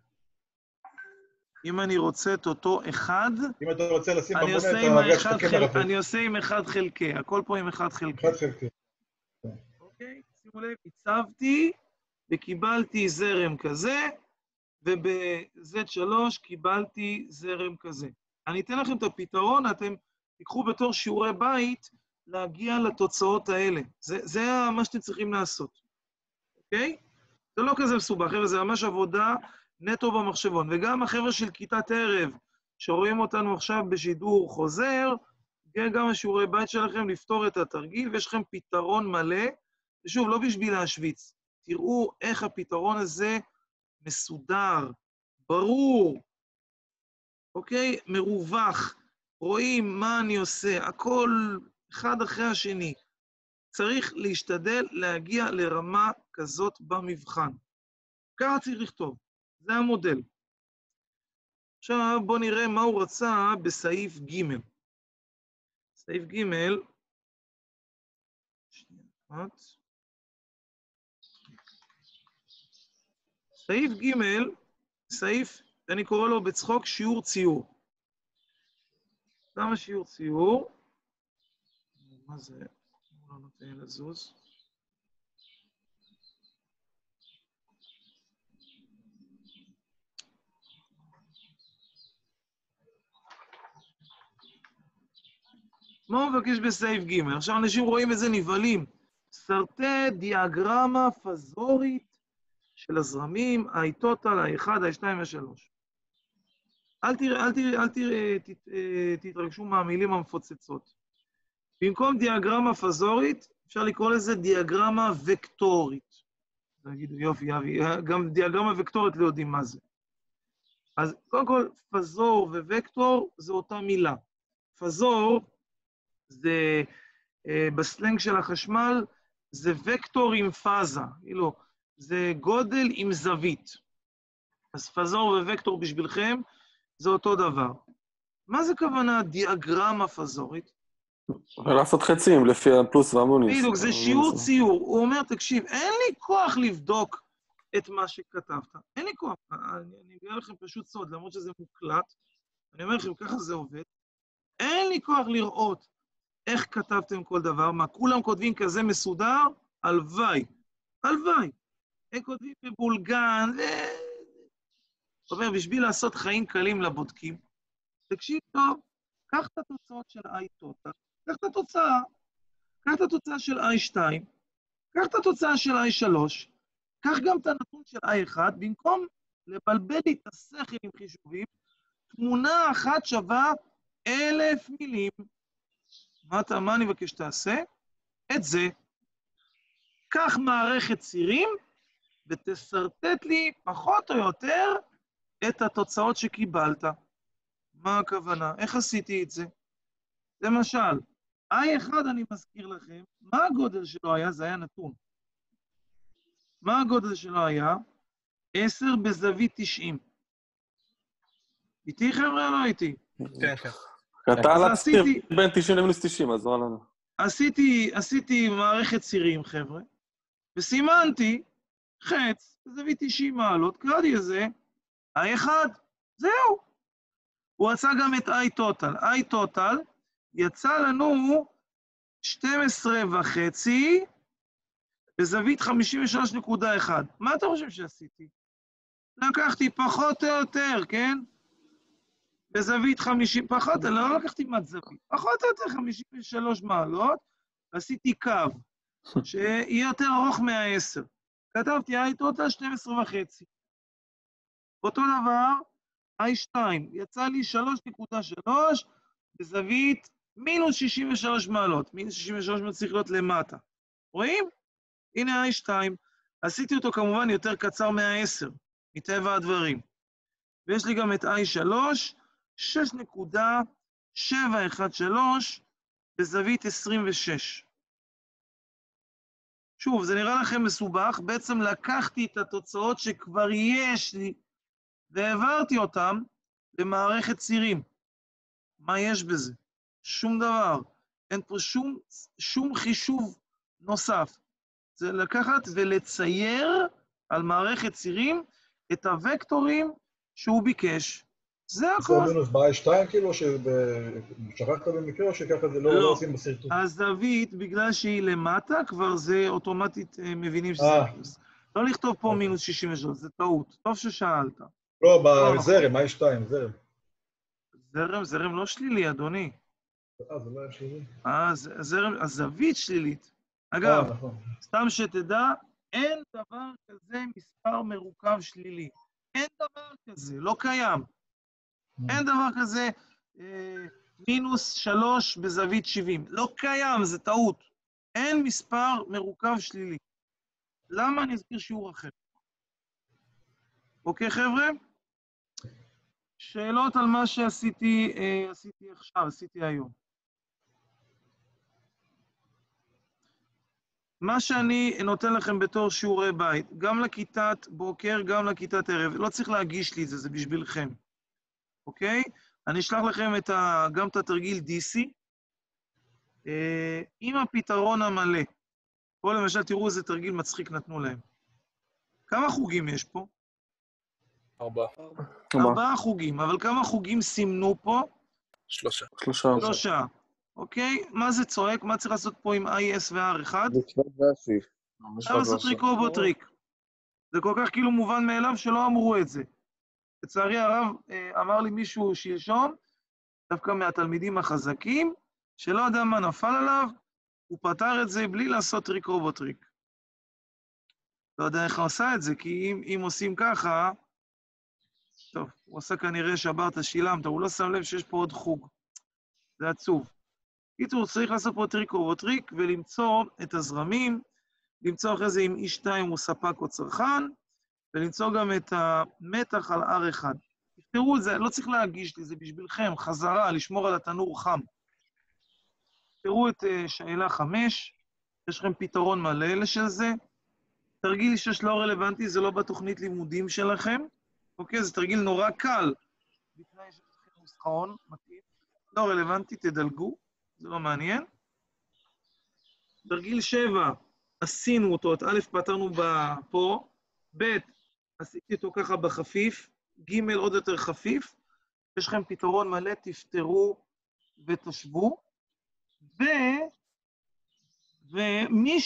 אם אני רוצה את אותו אחד, אם אתה רוצה לשים במונה, אני עושה עם 1 חלקי, הכל פה עם 1 חלקי. 1 חלקי. אוקיי, שימו לב, הצבתי וקיבלתי זרם כזה, וב-Z3 קיבלתי זרם כזה. אני אתן לכם את הפתרון, אתם תיקחו בתור שיעורי בית להגיע לתוצאות האלה. זה מה שאתם צריכים לעשות. אוקיי? זה לא כזה מסובך, חבר'ה, זה ממש עבודה נטו במחשבון. וגם החבר'ה של כיתת ערב, שרואים אותנו עכשיו בשידור חוזר, גם השיעורי בית שלכם לפתור את התרגיל, ויש לכם פתרון מלא, ושוב, לא בשביל להשוויץ. תראו איך הפתרון הזה מסודר, ברור, אוקיי? מרווח, רואים מה אני עושה, הכל אחד אחרי השני. צריך להשתדל להגיע לרמה כזאת במבחן. ככה צריך לכתוב, זה המודל. עכשיו בואו נראה מה הוא רצה בסעיף ג'. סעיף ג', סעיף ג', סעיף, אני קורא לו בצחוק שיעור ציור. למה שיעור ציור? מה זה? לא נותן לזוז. מה הוא מבקש בסעיף ג'? עכשיו אנשים רואים את זה נבהלים. סרטי דיאגרמה פזורית של הזרמים, I total, I1, I2 ו-3. אל תתרגשו מהמילים המפוצצות. במקום דיאגרמה פזורית, אפשר לקרוא לזה דיאגרמה וקטורית. תגידו, יופי, גם דיאגרמה וקטורית לא יודעים מה זה. אז קודם כל, פזור ווקטור זה אותה מילה. פזור זה, בסלנג של החשמל, זה וקטור עם פאזה, כאילו, זה גודל עם זווית. אז פזור ווקטור בשבילכם זה אותו דבר. מה זה כוונה דיאגרמה פזורית? ולעשות חצים לפי הפלוס והמינוס. בדיוק, זה שיעור ציור. הוא אומר, תקשיב, אין לי כוח לבדוק את מה שכתבת. אין לי כוח. אני אגלה לכם פשוט סוד, למרות שזה מוקלט. אני אומר לכם, ככה זה עובד. אין לי כוח לראות איך כתבתם כל דבר. מה, כולם כותבים כזה מסודר? הלוואי. הלוואי. הם כותבים בבולגן, זאת אומרת, בשביל לעשות חיים קלים לבודקים, תקשיב טוב, קח את התוצאות של I-Total, קח את התוצאה של I2, קח את התוצאה של I3, קח גם את הנתון של I1, במקום לבלבל לי את השכל עם חישובים, תמונה אחת שווה 1,000 מילים. מה אני מבקש שתעשה? את זה. קח מערכת צירים, ותסרטט לי פחות או יותר את התוצאות שקיבלת. מה הכוונה? איך עשיתי את זה? למשל, I1 אני מזכיר לכם, מה הגודל שלו היה? זה היה נתון. מה הגודל שלו היה? 10 בזווית 90. איתי חבר'ה לא איתי? כן, כן. אתה להצטיר בין 90 למינוס 90, אז לא לנו. עשיתי מערכת צירים, חבר'ה, וסימנתי חץ בזווית 90 מעלות, קראתי לזה I1, זהו. הוא רצה גם את I-Total. I-Total יצא לנו 12.5 בזווית 53.1. מה אתה חושב שעשיתי? לקחתי פחות או יותר, כן? בזווית 50, פחות, לא לקחתי מעט זווית. פחות או יותר 53 מעלות, עשיתי קו, שיהיה יותר ארוך מה-10. כתבתי I-Total 12.5. אותו דבר, I2, יצא לי 3.3 בזווית מינוס 63 מעלות. מינוס 63 מעלות צריך להיות למטה. רואים? הנה I2. עשיתי אותו כמובן יותר קצר מה-10, מטבע הדברים. ויש לי גם את I3, 6.713 בזווית 26. שוב, זה נראה לכם מסובך, בעצם לקחתי את התוצאות שכבר יש לי, והעברתי אותם למערכת צירים. מה יש בזה? שום דבר. אין פה שום חישוב נוסף. זה לקחת ולצייר על מערכת צירים את הוקטורים שהוא ביקש. זה הכל. זה מינוס ב-I2 כאילו, ששכחת במקרה או שככה זה לא עושים בסרטוט? הזווית, בגלל שהיא למטה, כבר זה אוטומטית מבינים שזה מינוס. לא לכתוב פה מינוס 63, זה טעות. טוב ששאלת. לא, בזרם, I2, זרם. זרם לא שלילי, אדוני. זה לא היה שלילי. הזווית שלילית. אגב, סתם שתדע, אין דבר כזה מספר מרוכב שלילי. אין דבר כזה, לא קיים. אין דבר כזה מינוס 3 בזווית 70. לא קיים, זה טעות. אין מספר מרוכב שלילי. למה? אני אזכיר שיעור אחר. אוקיי, חבר'ה? שאלות על מה שעשיתי עכשיו, עשיתי היום. מה שאני נותן לכם בתור שיעורי בית, גם לכיתת בוקר, גם לכיתת ערב, לא צריך להגיש לי את זה, זה בשבילכם. אוקיי? אני אשלח לכם גם את התרגיל DC, עם הפתרון המלא. פה למשל, תראו איזה תרגיל מצחיק נתנו להם. כמה חוגים יש פה? 4. 4 חוגים, אבל כמה חוגים סימנו פה? 3. 3. אוקיי? מה זה צועק? מה צריך לעשות פה עם IS ו-R1? זה צפת רש"י. צריך לעשות טריק רובוטריק. זה כל כך כאילו מובן מאליו שלא אמרו את זה. לצערי הרב, אמר לי מישהו שלשום, דווקא מהתלמידים החזקים, שלא יודע מה נפל עליו, הוא פתר את זה בלי לעשות טריק רובוטריק. לא יודע איך הוא עשה את זה, כי אם עושים ככה, טוב, הוא עושה כנראה שברת, שילמת, הוא לא שם לב שיש פה עוד חוג. זה עצוב. קיצור, צריך לעשות פה טריק רובוטריק ולמצוא את הזרמים, למצוא אחרי זה אם E2 הוא ספק או צרכן, ולמצוא גם את המתח על R1. תראו את זה, לא צריך להגיש לי, זה בשבילכם, חזרה, לשמור על התנור חם. תראו את שאלה 5, יש לכם פתרון מלא של זה. תרגיל 6 לא רלוונטי, זה לא בתוכנית לימודים שלכם. אוקיי, זה תרגיל נורא קל. בתנאי שיש לכם נוסחאון מתאים. לא רלוונטי, תדלגו, זה לא מעניין. תרגיל 7, עשינו אותו, את א' פתרנו פה, ב' עשיתי אותו ככה בחפיף, ג' עוד יותר חפיף, יש לכם פתרון מלא, תפתרו ותשוו, ומי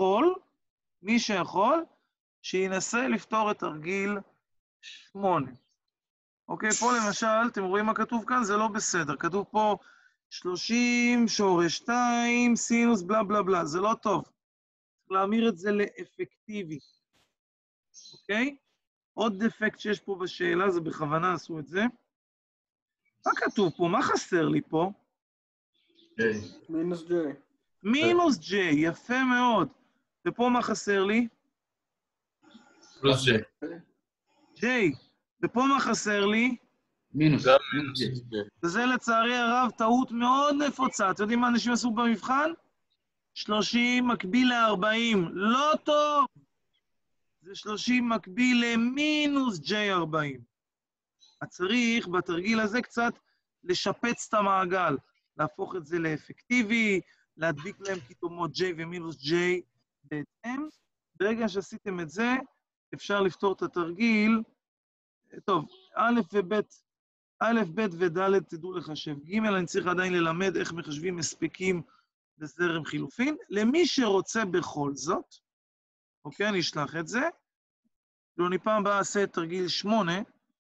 שיכול, שינסה לפתור את תרגיל 8. אוקיי, פה למשל, אתם רואים מה כתוב כאן? זה לא בסדר. כתוב פה 30, שורש 2, סינוס, בלה בלה בלה. זה לא טוב. צריך להמיר את זה לאפקטיבי. אוקיי? עוד דפקט שיש פה בשאלה, זה בכוונה עשו את זה. מה כתוב פה? מה חסר לי פה? מינוס J. מינוס J, יפה מאוד. ופה מה חסר לי? פלוס J. J. ופה מה חסר לי? מינוס. וזה לצערי הרב טעות מאוד נפוצה. אתם יודעים מה אנשים עשו במבחן? 30 מקביל ל-40. לא טוב! זה 30 מקביל למינוס J40. אז צריך בתרגיל הזה קצת לשפץ את המעגל, להפוך את זה לאפקטיבי, להדביק להם פתאומות J ומינוס J בהתאם. ברגע שעשיתם את זה, אפשר לפתור את התרגיל. טוב, א', ב' וד' תדעו לחשב. ג' אני צריך עדיין ללמד איך מחשבים הספקים לזרם חילופין. למי שרוצה בכל זאת, אוקיי, אני אשלח את זה. אני פעם הבאה אעשה את תרגיל 8.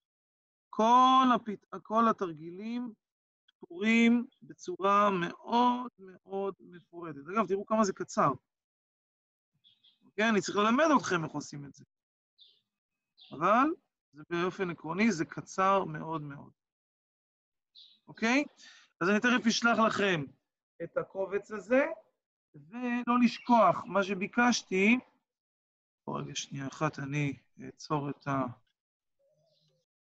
כל התרגילים פתורים בצורה מאוד מאוד מפורטת. אגב, תראו כמה זה קצר. אוקיי, אני צריך ללמד אתכם איך עושים את זה. אבל זה באופן עקרוני, זה קצר מאוד מאוד. אוקיי? אז אני תכף אשלח לכם את הקובץ הזה, ולא לשכוח, מה שביקשתי, רגע שנייה אחת, אני אעצור את